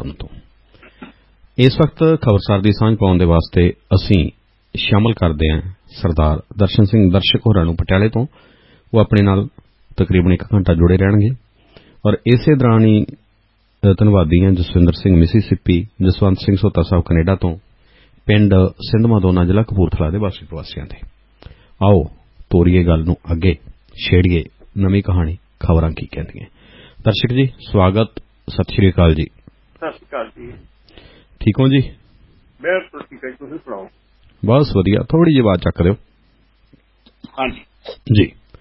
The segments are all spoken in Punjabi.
ਤਰਨਤਾਰਨ ਤੋਂ। इस वक्त खबरसार की सांझ पाने के वास्ते असी शामिल करते हैं सरदार दर्शन सिंह दर्शक होरां नूं पटियाले तो। वो अपने नाल तकरीबन 1 घंटा जुड़े रहणगे और इस दौरान ही धन्नवादी हैं जसविंदर सिंह मिसीसिपी, जसवंत सिंह सोता साहब कनेडा तो, पिंड सिंधमा दोना जिला कपूरथला के वासी प्रवासियों के। आओ तोरीए गल नूं अगे, छेड़िए नवीं कहानी, खबरां की कहंदियां। दर्शक जी स्वागत, सत श्री अकाल जी। सत श्री अकाल जी। ठीक हो जी? बिल्कुल ठीक है, तुसीं सुणाओ? बस वधिया, थोड़ी जी बात चक दिओ। हाँ जी।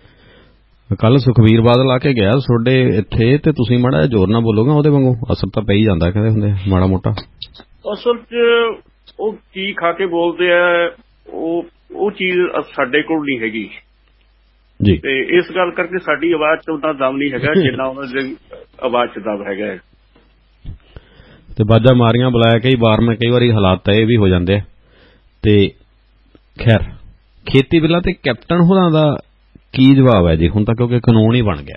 कल सुखबीर बादल आके गया सोडे इत्थे ते तुसीं माड़ा जिहा जोर नाल बोलोगे, ओहदे वांगू असर तां पई जांदा कहंदे हुंदे माड़ा मोटा। असल च ਉਹ ਕੀ ਖਾ ਕੇ ਬੋਲਦੇ ਆ, ਉਹ ਚੀਜ਼ ਸਾਡੇ ਕੋਲ ਨਹੀਂ ਹੈਗੀ ਜੀ, ਤੇ ਇਸ ਗੱਲ ਕਰਕੇ ਸਾਡੀ ਆਵਾਜ਼ 'ਚ ਉਹਨਾਂ ਦਮ ਨਹੀਂ ਹੈਗਾ ਜਿੰਨਾ ਉਹਨਾਂ ਦੀ ਆਵਾਜ਼ 'ਚ ਦਮ ਹੈਗਾ। ਤੇ ਬਾਜਾ ਮਾਰੀਆਂ ਬੁਲਾਇਆ ਕਈ ਵਾਰ, ਮੈਂ ਕਈ ਵਾਰੀ ਹਾਲਾਤ ਇਹ ਵੀ ਹੋ ਜਾਂਦੇ ਆ। ਤੇ ਖੈਰ ਖੇਤੀ ਬਿੱਲਾਂ ਤੇ ਕੈਪਟਨ ਹੋਰਾਂ ਦਾ ਕੀ ਜਵਾਬ ਹੈ ਜੀ ਹੁਣ ਤੱਕ, ਕਿਉਂਕਿ ਕਾਨੂੰਨ ਹੀ ਬਣ ਗਿਆ?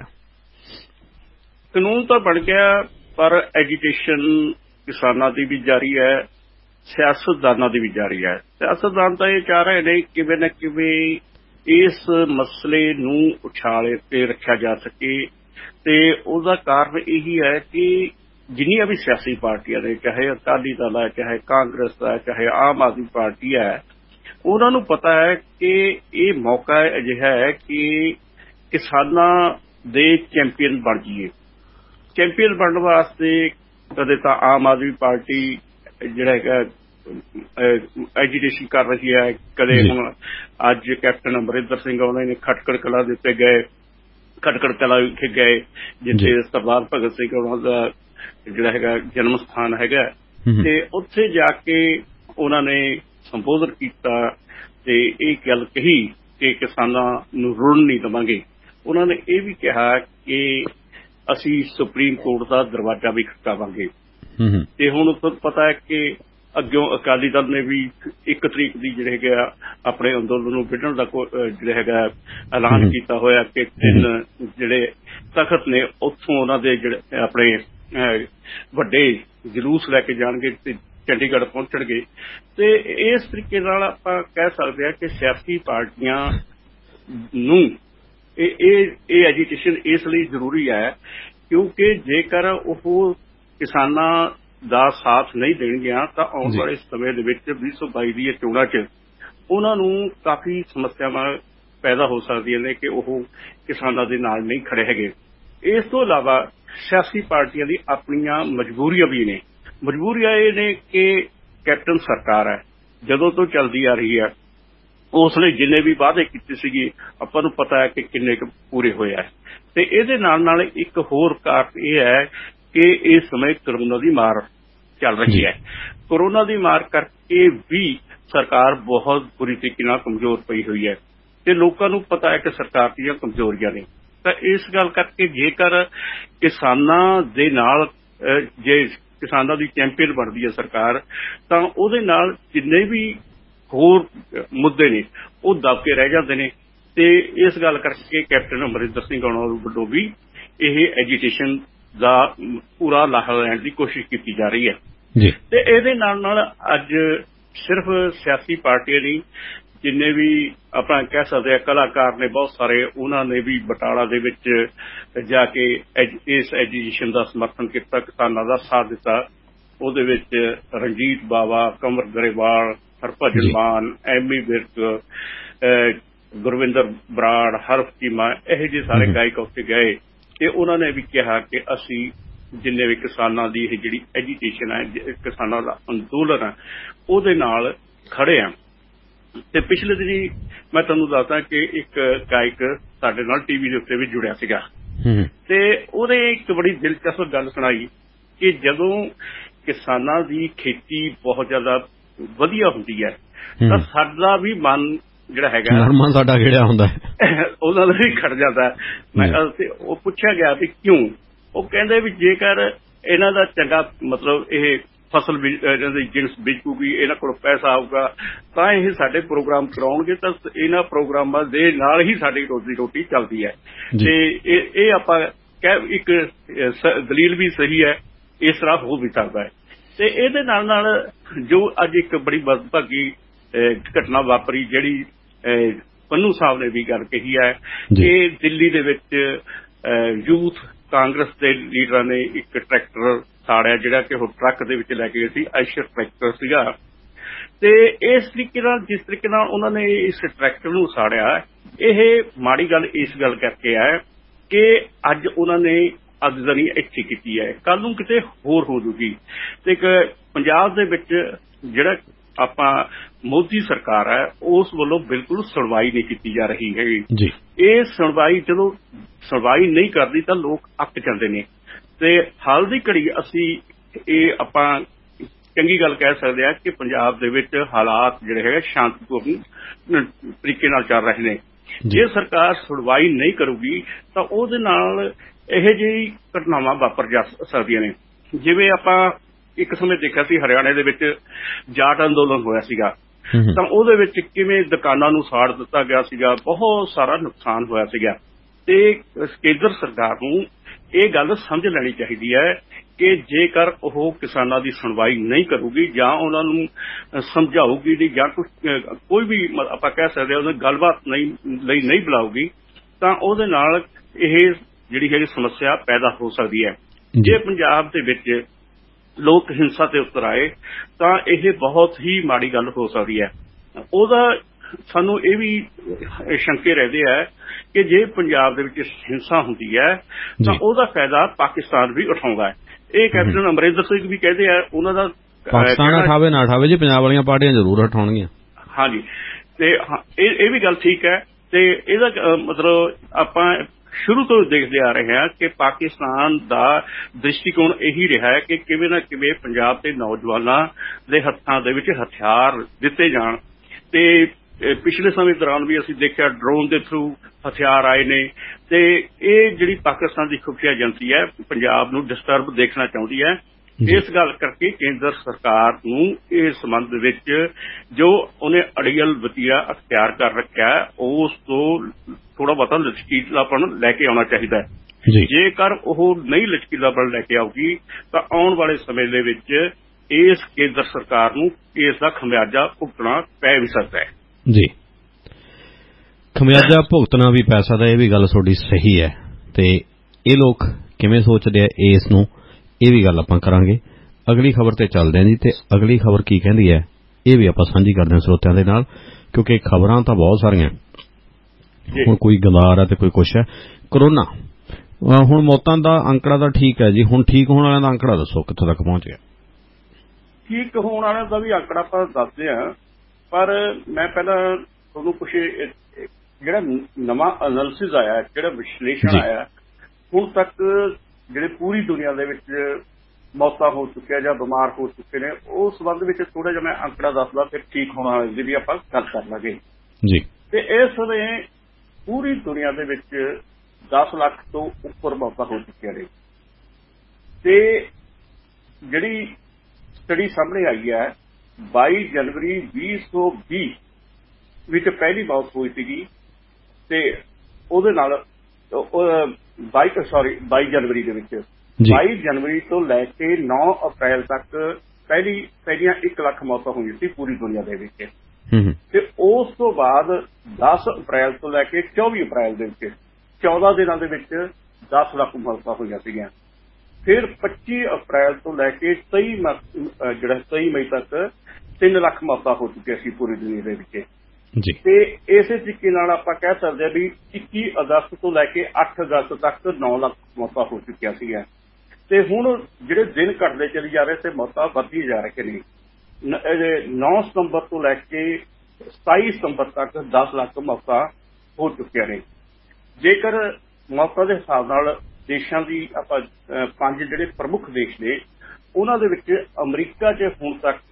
ਕਾਨੂੰਨ ਤਾਂ ਬਣ ਗਿਆ ਪਰ ਐਜੀਟੇਸ਼ਨ ਕਿਸਾਨਾਂ ਦੀ ਵੀ ਜਾਰੀ ਹੈ, ਸਿਆਸਤਦਾਨਾਂ ਦੀ ਵੀ ਜਾਰੀ ਹੈ। ਸਿਆਸਤਦਾਨ ਤਾਂ ਇਹ ਚਾਹ ਰਹੇ ਨੇ ਕਿਵੇਂ ਨਾ ਕਿਵੇਂ ਇਸ ਮਸਲੇ ਨੂੰ ਉਛਾਲ ਕੇ ਰੱਖਿਆ ਜਾ ਸਕੇ ਤੇ ਉਹਦਾ ਕਾਰਨ ਇਹੀ ਹੈ ਕਿ ਜਿੰਨੀਆਂ ਵੀ ਸਿਆਸੀ ਪਾਰਟੀਆਂ ਨੇ, ਚਾਹੇ ਅਕਾਲੀ ਦਲ ਹੈ, ਚਾਹੇ ਕਾਂਗਰਸ ਹੈ, ਚਾਹੇ ਆਮ ਆਦਮੀ ਪਾਰਟੀ ਹੈ, ਉਹਨਾਂ ਨੂੰ ਪਤਾ ਹੈ ਕਿ ਇਹ ਮੌਕਾ ਅਜਿਹਾ ਹੈ ਕਿ ਕਿਸਾਨਾਂ ਦੇ ਚੈਂਪੀਅਨ ਬਣ ਜਾਈਏ। ਚੈਂਪੀਅਨ ਬਣਨ ਵਾਸਤੇ ਕਦੇ ਤਾਂ ਆਮ ਆਦਮੀ ਪਾਰਟੀ ਜਿਹੜਾ ਹੈਗਾ ਐਜੀਟੇਸ਼ਨ ਕਰ ਰਹੀ ਹੈ, ਕਦੇ ਹੁਣ ਅੱਜ ਕੈਪਟਨ ਅਮਰਿੰਦਰ ਸਿੰਘ ਉਹਨਾਂ ਨੇ ਖਟਕੜ ਕਲਾਂ ਦੇ ਉੱਤੇ ਗਏ, ਖਟਕੜ ਕਲਾਂ ਵਿਖੇ ਗਏ ਜਿੱਥੇ ਸਰਦਾਰ ਭਗਤ ਸਿੰਘ ਉਹਨਾਂ ਦਾ ਜਿਹੜਾ ਹੈਗਾ ਜਨਮ ਸਥਾਨ ਹੈਗਾ, ਤੇ ਉੱਥੇ ਜਾ ਕੇ ਉਹਨਾਂ ਨੇ ਸੰਬੋਧਨ ਕੀਤਾ ਤੇ ਇਹ ਗੱਲ ਕਹੀ ਕਿ ਕਿਸਾਨਾਂ ਨੂੰ ਰੁਲਣ ਨਹੀਂ ਦੇਵਾਂਗੇ। ਉਹਨਾਂ ਨੇ ਇਹ ਵੀ ਕਿਹਾ ਕਿ ਅਸੀਂ ਸੁਪਰੀਮ ਕੋਰਟ ਦਾ ਦਰਵਾਜ਼ਾ ਵੀ ਖਟਕਾਵਾਂਗੇ। ਤੇ ਹੁਣ ਤੁਹਾਨੂੰ ਪਤਾ ਹੈ ਕਿ ਅੱਗੋਂ ਅਕਾਲੀ ਦਲ ਨੇ ਵੀ 1 ਤਰੀਕ ਦੀ ਜਿਹੜੇ ਹੈਗਾ ਆਪਣੇ ਅੰਦੋਲਨ ਨੂੰ ਵਿੱਢਣ ਦਾ ਜਿਹੜਾ ਹੈਗਾ ਐਲਾਨ ਕੀਤਾ ਹੋਇਆ ਕਿ 3 ਜਿਹੜੇ ਤਖਤ ਨੇ ਉੱਥੋਂ ਉਹਨਾਂ ਦੇ ਜਿਹੜੇ ਆਪਣੇ ਵੱਡੇ ਜਲੂਸ ਲੈ ਕੇ ਜਾਣਗੇ ਤੇ ਚੰਡੀਗੜ੍ਹ ਪਹੁੰਚਣਗੇ। ਤੇ ਇਸ ਤਰੀਕੇ ਨਾਲ ਆਪਾਂ ਕਹਿ ਸਕਦੇ ਹਾਂ ਕਿ ਸਿਆਸੀ ਪਾਰਟੀਆਂ ਨੂੰ ਇਹ ਐਜੀਟੇਸ਼ਨ ਇਸ ਲਈ ਜ਼ਰੂਰੀ ਹੈ ਕਿਉਂਕਿ ਜੇਕਰ ਉਹ ਕਿਸਾਨਾਂ ਦਾ ਸਾਥ ਨਹੀਂ ਦੇਣਗੀਆਂ ਤਾਂ ਆਉਣ ਵਾਲੇ ਸਮੇਂ ਦੇ ਵਿੱਚ 2022 ਦੀਆਂ ਚੋਣਾਂ 'ਚ ਉਹਨਾਂ ਨੂੰ ਕਾਫੀ ਸਮੱਸਿਆਵਾਂ ਪੈਦਾ ਹੋ ਸਕਦੀਆਂ ਨੇ ਕਿ ਉਹ ਕਿਸਾਨਾਂ ਦੇ ਨਾਲ ਨਹੀਂ ਖੜੇ ਹੈਗੇ। ਇਸ ਤੋਂ ਇਲਾਵਾ ਸਿਆਸੀ ਪਾਰਟੀਆਂ ਦੀ ਆਪਣੀਆਂ ਮਜਬੂਰੀਆਂ ਵੀ ਨੇ। ਮਜਬੂਰੀਆਂ ਇਹ ਨੇ ਕਿ ਕੈਪਟਨ ਸਰਕਾਰ ਹੈ, ਜਦੋਂ ਤੋਂ ਚੱਲਦੀ ਆ ਰਹੀ ਹੈ ਉਸ ਲਈ ਜਿੰਨੇ ਵੀ ਵਾਅਦੇ ਕੀਤੇ ਸੀਗੇ ਆਪਾਂ ਨੂੰ ਪਤਾ ਹੈ ਕਿ ਕਿੰਨੇ ਕੁ ਪੂਰੇ ਹੋਏ ਹੈ। ਤੇ ਇਹਦੇ ਨਾਲ ਨਾਲ ਇੱਕ ਹੋਰ ਕਾਰਨ ਇਹ ਹੈ ਕਿ ਇਸ ਸਮੇਂ ਕਰੋਨਾ ਦੀ ਮਾਰ ਚੱਲ ਰਹੀ ਹੈ। ਕਰੋਨਾ ਦੀ ਮਾਰ ਕਰਕੇ ਵੀ ਸਰਕਾਰ ਬਹੁਤ ਬੁਰੀ ਤਰੀਕੇ ਨਾਲ ਕਮਜ਼ੋਰ ਪਈ ਹੋਈ ਹੈ ਤੇ ਲੋਕਾਂ ਨੂੰ ਪਤਾ ਹੈ ਕਿ ਸਰਕਾਰ ਦੀਆਂ ਕਮਜ਼ੋਰੀਆਂ ਨੇ। ਤਾਂ ਇਸ ਗੱਲ ਕਰਕੇ ਜੇਕਰ ਕਿਸਾਨਾਂ ਦੇ ਨਾਲ ਜੇ ਕਿਸਾਨਾਂ ਦੀ ਚੈਂਪੀਅਨ ਬਣਦੀ ਹੈ ਸਰਕਾਰ ਤਾਂ ਉਹਦੇ ਨਾਲ ਜਿੰਨੇ ਵੀ ਹੋਰ ਮੁੱਦੇ ਨੇ ਉਹ ਦਬ ਕੇ ਰਹਿ ਜਾਂਦੇ ਨੇ। ਤੇ ਇਸ ਗੱਲ ਕਰਕੇ ਕੈਪਟਨ ਅਮਰਿੰਦਰ ਸਿੰਘ ਉਹਨਾਂ ਵੱਲੋਂ ਵੀ ਇਹ ਐਜੀਟੇਸ਼ਨ ਦਾ ਪੂਰਾ ਲਾਹਾ ਲੈਣ ਦੀ ਕੋਸ਼ਿਸ਼ ਕੀਤੀ ਜਾ ਰਹੀ ਹੈ। ਤੇ ਇਹਦੇ ਨਾਲ ਨਾਲ ਅੱਜ ਸਿਰਫ ਸਿਆਸੀ ਪਾਰਟੀਆਂ ਨਹੀਂ, ਜਿੰਨੇ ਵੀ ਆਪਾਂ ਕਹਿ ਸਕਦੇ ਹਾਂ ਕਲਾਕਾਰ ਨੇ ਬਹੁਤ ਸਾਰੇ, ਉਹਨਾਂ ਨੇ ਵੀ ਬਟਾਲਾ ਦੇ ਵਿੱਚ ਜਾ ਕੇ ਇਸ ਐਜੀਟੇਸ਼ਨ ਦਾ ਸਮਰਥਨ ਕੀਤਾ, ਕਿਸਾਨਾਂ ਦਾ ਸਾਥ ਦਿੱਤਾ। ਉਹਦੇ ਵਿੱਚ ਰਣਜੀਤ ਬਾਵਾ, ਕਮਰ ਗਰੇਵਾਲ, ਹਰਭਜਨ ਮਾਨ, ਐਮੀ ਵਿਰਕ, ਗੁਰਵਿੰਦਰ ਬਰਾੜ, ਹਰਫ ਚੀਮਾ, ਇਹੋ ਜਿਹੇ ਸਾਰੇ ਗਾਇਕ ਉੱਥੇ ਗਏ ਤੇ ਉਹਨਾਂ ਨੇ ਵੀ ਕਿਹਾ ਕਿ ਅਸੀਂ ਜਿੰਨੇ ਵੀ ਕਿਸਾਨਾਂ ਦੀ ਇਹ ਜਿਹੜੀ ਐਜੀਟੇਸ਼ਨ ਹੈ, ਕਿਸਾਨਾਂ ਦਾ ਅੰਦੋਲਨ ਹੈ, ਉਹਦੇ ਨਾਲ ਖੜੇ ਆ। ਤੇ ਪਿਛਲੇ ਦਿਨੀ ਮੈਂ ਤੁਹਾਨੂੰ ਦੱਸਦਾ ਕਿ ਇੱਕ ਗਾਇਕ ਸਾਡੇ ਨਾਲ ਟੀਵੀ ਦੇ ਉੱਤੇ ਵੀ ਜੁੜਿਆ ਸੀਗਾ ਤੇ ਉਹਨੇ ਇੱਕ ਬੜੀ ਦਿਲਚਸਪ ਗੱਲ ਸੁਣਾਈ ਕਿ ਜਦੋਂ ਕਿਸਾਨਾਂ ਦੀ ਖੇਤੀ ਬਹੁਤ ਜ਼ਿਆਦਾ ਵਧੀਆ ਹੁੰਦੀ ਹੈ ਤਾਂ ਸਾਡਾ ਵੀ ਮਨ ਜਿਹੜਾ ਹੈਗਾ ਨਰਮਾ ਸਾਡਾ ਖਿੜਿਆ ਹੁੰਦਾ ਉਹਨਾਂ ਦਾ ਵੀ ਖੜ ਜਾਂਦਾ। ਮੈਂ ਉਹ ਪੁੱਛਿਆ ਗਿਆ ਵੀ ਕਿਉਂ? ਉਹ ਕਹਿੰਦੇ ਵੀ ਜੇਕਰ ਇਹਨਾਂ ਦਾ ਚੰਗਾ ਮਤਲਬ ਇਹ ਫਸਲ ਇਹਨਾਂ ਦੀ ਜਿਣਸ ਬੀਜੂਗੀ, ਇਹਨਾਂ ਕੋਲ ਪੈਸਾ ਆਊਗਾ ਤਾਂ ਇਹ ਸਾਡੇ ਪ੍ਰੋਗਰਾਮ ਕਰਾਉਣਗੇ ਤਾਂ ਇਹਨਾਂ ਪ੍ਰੋਗਰਾਮਾਂ ਦੇ ਨਾਲ ਹੀ ਸਾਡੀ ਰੋਜ਼ੀ ਰੋਟੀ ਚੱਲਦੀ ਹੈ। ਤੇ ਇਹ ਆਪਾਂ ਇੱਕ ਦਲੀਲ ਵੀ ਸਹੀ ਹੈ ਇਸ ਤਰ੍ਹਾਂ ਹੋ ਵੀ ਸਕਦਾ ਹੈ। ਤੇ ਇਹਦੇ ਨਾਲ ਜੋ ਅੱਜ ਇੱਕ ਬੜੀ ਮੰਦਭਾਗੀ ਘਟਨਾ ਵਾਪਰੀ, ਜਿਹੜੀ ਪੰਨੂ ਸਾਹਿਬ ਨੇ ਵੀ ਗੱਲ ਕਹੀ ਹੈ ਕਿ ਦਿੱਲੀ ਦੇ ਵਿੱਚ ਯੂਥ ਕਾਂਗਰਸ ਦੇ ਲੀਡਰਾਂ ਨੇ ਇੱਕ ਟਰੈਕਟਰ ਸਾੜਿਆ, ਜਿਹੜਾ ਕਿ ਉਹ ਟਰੱਕ ਦੇ ਵਿੱਚ ਲੈ ਕੇ ਗਏ ਸੀ, ਆਇਸ਼ਰ ਟਰੈਕਟਰ ਸੀਗਾ। ਤੇ ਇਸ ਤਰੀਕੇ ਨਾਲ, ਜਿਸ ਤਰੀਕੇ ਨਾਲ ਉਹਨਾਂ ਨੇ ਇਸ ਟਰੈਕਟਰ ਨੂੰ ਸਾੜਿਆ, ਇਹ ਮਾੜੀ ਗੱਲ ਇਸ ਗੱਲ ਕਰਕੇ ਹੈ ਕਿ ਅੱਜ ਉਹਨਾਂ ਨੇ ਅੱਗਜ਼ਨੀ ਇੱਥੇ ਕੀਤੀ ਹੈ, ਕੱਲ ਨੂੰ ਕਿਤੇ ਹੋਰ ਹੋ ਜੂਗੀ। ਤੇ ਇੱਕ ਪੰਜਾਬ ਦੇ ਵਿੱਚ ਜਿਹੜਾ ਆਪਾਂ ਮੋਦੀ ਸਰਕਾਰ ਹੈ, ਉਸ ਵੱਲੋਂ ਬਿਲਕੁਲ ਸੁਣਵਾਈ ਨਹੀਂ ਕੀਤੀ ਜਾ ਰਹੀ ਹੈਗੀ। ਇਹ ਸੁਣਵਾਈ ਜਦੋਂ ਸੁਣਵਾਈ ਨਹੀਂ ਕਰਦੀ ਤਾਂ ਲੋਕ ਅੱਕ ਜਾਂਦੇ ਨੇ। ਤੇ ਹਾਲ ਦੀ ਘੜੀ ਅਸੀਂ ਇਹ ਆਪਾਂ ਚੰਗੀ ਗੱਲ ਕਹਿ ਸਕਦੇ ਹਾਂ ਕਿ ਪੰਜਾਬ ਦੇ ਵਿੱਚ ਹਾਲਾਤ ਜਿਹੜੇ ਹੈਗੇ ਸ਼ਾਂਤੀਪੂਰਨ ਤਰੀਕੇ ਨਾਲ ਚੱਲ ਰਹੇ ਨੇ। ਜੇ ਸਰਕਾਰ ਸੁਣਵਾਈ ਨਹੀਂ ਕਰੂਗੀ ਤਾਂ ਉਹਦੇ ਨਾਲ ਇਹੋ ਜਿਹੀ ਘਟਨਾਵਾਂ ਵਾਪਰ ਜਾ ਸਕਦੀਆਂ ਨੇ। ਜਿਵੇਂ ਆਪਾਂ ਇੱਕ ਸਮੇਂ ਦੇਖਿਆ ਸੀ ਹਰਿਆਣੇ ਦੇ ਵਿੱਚ ਜਾਟ ਅੰਦੋਲਨ ਹੋਇਆ ਸੀਗਾ, ਤਾਂ ਉਹਦੇ ਵਿੱਚ ਕਿਵੇਂ ਦੁਕਾਨਾਂ ਨੂੰ ਸਾੜ ਦਿੱਤਾ ਗਿਆ ਸੀਗਾ, ਬਹੁਤ ਸਾਰਾ ਨੁਕਸਾਨ ਹੋਇਆ ਸੀਗਾ। ਤੇ ਕੇਂਦਰ ਸਰਕਾਰ ਨੂੰ ਇਹ ਗੱਲ ਸਮਝ ਲੈਣੀ ਚਾਹੀਦੀ ਹੈ ਕਿ ਜੇਕਰ ਉਹ ਕਿਸਾਨਾਂ ਦੀ ਸੁਣਵਾਈ ਨਹੀਂ ਕਰੂਗੀ ਜਾਂ ਉਹਨਾਂ ਨੂੰ ਸਮਝਾਊਗੀ ਨਹੀਂ, ਜਾਂ ਕੋਈ ਵੀ ਆਪਾਂ ਕਹਿ ਸਕਦੇ ਹਾਂ ਉਹਨੂੰ ਗੱਲਬਾਤ ਲਈ ਨਹੀਂ ਬੁਲਾਊਗੀ, ਤਾਂ ਉਹਦੇ ਨਾਲ ਇਹ ਜਿਹੜੀ ਹੈਗੀ ਸਮੱਸਿਆ ਪੈਦਾ ਹੋ ਸਕਦੀ ਹੈ। ਜੇ ਪੰਜਾਬ ਦੇ ਵਿੱਚ ਲੋਕ ਹਿੰਸਾ ਤੇ ਉਤਰ ਆਏ ਤਾਂ ਇਹ ਬਹੁਤ ਹੀ ਮਾੜੀ ਗੱਲ ਹੋ ਸਕਦੀ ਹੈ। ਉਹਦਾ ਸਾਨੂੰ ਇਹ ਵੀ ਸ਼ੰਕੇ ਰਹਿੰਦੇ ਹੈ ਕਿ ਜੇ ਪੰਜਾਬ ਦੇ ਵਿੱਚ ਹਿੰਸਾ ਹੁੰਦੀ ਹੈ ਤਾਂ ਉਹਦਾ ਫਾਇਦਾ ਪਾਕਿਸਤਾਨ ਵੀ ਉਠਾਉਂਦਾ ਹੈ। ਇਹ ਕੈਪਟਨ ਅਮਰਿੰਦਰ ਸਿੰਘ ਵੀ ਕਹਿੰਦੇ ਆ, ਉਹਨਾਂ ਦਾ ਪਾਕਿਸਤਾਨ ਉਠਾਵੇ ਨਾ ਉਠਾਵੇ ਜੀ, ਪੰਜਾਬ ਵਾਲੀਆਂ ਪਾਰਟੀਆਂ ਜ਼ਰੂਰ ਉਠਾਉਣਗੀਆਂ। ਹਾਂਜੀ, ਤੇ ਇਹ ਵੀ ਗੱਲ ਠੀਕ ਹੈ। ਤੇ ਇਹਦਾ ਮਤਲਬ ਆਪਾਂ ਸ਼ੁਰੂ ਤੋਂ ਦੇਖਦੇ ਆ ਰਹੇ ਹਾਂ ਕਿ ਪਾਕਿਸਤਾਨ ਦਾ ਦ੍ਰਿਸ਼ਟੀਕੋਣ ਇਹੀ ਰਿਹਾ ਹੈ ਕਿ ਕਿਵੇਂ ਨਾ ਕਿਵੇਂ ਪੰਜਾਬ ਦੇ ਨੌਜਵਾਨਾਂ ਦੇ ਹੱਥਾਂ ਦੇ ਵਿੱਚ ਹਥਿਆਰ ਦਿੱਤੇ ਜਾਣ। ਤੇ ਪਿਛਲੇ ਸਮੇਂ ਦੌਰਾਨ ਵੀ ਅਸੀਂ ਦੇਖਿਆ ਡਰੋਨ ਦੇ ਥਰੂ ਹਥਿਆਰ ਆਏ ਨੇ। ਤੇ ਇਹ ਜਿਹੜੀ ਪਾਕਿਸਤਾਨ ਦੀ ਖੁਫੀਆ ਏਜੰਸੀ ਹੈ, ਪੰਜਾਬ ਨੂੰ ਡਿਸਟਰਬ ਦੇਖਣਾ ਚਾਹੁੰਦੀ ਹੈ। ਇਸ ਗੱਲ ਕਰਕੇ ਕੇਂਦਰ ਸਰਕਾਰ ਨੂੰ ਇਸ ਸੰਬੰਧ ਵਿੱਚ ਜੋ ਉਹਨੇ ਅੜੀਅਲ ਵਤੀਰਾ ਅਖਤਿਆਰ ਕਰ ਰੱਖਿਆ, ਉਸ ਤੋਂ ਥੋੜਾ ਬਹੁਤਾ ਲਚਕੀਲਾਪਣ ਲੈ ਕੇ ਆਉਣਾ ਚਾਹੀਦਾ ਹੈ। ਜੇਕਰ ਉਹ ਨਹੀਂ ਲਚਕੀਲਾਪਣ ਲੈ ਕੇ ਆਊਗੀ ਤਾਂ ਆਉਣ ਵਾਲੇ ਸਮੇਂ ਦੇ ਵਿੱਚ ਇਸ ਕੇਂਦਰ ਸਰਕਾਰ ਨੂੰ ਇਸ ਦਾ ਖਮਿਆਜਾ ਭੁਗਤਣਾ ਪੈ ਵੀ ਸਕਦਾ ਹੈ। ਜੀ, ਖਮਿਆਜਾ ਭੁਗਤਣਾ ਵੀ ਪੈ ਸਕਦਾ, ਇਹ ਵੀ ਗੱਲ ਤੁਹਾਡੀ ਸਹੀ ਹੈ। ਤੇ ਇਹ ਲੋਕ ਕਿਵੇਂ ਸੋਚਦੇ ਆ ਇਸ ਨੂੰ, ਇਹ ਵੀ ਗੱਲ ਆਪਾਂ ਕਰਾਂਗੇ। ਅਗਲੀ ਖਬਰ ਤੇ ਚੱਲਦੇ ਹਾਂ ਜੀ। ਤੇ ਅਗਲੀ ਖਬਰ ਕੀ ਕਹਿੰਦੀ ਹੈ ਇਹ ਵੀ ਆਪਾਂ ਸਾਂਝੀ ਕਰਦੇ ਹਾਂ ਸਰੋਤਿਆਂ ਦੇ ਨਾਲ, ਕਿਉਂਕਿ ਖਬਰਾਂ ਤਾਂ ਬਹੁਤ ਸਾਰੀਆਂ, ਹੁਣ ਕੋਈ ਗਦਾਰ ਹੈ ਤੇ ਕੋਈ ਕੁਛ ਹੈ। ਕਰੋਨਾ, ਹੁਣ ਮੌਤਾਂ ਦਾ ਅੰਕੜਾ ਤਾਂ ਠੀਕ ਹੈ ਜੀ, ਹੁਣ ਠੀਕ ਹੋਣ ਵਾਲਿਆਂ ਦਾ ਅੰਕੜਾ ਦੱਸੋ ਕਿੱਥੋਂ ਤੱਕ ਪਹੁੰਚ ਗਿਆ? ਠੀਕ ਹੋਣ ਵਾਲਿਆਂ ਦਾ ਵੀ ਅੰਕੜਾ ਆਪਾਂ ਦੱਸਦੇ ਹਾਂ, ਪਰ ਮੈਂ ਪਹਿਲਾਂ ਤੁਹਾਨੂੰ ਕੁਛ ਜਿਹੜਾ ਨਵਾਂ ਐਨਾਲਿਸਿਸ ਆਇਆ, ਜਿਹੜਾ ਵਿਸ਼ਲੇਸ਼ਣ ਆਇਆ ਹੁਣ ਤੱਕ, ਜਿਹੜੇ ਪੂਰੀ ਦੁਨੀਆ ਦੇ ਵਿੱਚ ਮੌਤਾਂ ਹੋ ਚੁੱਕੀਆਂ ਜਾਂ ਬਿਮਾਰ ਹੋ ਚੁੱਕੇ ਨੇ, ਉਸ ਸੰਬੰਧ ਵਿੱਚ ਥੋੜਾ ਜਿਹਾ ਮੈਂ ਅੰਕੜਾ ਦੱਸਦਾ, ਫਿਰ ਠੀਕ ਹੋਣ ਵਾਲੇ ਦੀ ਵੀ ਆਪਾਂ ਗੱਲ ਕਰ ਲਾਂਗੇ ਜੀ। ਤੇ ਇਸ ਸਮੇਂ ਪੂਰੀ ਦੁਨੀਆ ਦੇ ਵਿੱਚ 10 ਲੱਖ ਤੋਂ ਉੱਪਰ ਮੌਤਾਂ ਹੋ ਚੁੱਕੀਆਂ ਨੇ। ਤੇ ਜਿਹੜੀ ਸਟੱਡੀ ਸਾਹਮਣੇ ਆਈ ਹੈ 22 ਜਨਵਰੀ 2020 ਵਿੱਚ ਪਹਿਲੀ ਮੌਤ ਹੋਈ ਸੀਗੀ, ਤੇ ਉਹਦੇ ਨਾਲ 22 ਜਨਵਰੀ ਦੇ ਵਿੱਚ 22 ਜਨਵਰੀ ਤੋਂ ਲੈ ਕੇ 9 ਅਪ੍ਰੈਲ ਤੱਕ ਪਹਿਲੀਆਂ 1 ਲੱਖ ਮੌਤਾਂ ਹੋਈਆਂ ਸੀ ਪੂਰੀ ਦੁਨੀਆ ਦੇ ਵਿੱਚ। ਤੇ ਉਸ ਤੋਂ ਬਾਅਦ 10 ਅਪ੍ਰੈਲ ਤੋਂ ਲੈ ਕੇ 24 ਅਪ੍ਰੈਲ ਦੇ ਵਿੱਚ 14 ਦਿਨਾਂ ਦੇ ਵਿੱਚ 10 ਲੱਖ ਮੌਤਾਂ ਹੋਈਆਂ ਸੀਗੀਆਂ। ਫਿਰ 25 ਅਪ੍ਰੈਲ ਤੋਂ ਲੈ ਕੇ 23 ਮਈ ਤੱਕ 3 ਲੱਖ ਮੌਤਾਂ ਹੋ ਚੁੱਕੀਆਂ ਸੀ ਪੂਰੀ ਦੁਨੀਆ ਦੇ ਵਿੱਚ। ਤੇ ਇਸੇ ਤਰੀਕੇ ਨਾਲ ਆਪਾਂ ਕਹਿ ਸਕਦੇ ਹਾਂ ਵੀ 21 ਅਗਸਤ ਤੋਂ ਲੈ ਕੇ 8 ਅਗਸਤ ਤੱਕ 9 ਲੱਖ ਮੌਤਾਂ ਹੋ ਚੁੱਕੀਆਂ ਸੀਗੀਆਂ। ਤੇ ਹੁਣ ਜਿਹੜੇ ਦਿਨ ਘਟਦੇ ਚਲੀ ਜਾ ਰਹੇ ਤੇ ਮੌਤਾਂ ਵੱਧਦੀ ਜਾ ਰਹੀਆਂ ਨੇ। 9 ਸਤੰਬਰ ਤੋਂ ਲੈ ਕੇ 27 ਸਤੰਬਰ ਤੱਕ 10 ਲੱਖ ਮੌਤਾਂ ਹੋ ਚੁੱਕੀਆਂ ਨੇ। ਜੇਕਰ ਮੌਤਾਂ ਦੇ ਹਿਸਾਬ ਨਾਲ ਦੇਸ਼ਾਂ ਦੀ ਆਪਾਂ 5 ਜਿਹੜੇ ਪ੍ਰਮੁੱਖ ਦੇਸ਼ ਨੇ, ਉਹਨਾਂ ਦੇ ਵਿੱਚ ਅਮਰੀਕਾ 'ਚ ਹੁਣ ਤੱਕ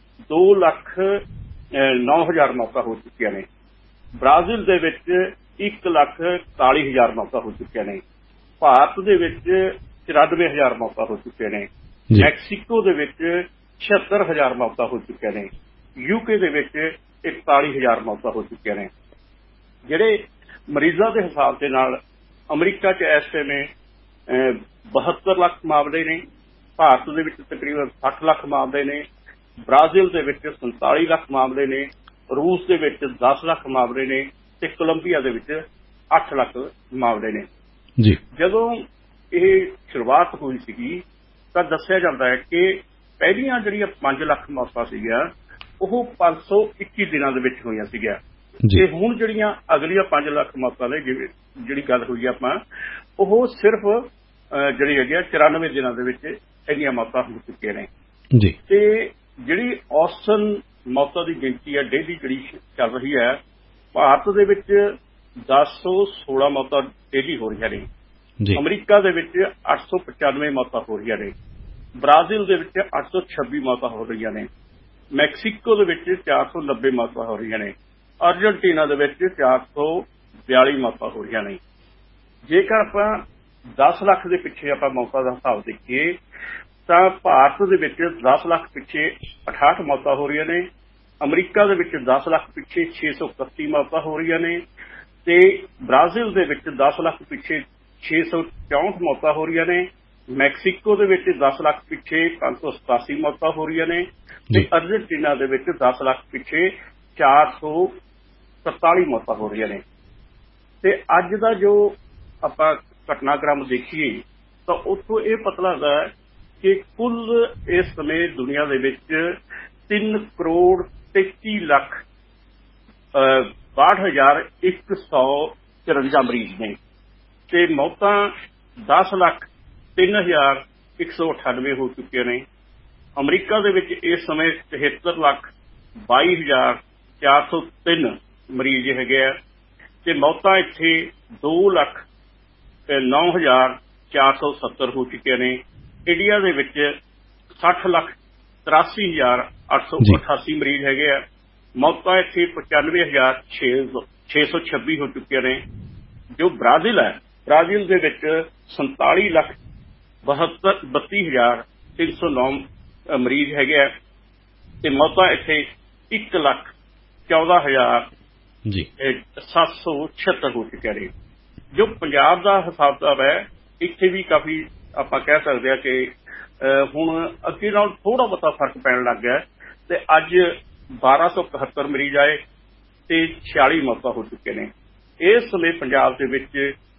2,09,000 ਮੌਤਾਂ ਹੋ ਚੁੱਕੀਆਂ ਨੇ। ਬ੍ਰਾਜ਼ੀਲ ਦੇ ਵਿੱਚ 1,41,000 ਮੌਤਾਂ ਹੋ ਚੁੱਕੀਆਂ ਨੇ। ਭਾਰਤ ਦੇ ਵਿੱਚ 94,000 ਮੌਤਾਂ ਹੋ ਚੁੱਕੀਆਂ ਨੇ। ਮੈਕਸੀਕੋ ਦੇ ਵਿੱਚ 76,000 ਮੌਤਾਂ ਹੋ ਚੁੱਕੀਆਂ ਨੇ। ਯੂਕੇ ਦੇ ਵਿੱਚ 41,000 ਮੌਤਾਂ ਹੋ ਚੁੱਕੀਆਂ ਨੇ। ਜਿਹੜੇ ਮਰੀਜ਼ਾਂ ਦੇ ਹਿਸਾਬ ਦੇ ਨਾਲ ਅਮਰੀਕਾ 'ਚ ਇਸ ਸਮੇਂ 72 ਲੱਖ ਮਾਮਲੇ ਨੇ, ਭਾਰਤ ਦੇ ਵਿੱਚ ਤਕਰੀਬਨ 60 ਲੱਖ ਮਾਮਲੇ ਨੇ, ਬ੍ਰਾਜ਼ੀਲ ਦੇ ਵਿੱਚ 47 ਲੱਖ ਮਾਮਲੇ ਨੇ, ਰੂਸ ਦੇ ਵਿੱਚ 10 ਲੱਖ ਮਾਮਲੇ ਨੇ ਤੇ ਕੋਲੰਬੀਆ ਦੇ ਵਿੱਚ 8 ਲੱਖ ਮਾਮਲੇ ਨੇ ਜੀ। ਜਦੋਂ ਇਹ ਸ਼ੁਰੂਆਤ ਹੋਈ ਸੀਗੀ ਤਾਂ ਦੱਸਿਆ ਜਾਂਦਾ ਹੈ ਕਿ ਪਹਿਲੀਆਂ ਜਿਹੜੀਆਂ 5 ਲੱਖ ਮੌਤਾਂ ਸੀਗੀਆਂ ਉਹ 521 ਦਿਨਾਂ ਦੇ ਵਿੱਚ ਹੋਈਆਂ ਸੀਗੀਆਂ ਤੇ ਹੁਣ ਜਿਹੜੀਆਂ ਅਗਲੀਆਂ 5 ਲੱਖ ਮੌਤਾਂ ਨੇ ਜਿਹੜੀ ਗੱਲ ਹੋਈ ਆਪਾਂ ਉਹ ਸਿਰਫ ਜਿਹੜੀ ਹੈਗੀ 94 ਦਿਨਾਂ ਦੇ ਵਿੱਚ ਇੰਨੀਆਂ ਮੌਤਾਂ ਹੋ ਚੁੱਕੀਆਂ ਨੇ ਜੀ। ਤੇ ਜਿਹੜੀ ਔਸਤਨ ਮੌਤਾਂ ਦੀ ਗਿਣਤੀ ਹੈ ਡੇਲੀ ਜਿਹੜੀ ਚੱਲ ਰਹੀ ਹੈ, ਭਾਰਤ ਦੇ ਵਿੱਚ 1016 ਮੌਤਾਂ ਡੇਲੀ ਹੋ ਰਹੀਆਂ ਨੇ, ਅਮਰੀਕਾ ਦੇ ਵਿੱਚ 895 ਮੌਤਾਂ ਹੋ ਰਹੀਆਂ ਨੇ, ਬ੍ਰਾਜ਼ੀਲ ਦੇ ਵਿੱਚ 826 ਮੌਤਾਂ ਹੋ ਰਹੀਆਂ ਨੇ, ਮੈਕਸੀਕੋ ਦੇ ਵਿੱਚ 490 ਮੌਤਾਂ ਹੋ ਰਹੀਆਂ ਨੇ, ਅਰਜਨਟੀਨਾ ਦੇ ਵਿੱਚ 442 ਮੌਤਾਂ ਹੋ ਰਹੀਆਂ ਨੇ। ਜੇਕਰ ਆਪਾਂ 10 ਲੱਖ ਦੇ ਪਿੱਛੇ ਆਪਾਂ ਮੌਤਾਂ ਦਾ ਹਿਸਾਬ ਦੇਖੀਏ ਤਾਂ ਭਾਰਤ ਦੇ ਵਿੱਚ 10 ਲੱਖ ਪਿੱਛੇ 68 ਮੌਤਾਂ ਹੋ ਰਹੀਆਂ ਨੇ, ਅਮਰੀਕਾ ਦੇ ਵਿੱਚ 10 ਲੱਖ ਪਿੱਛੇ 631 ਮੌਤਾਂ ਹੋ ਰਹੀਆਂ ਨੇ ਤੇ ਬ੍ਰਾਜ਼ੀਲ ਦੇ ਵਿੱਚ 10 ਲੱਖ ਪਿੱਛੇ 664 ਮੌਤਾਂ ਹੋ ਰਹੀਆਂ ਨੇ, ਮੈਕਸੀਕੋ ਦੇ ਵਿੱਚ 10 ਲੱਖ ਪਿੱਛੇ 587 ਮੌਤਾਂ ਹੋ ਰਹੀਆਂ ਨੇ ਤੇ ਅਰਜਨਟੀਨਾ ਦੇ ਵਿੱਚ 10 ਲੱਖ ਪਿੱਛੇ 447 ਮੌਤਾਂ ਹੋ ਰਹੀਆਂ ਨੇ। ਤੇ ਅੱਜ ਦਾ ਜੋ ਆਪਾਂ ਘਟਨਾਕ੍ਰਮ ਦੇਖੀਏ ਤਾਂ ਉੱਥੋਂ ਇਹ ਪਤਾ ਲੱਗਦਾ ਹੈ ਕਿ ਕੁੱਲ ਇਸ ਸਮੇਂ ਦੁਨੀਆ ਦੇ ਵਿੱਚ 3 ਕਰੋੜ 33 ਲੱਖ 62,154 ਮਰੀਜ਼ ਨੇ ਤੇ ਮੌਤਾਂ 10 ਲੱਖ 3,198 ਹੋ ਚੁੱਕੀਆਂ ਨੇ। ਅਮਰੀਕਾ ਦੇ ਵਿੱਚ ਇਸ ਸਮੇਂ 73 ਲੱਖ 22,403 ਮਰੀਜ਼ ਹੈਗੇ ਆ ਤੇ ਮੌਤਾਂ ਇੱਥੇ 2 ਲੱਖ 9,470 ਹੋ ਚੁੱਕੀਆਂ ਨੇ। ਇੰਡੀਆ ਦੇ ਵਿੱਚ 60 ਲੱਖ 83,888 ਮਰੀਜ਼ ਹੈਗੇ ਆ, ਮੌਤਾਂ ਇੱਥੇ 95,626 ਹੋ ਚੁੱਕੀਆਂ ਨੇ। ਜੋ ਬ੍ਰਾਜ਼ੀਲ ਹੈ, ਬ੍ਰਾਜ਼ੀਲ ਦੇ ਵਿੱਚ 47 ਲੱਖ 32,309 ਮਰੀਜ਼ ਹੈਗੇ ਆ ਤੇ ਮੌਤਾਂ ਇੱਥੇ 1 ਲੱਖ 14,776 ਹੋ ਚੁੱਕਿਆ ਨੇ। ਜੋ ਪੰਜਾਬ ਦਾ ਹਿਸਾਬ ਕਿਤਾਬ ਹੈ ਇੱਥੇ ਵੀ ਕਾਫੀ ਆਪਾਂ ਕਹਿ ਸਕਦੇ ਹਾਂ ਕਿ ਹੁਣ ਅੱਗੇ ਨਾਲ ਥੋੜਾ ਬਹੁਤਾ ਫਰਕ ਪੈਣ ਲੱਗ ਗਿਆ ਤੇ ਅੱਜ 1271 ਮਰੀਜ਼ ਆਏ ਤੇ 46 ਮੌਤਾਂ ਹੋ ਚੁੱਕੇ ਨੇ। ਇਸ ਸਮੇਂ ਪੰਜਾਬ ਦੇ ਵਿੱਚ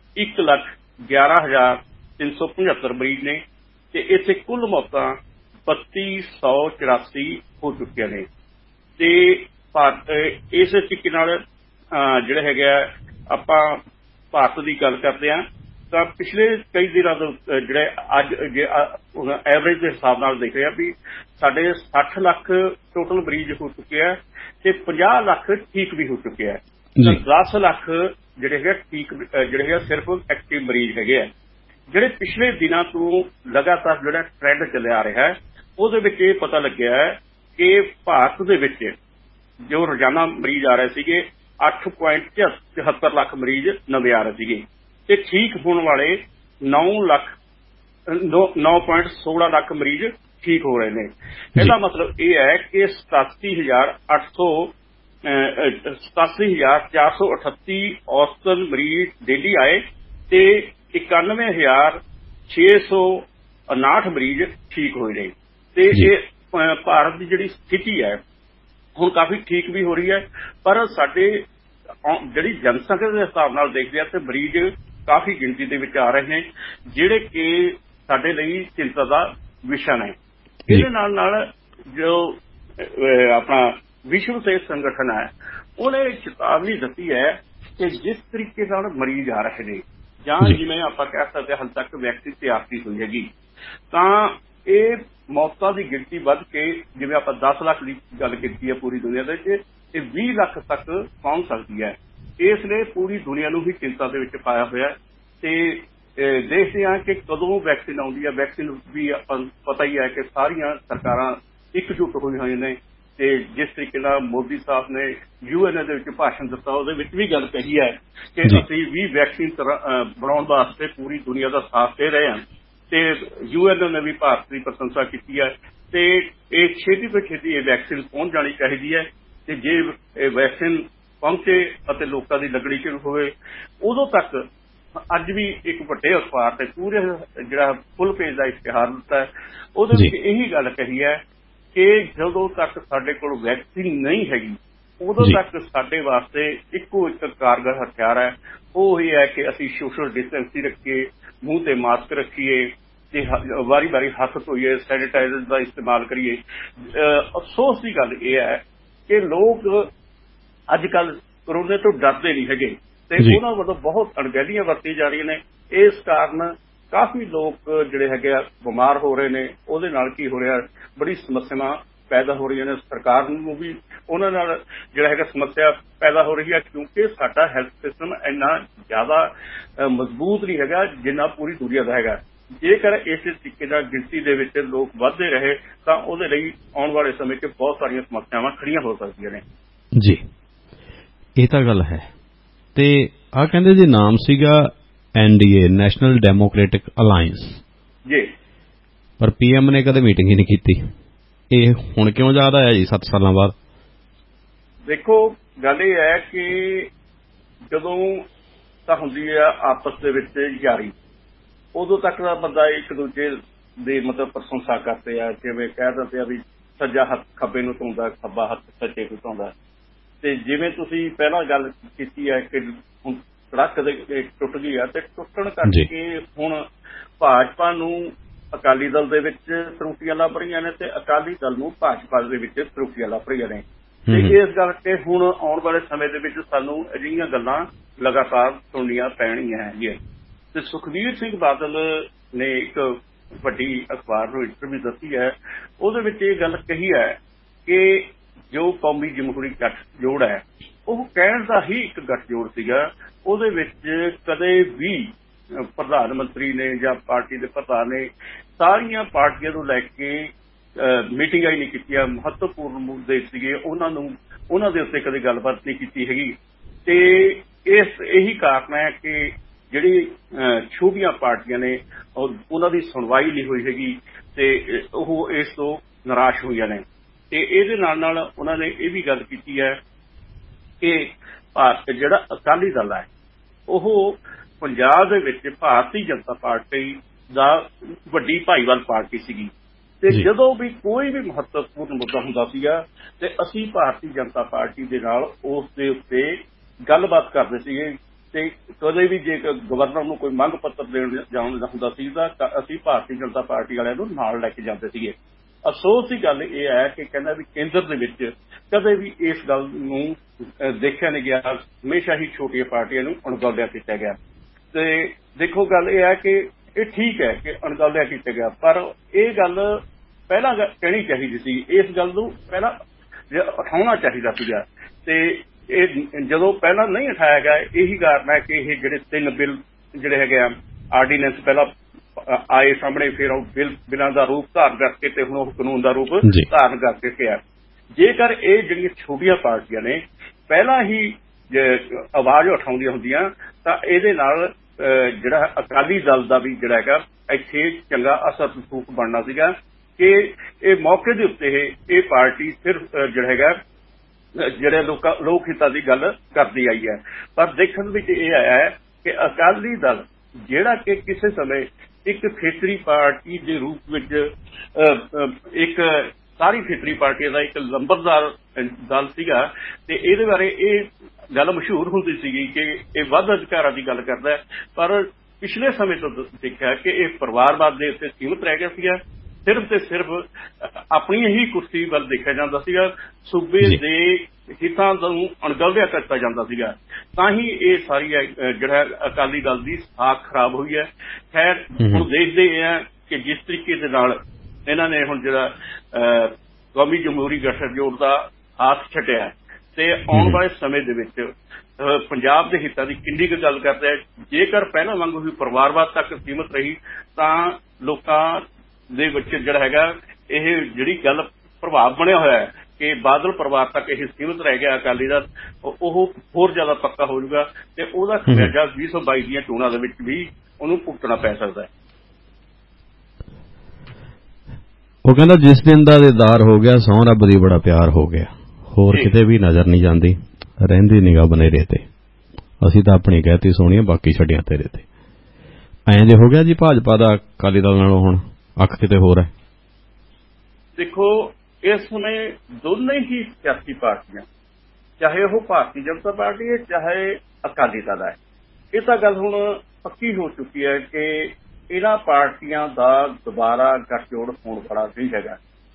1,11,375 ਮਰੀਜ਼ ਨੇ ਤੇ ਇੱਥੇ ਕੁੱਲ ਮੌਤਾਂ 3,284 ਹੋ ਚੁੱਕੀਆਂ ਨੇ। ਤੇ ਇਸੇ ਤਰੀਕੇ ਨਾਲ ਜਿਹੜਾ ਹੈਗਾ ਆਪਾਂ ਭਾਰਤ ਦੀ ਗੱਲ ਕਰਦੇ ਹਾਂ ਤਾਂ ਪਿਛਲੇ ਕਈ ਦਿਨਾਂ ਤੋਂ ਜਿਹੜੇ ਅੱਜ ਐਵਰੇਜ ਦੇ ਹਿਸਾਬ ਨਾਲ ਦੇਖ ਰਹੇ ਆ ਵੀ ਸਾਡੇ 60 ਲੱਖ ਟੋਟਲ ਮਰੀਜ਼ ਹੋ ਚੁੱਕੇ ਆ ਤੇ 50 ਲੱਖ ਠੀਕ ਵੀ ਹੋ ਚੁੱਕੇ ਆ। 10 ਲੱਖ ਜਿਹੜੇ ਹੈਗੇ ਠੀਕ ਜਿਹੜੇ ਹੈਗੇ ਸਿਰਫ ਐਕਟਿਵ ਮਰੀਜ਼ ਹੈਗੇ ਆ। ਜਿਹੜੇ ਪਿਛਲੇ ਦਿਨਾਂ ਤੋਂ ਲਗਾਤਾਰ ਜਿਹੜਾ ਟ੍ਰੈਂਡ ਚੱਲਿਆ ਆ ਰਿਹਾ ਹੈ ਉਹਦੇ ਵਿੱਚ ਇਹ ਪਤਾ ਲੱਗਿਆ ਹੈ ਕਿ ਭਾਰਤ ਦੇ ਵਿੱਚ ਜੋ ਰੋਜ਼ਾਨਾ ਮਰੀਜ਼ ਆ ਰਹੇ ਸੀਗੇ 8.74 ਲੱਖ ਮਰੀਜ਼ ਨਵੇਂ ਆ ਰਹੇ ਸੀਗੇ ਤੇ ਠੀਕ ਹੋਣ ਵਾਲੇ 9.16 ਲੱਖ ਮਰੀਜ਼ ਠੀਕ ਹੋ ਰਹੇ ਨੇ। ਇਹਦਾ ਮਤਲਬ ਇਹ ਹੈ ਕਿ 87,438 ਔਸਤਨ ਮਰੀਜ਼ ਡੇਲੀ ਆਏ ਤੇ 91,659 ਮਰੀਜ਼ ਠੀਕ ਹੋਏ ਨੇ ਤੇ ਇਹ ਭਾਰਤ ਦੀ ਜਿਹੜੀ ਸਥਿਤੀ ਹੈ ਹੁਣ ਕਾਫੀ ਠੀਕ ਵੀ ਹੋ ਰਹੀ ਹੈ ਪਰ ਸਾਡੇ ਜਿਹੜੀ ਜਨਸੰਖਿਆ ਦੇ ਹਿਸਾਬ ਨਾਲ ਦੇਖਦੇ ਆ ਤੇ ਮਰੀਜ਼ ਕਾਫੀ ਗਿਣਤੀ ਦੇ ਵਿੱਚ ਆ ਰਹੇ ਨੇ ਜਿਹੜੇ ਕਿ ਸਾਡੇ ਲਈ ਚਿੰਤਾ ਦਾ ਵਿਸ਼ਾ ਨੇ। ਇਹਦੇ ਨਾਲ ਜੋ ਆਪਣਾ ਵਿਸ਼ਵ ਸਿਹਤ ਸੰਗਠਨ ਹੈ ਉਹਨੇ ਚੇਤਾਵਨੀ ਦਿੱਤੀ ਹੈ ਕਿ ਜਿਸ ਤਰੀਕੇ ਨਾਲ ਮਰੀਜ਼ ਆ ਰਹੇ ਨੇ ਜਾਂ ਜਿਵੇਂ ਆਪਾਂ ਕਹਿ ਸਕਦੇ ਹਾਲੇ ਤੱਕ ਵੈਕਸੀਨ ਤਿਆਰ ਨਹੀਂ ਹੋਈ ਹੈਗੀ ਤਾਂ ਇਹ ਮੌਤਾਂ ਦੀ ਗਿਣਤੀ ਵੱਧ ਕੇ ਜਿਵੇਂ ਆਪਾਂ 10 ਲੱਖ ਦੀ ਗੱਲ ਕੀਤੀ ਹੈ ਪੂਰੀ ਦੁਨੀਆ ਦੇ ਵਿੱਚ ਇਹ 20 ਲੱਖ ਤੱਕ ਪਹੁੰਚ ਸਕਦੀ ਹੈ। ਇਸ ਨੇ ਪੂਰੀ ਦੁਨੀਆ ਨੂੰ ਹੀ ਚਿੰਤਾ ਦੇ ਵਿੱਚ ਪਾਇਆ ਹੋਇਆ ਤੇ ਦੇਖਦੇ ਹਾਂ ਕਿ ਕਦੋਂ ਵੈਕਸੀਨ ਆਉਂਦੀ ਹੈ। ਵੈਕਸੀਨ ਵੀ ਆਪਾਂ ਪਤਾ ਹੀ ਹੈ ਕਿ ਸਾਰੀਆਂ ਸਰਕਾਰਾਂ ਇਕਜੁੱਟ ਹੋਈਆਂ ਹੋਈਆਂ ਨੇ ਤੇ ਜਿਸ ਤਰੀਕੇ ਨਾਲ ਮੋਦੀ ਸਾਹਿਬ ਨੇ UN ਦੇ ਵਿੱਚ ਭਾਸ਼ਣ ਦਿੱਤਾ ਉਹਦੇ ਵਿੱਚ ਵੀ ਗੱਲ ਕਹੀ ਹੈ ਕਿ ਅਸੀਂ ਵੀ ਵੈਕਸੀਨ ਬਣਾਉਣ ਵਾਸਤੇ ਪੂਰੀ ਦੁਨੀਆ ਦਾ ਸਾਥ ਦੇ ਰਹੇ ਹਾਂ ਤੇ UN ਨੇ ਵੀ ਭਾਰਤ ਦੀ ਪ੍ਰਸ਼ੰਸਾ ਕੀਤੀ ਹੈ ਤੇ ਇਹ ਛੇਤੀ ਤੋਂ ਛੇਤੀ ਇਹ ਵੈਕਸੀਨ ਪਹੁੰਚ ਜਾਣੀ ਚਾਹੀਦੀ ਹੈ ਤੇ ਜੇ ਇਹ ਵੈਕਸੀਨ ਪਹੁੰਚੇ ਅਤੇ ਲੋਕਾਂ ਦੀ ਲੱਗਣੀ ਸ਼ੁਰੂ ਹੋਵੇ ਉਦੋਂ ਤੱਕ ਅੱਜ ਵੀ ਇੱਕ ਵੱਡੇ ਅਖਬਾਰ ਤੇ ਪੂਰੇ ਜਿਹੜਾ ਫੁੱਲ ਪੇਜ ਦਾ ਇਸ਼ਤਿਹਾਰ ਦਿੱਤਾ ਹੈ, ਉਹਦੇ ਵਿੱਚ ਇਹੀ ਗੱਲ ਕਹੀ ਹੈ ਕਿ ਜਦੋਂ ਤੱਕ ਸਾਡੇ ਕੋਲ ਵੈਕਸੀਨ ਨਹੀਂ ਹੈਗੀ ਉਦੋਂ ਤੱਕ ਸਾਡੇ ਵਾਸਤੇ ਇੱਕੋ ਇੱਕ ਕਾਰਗਰ ਹਥਿਆਰ ਹੈ, ਉਹ ਇਹ ਹੈ ਕਿ ਅਸੀਂ ਸੋਸ਼ਲ ਡਿਸਟੈਂਸਿੰਗ ਰੱਖੀਏ, ਮੂੰਹ ਤੇ ਮਾਸਕ ਰੱਖੀਏ ਤੇ ਵਾਰੀ-ਵਾਰੀ ਹੱਥ ਧੋਈਏ, ਸੈਨੀਟਾਈਜ਼ਰ ਦਾ ਇਸਤੇਮਾਲ ਕਰੀਏ। ਅਫਸੋਸ ਦੀ ਗੱਲ ਇਹ ਹੈ ਕਿ ਲੋਕ ਅੱਜ ਕੱਲ੍ਹ ਕਰੋਨੇ ਤੋਂ ਡਰਦੇ ਨਹੀਂ ਹੈਗੇ ਤੇ ਉਹਨਾਂ ਵੱਲੋਂ ਬਹੁਤ ਅਣਗਹਿਲੀਆਂ ਵਰਤੀ ਜਾ ਰਹੀਆਂ ਨੇ। ਇਸ ਕਾਰਨ ਕਾਫੀ ਲੋਕ ਜਿਹੜੇ ਹੈਗੇ ਆ ਬਿਮਾਰ ਹੋ ਰਹੇ ਨੇ। ਉਹਦੇ ਨਾਲ ਕੀ ਹੋ ਰਿਹਾ, ਬੜੀ ਸਮੱਸਿਆਵਾਂ ਪੈਦਾ ਹੋ ਰਹੀਆਂ ਨੇ। ਸਰਕਾਰ ਨੂੰ ਵੀ ਉਹਨਾਂ ਨਾਲ ਜਿਹੜਾ ਹੈਗਾ ਸਮੱਸਿਆ ਪੈਦਾ ਹੋ ਰਹੀ ਹੈ, ਕਿਉਂਕਿ ਸਾਡਾ ਹੈਲਥ ਸਿਸਟਮ ਇੰਨਾ ਜ਼ਿਆਦਾ ਮਜ਼ਬੂਤ ਨਹੀਂ ਹੈਗਾ ਜਿੰਨਾ ਪੂਰੀ ਦੁਨੀਆ ਦਾ ਹੈਗਾ। ਜੇਕਰ ਇਸੇ ਤਰੀਕੇ ਨਾਲ ਗਿਣਤੀ ਦੇ ਵਿੱਚ ਲੋਕ ਵੱਧਦੇ ਰਹੇ ਤਾਂ ਉਹਦੇ ਲਈ ਆਉਣ ਵਾਲੇ ਸਮੇਂ 'ਚ ਬਹੁਤ ਸਾਰੀਆਂ ਸਮੱਸਿਆਵਾਂ ਖੜੀਆਂ ਹੋ ਸਕਦੀਆਂ ਨੇ। ਜੀ, ਇਹ ਤਾਂ ਗੱਲ ਹੈ। ਤੇ ਆਹ ਕਹਿੰਦੇ ਜੀ ਨਾਮ ਸੀਗਾ NDA, ਨੈਸ਼ਨਲ ਡੈਮੋਕ੍ਰੈਟਿਕ ਅਲਾਇੰਸ ਜੀ, ਪਰ PM ਨੇ ਕਦੇ ਮੀਟਿੰਗ ਹੀ ਨਹੀਂ ਕੀਤੀ। ਇਹ ਹੁਣ ਕਿਉਂ ਯਾਦ ਆਇਆ ਜੀ 7 ਸਾਲਾਂ ਬਾਅਦ? ਦੇਖੋ, ਗੱਲ ਇਹ ਹੈ ਕਿ ਜਦੋਂ ਤਾਂ ਹੁੰਦੀ ਆ ਆਪਸ ਦੇ ਵਿੱਚ ਯਾਰੀ, ਉਦੋਂ ਤੱਕ ਦਾ ਬੰਦਾ ਇੱਕ ਦੂਜੇ ਦੀ ਮਤਲਬ ਪ੍ਰਸ਼ੰਸਾ ਕਰਦੇ ਆ, ਜਿਵੇਂ ਕਹਿ ਦਿੰਦੇ ਆ ਵੀ ਸੱਜਾ ਹੱਥ ਖੱਬੇ ਨੂੰ ਧੋਂਦਾ, ਖੱਬਾ ਹੱਥ ਸੱਜੇ ਨੂੰ ਧੋਂਦਾ। ਤੇ ਜਿਵੇਂ ਤੁਸੀਂ ਪਹਿਲਾਂ ਗੱਲ ਕੀਤੀ ਹੈ ਕਿ ਹੁਣ ਸੜਕ ਦੇ ਟੁੱਟ ਗਈ ਆ, ਤੇ ਟੁੱਟਣ ਕਰਕੇ ਹੁਣ ਭਾਜਪਾ ਨੂੰ ਅਕਾਲੀ ਦਲ ਦੇ ਵਿੱਚ ਤਰੁੱਟੀਆਂ ਲੱਭ ਰਹੀਆਂ ਨੇ ਤੇ ਅਕਾਲੀ ਦਲ ਨੂੰ ਭਾਜਪਾ ਦੇ ਵਿੱਚ ਤਰੁੱਟੀਆਂ ਲੱਭ ਰਹੀਆਂ ਨੇ। ਤੇ ਇਸ ਕਰਕੇ ਹੁਣ ਆਉਣ ਵਾਲੇ ਸਮੇਂ ਦੇ ਵਿੱਚ ਸਾਨੂੰ ਅਜਿਹੀਆਂ ਗੱਲਾਂ ਲਗਾਤਾਰ ਸੁਣਨੀਆਂ ਪੈਣੀਆਂ ਹੈਗੀਆਂ। ਤੇ ਸੁਖਬੀਰ ਸਿੰਘ ਬਾਦਲ ਨੇ ਇੱਕ ਵੱਡੀ ਅਖਬਾਰ ਨੂੰ ਇੰਟਰਵਿਊ ਦਿੱਤੀ ਹੈ, ਉਹਦੇ ਵਿੱਚ ਇਹ ਗੱਲ ਕਹੀ ਹੈ ਕਿ ਜੋ ਕੌਮੀ ਜਮਹੂਰੀ ਗੱਠਜੋੜ ਹੈ ਉਹ ਕਹਿਣ ਦਾ ਹੀ ਇੱਕ ਗੱਠਜੋੜ ਸੀਗਾ। ਉਹਦੇ ਵਿੱਚ ਕਦੇ ਵੀ ਪ੍ਰਧਾਨ ਮੰਤਰੀ ਨੇ ਜਾਂ ਪਾਰਟੀ ਦੇ ਪ੍ਰਧਾਨ ਨੇ ਸਾਰੀਆਂ ਪਾਰਟੀਆਂ ਨੂੰ ਲੈ ਕੇ ਮੀਟਿੰਗਾਂ ਹੀ ਨਹੀਂ ਕੀਤੀਆਂ। ਮਹੱਤਵਪੂਰਨ ਮੁੱਦੇ ਸੀਗੇ, ਉਹਨਾਂ ਦੇ ਉੱਤੇ ਕਦੇ ਗੱਲਬਾਤ ਨਹੀਂ ਕੀਤੀ ਹੈਗੀ। ਤੇ ਇਹੀ ਕਾਰਨ ਹੈ ਕਿ ਜਿਹੜੀ ਛੋਟੀਆਂ ਪਾਰਟੀਆਂ ਨੇ ਉਹਨਾਂ ਦੀ ਸੁਣਵਾਈ ਨਹੀਂ ਹੋਈ ਹੈਗੀ ਤੇ ਉਹ ਇਸ ਤੋਂ ਨਿਰਾਸ਼ ਹੋਈਆਂ ਨੇ। ਤੇ ਇਹਦੇ ਨਾਲ ਉਹਨਾਂ ਨੇ ਇਹ ਵੀ ਗੱਲ ਕੀਤੀ ਹੈ ਕਿ ਜਿਹੜਾ ਅਕਾਲੀ ਦਲ ਹੈ ਉਹ ਪੰਜਾਬ ਦੇ ਵਿੱਚ ਭਾਰਤੀ ਜਨਤਾ ਪਾਰਟੀ ਦਾ ਵੱਡੀ ਭਾਈਵਾਲ ਪਾਰਟੀ ਸੀਗੀ। ਤੇ ਜਦੋਂ ਵੀ ਕੋਈ ਵੀ ਮਹੱਤਵਪੂਰਨ ਮੁੱਦਾ ਹੁੰਦਾ ਸੀਗਾ ਤੇ ਅਸੀਂ ਭਾਰਤੀ ਜਨਤਾ ਪਾਰਟੀ ਦੇ ਨਾਲ ਉਸ ਦੇ ਉੱਤੇ ਗੱਲਬਾਤ ਕਰਦੇ ਸੀਗੇ। ਤੇ ਕਦੇ ਵੀ ਜੇ ਗਵਰਨਰ ਨੂੰ ਕੋਈ ਮੰਗ ਪੱਤਰ ਦੇਣ ਜਾਣ ਹੁੰਦਾ ਸੀ ਤਾਂ ਅਸੀਂ ਭਾਰਤੀ ਜਨਤਾ ਪਾਰਟੀ ਵਾਲਿਆਂ ਨੂੰ ਨਾਲ ਲੈ ਕੇ ਜਾਂਦੇ ਸੀਗੇ। ਅਫਸੋਸ ਦੀ ਗੱਲ ਇਹ ਹੈ ਕਿ ਕਹਿੰਦਾ ਵੀ ਕੇਂਦਰ ਦੇ ਵਿੱਚ ਕਦੇ ਵੀ ਇਸ ਗੱਲ ਨੂੰ ਦੇਖਿਆ ਨਹੀਂ ਗਿਆ, ਹਮੇਸ਼ਾ ਹੀ ਛੋਟੀਆਂ ਪਾਰਟੀਆਂ ਨੂੰ ਅਣਗੌਲਿਆ ਕੀਤਾ ਗਿਆ। ਤੇ ਦੇਖੋ, ਗੱਲ ਇਹ ਹੈ ਕਿ ਇਹ ਠੀਕ ਹੈ ਕਿ ਅਣਗੌਲਿਆ ਕੀਤਾ ਗਿਆ, ਪਰ ਇਹ ਗੱਲ ਪਹਿਲਾਂ ਕਹਿਣੀ ਚਾਹੀਦੀ ਸੀ। ਇਸ ਗੱਲ ਨੂੰ ਪਹਿਲਾਂ ਉਠਾਉਣਾ ਚਾਹੀਦਾ ਸੀਗਾ ਤੇ ਇਹ ਜਦੋਂ ਪਹਿਲਾਂ ਨਹੀਂ ਉਠਾਇਆ ਗਿਆ, ਇਹੀ ਕਾਰਨ ਹੈ ਕਿ ਇਹ ਜਿਹੜੇ 3 ਬਿੱਲ ਜਿਹੜੇ ਹੈਗੇ ਆ ਆਰਡੀਨੈਂਸ ਪਹਿਲਾਂ ਆਏ ਸਾਹਮਣੇ, ਫਿਰ ਉਹ ਬਿੱਲਾਂ ਦਾ ਰੂਪ ਧਾਰਨ ਕਰਕੇ ਤੇ ਹੁਣ ਉਹ ਕਾਨੂੰਨ ਦਾ ਰੂਪ ਧਾਰਨ ਕਰਕੇ ਕਿਹਾ। ਜੇਕਰ ਇਹ ਜਿਹੜੀਆਂ ਛੋਟੀਆਂ ਪਾਰਟੀਆਂ ਨੇ ਪਹਿਲਾਂ ਹੀ ਆਵਾਜ਼ ਉਠਾਉਂਦੀਆਂ ਹੁੰਦੀਆਂ ਤਾਂ ਇਹਦੇ ਨਾਲ ਜਿਹੜਾ ਅਕਾਲੀ ਦਲ ਦਾ ਵੀ ਜਿਹੜਾ ਹੈਗਾ ਇੱਥੇ ਚੰਗਾ ਅਸਰ ਰਸੂਖ ਬਣਨਾ ਸੀਗਾ ਕਿ ਇਹ ਮੌਕੇ ਦੇ ਉੱਤੇ ਇਹ ਪਾਰਟੀ ਸਿਰਫ ਜਿਹੜਾ ਹੈਗਾ ਜਿਹੜੇ ਲੋਕ ਹਿੱਤਾਂ ਦੀ ਗੱਲ ਕਰਦੀ ਆਈ ਹੈ। ਪਰ ਦੇਖਣ ਵਿੱਚ ਇਹ ਆਇਆ ਹੈ ਕਿ ਅਕਾਲੀ ਦਲ ਜਿਹੜਾ ਕਿ ਕਿਸੇ ਸਮੇਂ ਇੱਕ ਖੇਤਰੀ ਪਾਰਟੀ ਦੇ ਰੂਪ ਵਿੱਚ ਇੱਕ ਸਾਰੀ ਖੇਤਰੀ ਪਾਰਟੀਆਂ ਦਾ ਇੱਕ ਲੰਬਰਦਾਰ ਦਲ ਸੀਗਾ ਤੇ ਇਹਦੇ ਬਾਰੇ ਇਹ ਗੱਲ ਮਸ਼ਹੂਰ ਹੁੰਦੀ ਸੀਗੀ ਕਿ ਇਹ ਵੱਧ ਅਧਿਕਾਰਾਂ ਦੀ ਗੱਲ ਕਰਦਾ ਹੈ। ਪਰ ਪਿਛਲੇ ਸਮੇਂ ਤੋਂ ਦੇਖਿਆ ਕਿ ਇਹ ਪਰਿਵਾਰਵਾਦ ਦੇ ਉੱਤੇ ਸੀਮਿਤ ਰਹਿ ਗਿਆ ਸੀਗਾ। ਸਿਰਫ ਤੇ ਸਿਰਫ ਆਪਣੀ ਹੀ ਕੁਰਸੀ ਵੱਲ ਦੇਖਿਆ ਜਾਂਦਾ ਸੀਗਾ, ਸੂਬੇ ਦੇ ਹਿੱਤਾਂ ਨੂੰ ਅਣਗੌਲਿਆ ਕੀਤਾ ਜਾਂਦਾ ਸੀਗਾ। ਤਾਂ ਹੀ ਇਹ ਸਾਰੀ ਜਿਹੜਾ ਅਕਾਲੀ ਦਲ ਦੀ ਸਾਖ ਖਰਾਬ ਹੋਈ ਹੈ। ਖੈਰ, ਹੁਣ ਦੇਖਦੇ ਹਾਂ ਕਿ ਜਿਸ ਤਰੀਕੇ ਦੇ ਨਾਲ ਇਹਨਾਂ ਨੇ ਹੁਣ ਜਿਹੜਾ ਕੌਮੀ ਜਮਹੂਰੀ ਗੱਠਜੋੜ ਦਾ ਹੱਥ ਛੱਡਿਆ ਤੇ ਆਉਣ ਵਾਲੇ ਸਮੇਂ ਦੇ ਵਿੱਚ ਪੰਜਾਬ ਦੇ ਹਿੱਤਾਂ ਦੀ ਕਿੰਨੀ ਕੁ ਗੱਲ ਕਰਦੇ ਆ। ਜੇਕਰ ਪਹਿਲਾਂ ਵਾਂਗੂ ਵੀ ਪਰਿਵਾਰਵਾਦ ਤੱਕ ਸੀਮਿਤ ਰਹੀ ਤਾਂ ਲੋਕਾਂ ਦੇ ਵਿੱਚ ਜਿਹੜਾ ਹੈਗਾ ਇਹ ਜਿਹੜੀ ਗੱਲ ਪ੍ਰਭਾਵ ਬਣਿਆ ਹੋਇਆ ਹੈ ਕਿ ਬਾਦਲ ਪਰਿਵਾਰ ਤੱਕ ਇਹ ਸੀਮਿਤ ਰਹਿ ਗਿਆ ਅਕਾਲੀ ਦਾ, ਉਹ ਹੋਰ ਜ਼ਿਆਦਾ ਪੱਕਾ ਹੋ ਜਾਊਗਾ ਤੇ ਉਹਦਾ ਖਮਿਆਜਾ 2022 ਦੀਆਂ ਚੋਣਾਂ ਦੇ ਵਿੱਚ ਵੀ ਉਹਨੂੰ ਭੁਗਤਣਾ ਪੈ ਸਕਦਾ ਹੈ। ਉਹ ਕਹਿੰਦਾ ਜਿਸ ਦਿਨ ਦਾ ਦੀਦਾਰ ਹੋ ਗਿਆ ਸਹੁੰ ਰੱਬ ਦੀ ਬੜਾ ਪਿਆਰ ਹੋ ਗਿਆ, ਹੋਰ ਕਿਤੇ ਵੀ ਨਜ਼ਰ ਨਹੀਂ ਜਾਂਦੀ, ਰਹਿੰਦੀ ਨਿਗਾਹ ਬਨੇਰੇ ਤੇ। ਅਸੀਂ ਤਾਂ ਆਪਣੀ ਕਹਿਤੀ ਸੋਹਣੀਆਂ, ਬਾਕੀ ਛੱਡਿਆ ਤੇਰੇ ਤੇ। ਐਂ ਜੇ ਹੋ ਗਿਆ ਜੀ ਭਾਜਪਾ ਦਾ ਅਕਾਲੀ ਦਲ ਨਾਲੋਂ ਹੁਣ ਅੱਖ ਕਿਤੇ ਹੋਰ ਹੈ। ਦੇਖੋ, ਇਸ ਸਮੇਂ ਦੋਨੇ ਹੀ ਸਿਆਸੀ ਪਾਰਟੀਆਂ, ਚਾਹੇ ਉਹ ਭਾਰਤੀ ਜਨਤਾ ਪਾਰਟੀ ਹੈ ਚਾਹੇ ਅਕਾਲੀ ਦਲ ਹੈ, ਇਹ ਤਾਂ ਗੱਲ ਹੁਣ ਪੱਕੀ ਹੋ ਚੁੱਕੀ ਹੈ ਕਿ ਇਹਨਾਂ ਪਾਰਟੀਆਂ ਦਾ ਦੁਬਾਰਾ ਗੱਠਜੋੜ ਹੋਣ ਵਾਲਾ ਨਹੀਂ ਹੈਗਾ।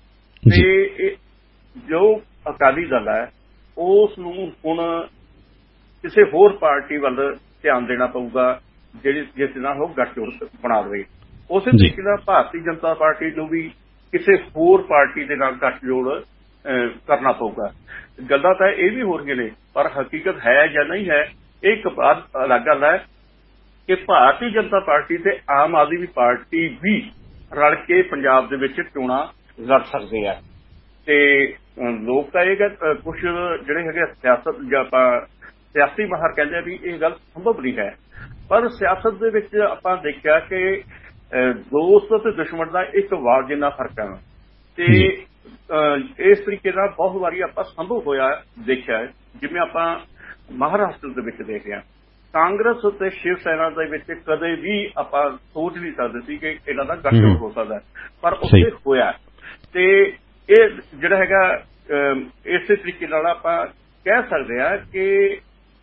ਤੇ ਜੋ ਅਕਾਲੀ ਦਲ ਹੈ ਉਸ ਨੂੰ ਹੁਣ ਕਿਸੇ ਹੋਰ ਪਾਰਟੀ ਵੱਲ ਧਿਆਨ ਦੇਣਾ ਪਊਗਾ ਜਿਸ ਨਾਲ ਉਹ ਗੱਠਜੋੜ ਬਣਾ ਲਵੇ। ਉਸੇ ਤਰੀਕੇ ਨਾਲ ਭਾਰਤੀ ਜਨਤਾ ਪਾਰਟੀ ਨੂੰ ਵੀ ਕਿਸੇ ਹੋਰ ਪਾਰਟੀ ਦੇ ਨਾਲ ਗੱਠਜੋੜ ਕਰਨਾ ਪਊਗਾ। ਗੱਲਾਂ ਤਾਂ ਇਹ ਵੀ ਹੋ ਰਹੀਆਂ ਨੇ, ਪਰ ਹਕੀਕਤ ਹੈ ਜਾਂ ਨਹੀਂ ਹੈ ਇਹ ਇੱਕ ਅਲੱਗ ਗੱਲ ਹੈ ਕਿ ਭਾਰਤੀ ਜਨਤਾ ਪਾਰਟੀ ਤੇ ਆਮ ਆਦਮੀ ਪਾਰਟੀ ਵੀ ਰਲ ਕੇ ਪੰਜਾਬ ਦੇ ਵਿੱਚ ਚੋਣਾਂ ਲੜ ਸਕਦੇ ਆ। ਤੇ ਲੋਕ ਤਾਂ ਇਹ ਕੁਝ ਜਿਹੜੇ ਹੈਗੇ ਸਿਆਸਤ ਜਾਂ ਆਪਾਂ ਸਿਆਸੀ ਮਾਹਰ ਕਹਿੰਦੇ ਆ ਵੀ ਇਹ ਗੱਲ ਸੰਭਵ ਨਹੀਂ ਹੈ, ਪਰ ਸਿਆਸਤ ਦੇ ਵਿੱਚ ਆਪਾਂ ਦੇਖਿਆ ਕਿ ਦੋਸਤ ਤੇ ਦੁਸ਼ਮਣ ਦਾ ਇੱਕ ਵਾਰ ਜਿੰਨਾ ਫਰਕ ਹੈ। ਤੇ ਇਸ ਤਰੀਕੇ ਨਾਲ ਬਹੁਤ ਵਾਰੀ ਆਪਾਂ ਸੰਭਵ ਹੋਇਆ ਦੇਖਿਆ ਹੈ। ਜਿਵੇਂ ਆਪਾਂ ਮਹਾਰਾਸ਼ਟਰ ਦੇ ਵਿੱਚ ਦੇਖ ਰਹੇ ਹਾਂ, ਕਾਂਗਰਸ ਤੇ ਸ਼ਿਵ ਸੈਨਾ ਦੇ ਵਿੱਚ ਕਦੇ ਵੀ ਆਪਾਂ ਸੋਚ ਨਹੀਂ ਸਕਦੇ ਸੀ ਕਿ ਇਹਨਾਂ ਦਾ ਗੱਠਜੋੜ ਹੋ ਸਕਦਾ, ਪਰ ਉੱਥੇ ਹੋਇਆ। ਤੇ ਇਹ ਜਿਹੜਾ ਹੈਗਾ ਇਸੇ ਤਰੀਕੇ ਨਾਲ ਆਪਾਂ ਕਹਿ ਸਕਦੇ ਹਾਂ ਕਿ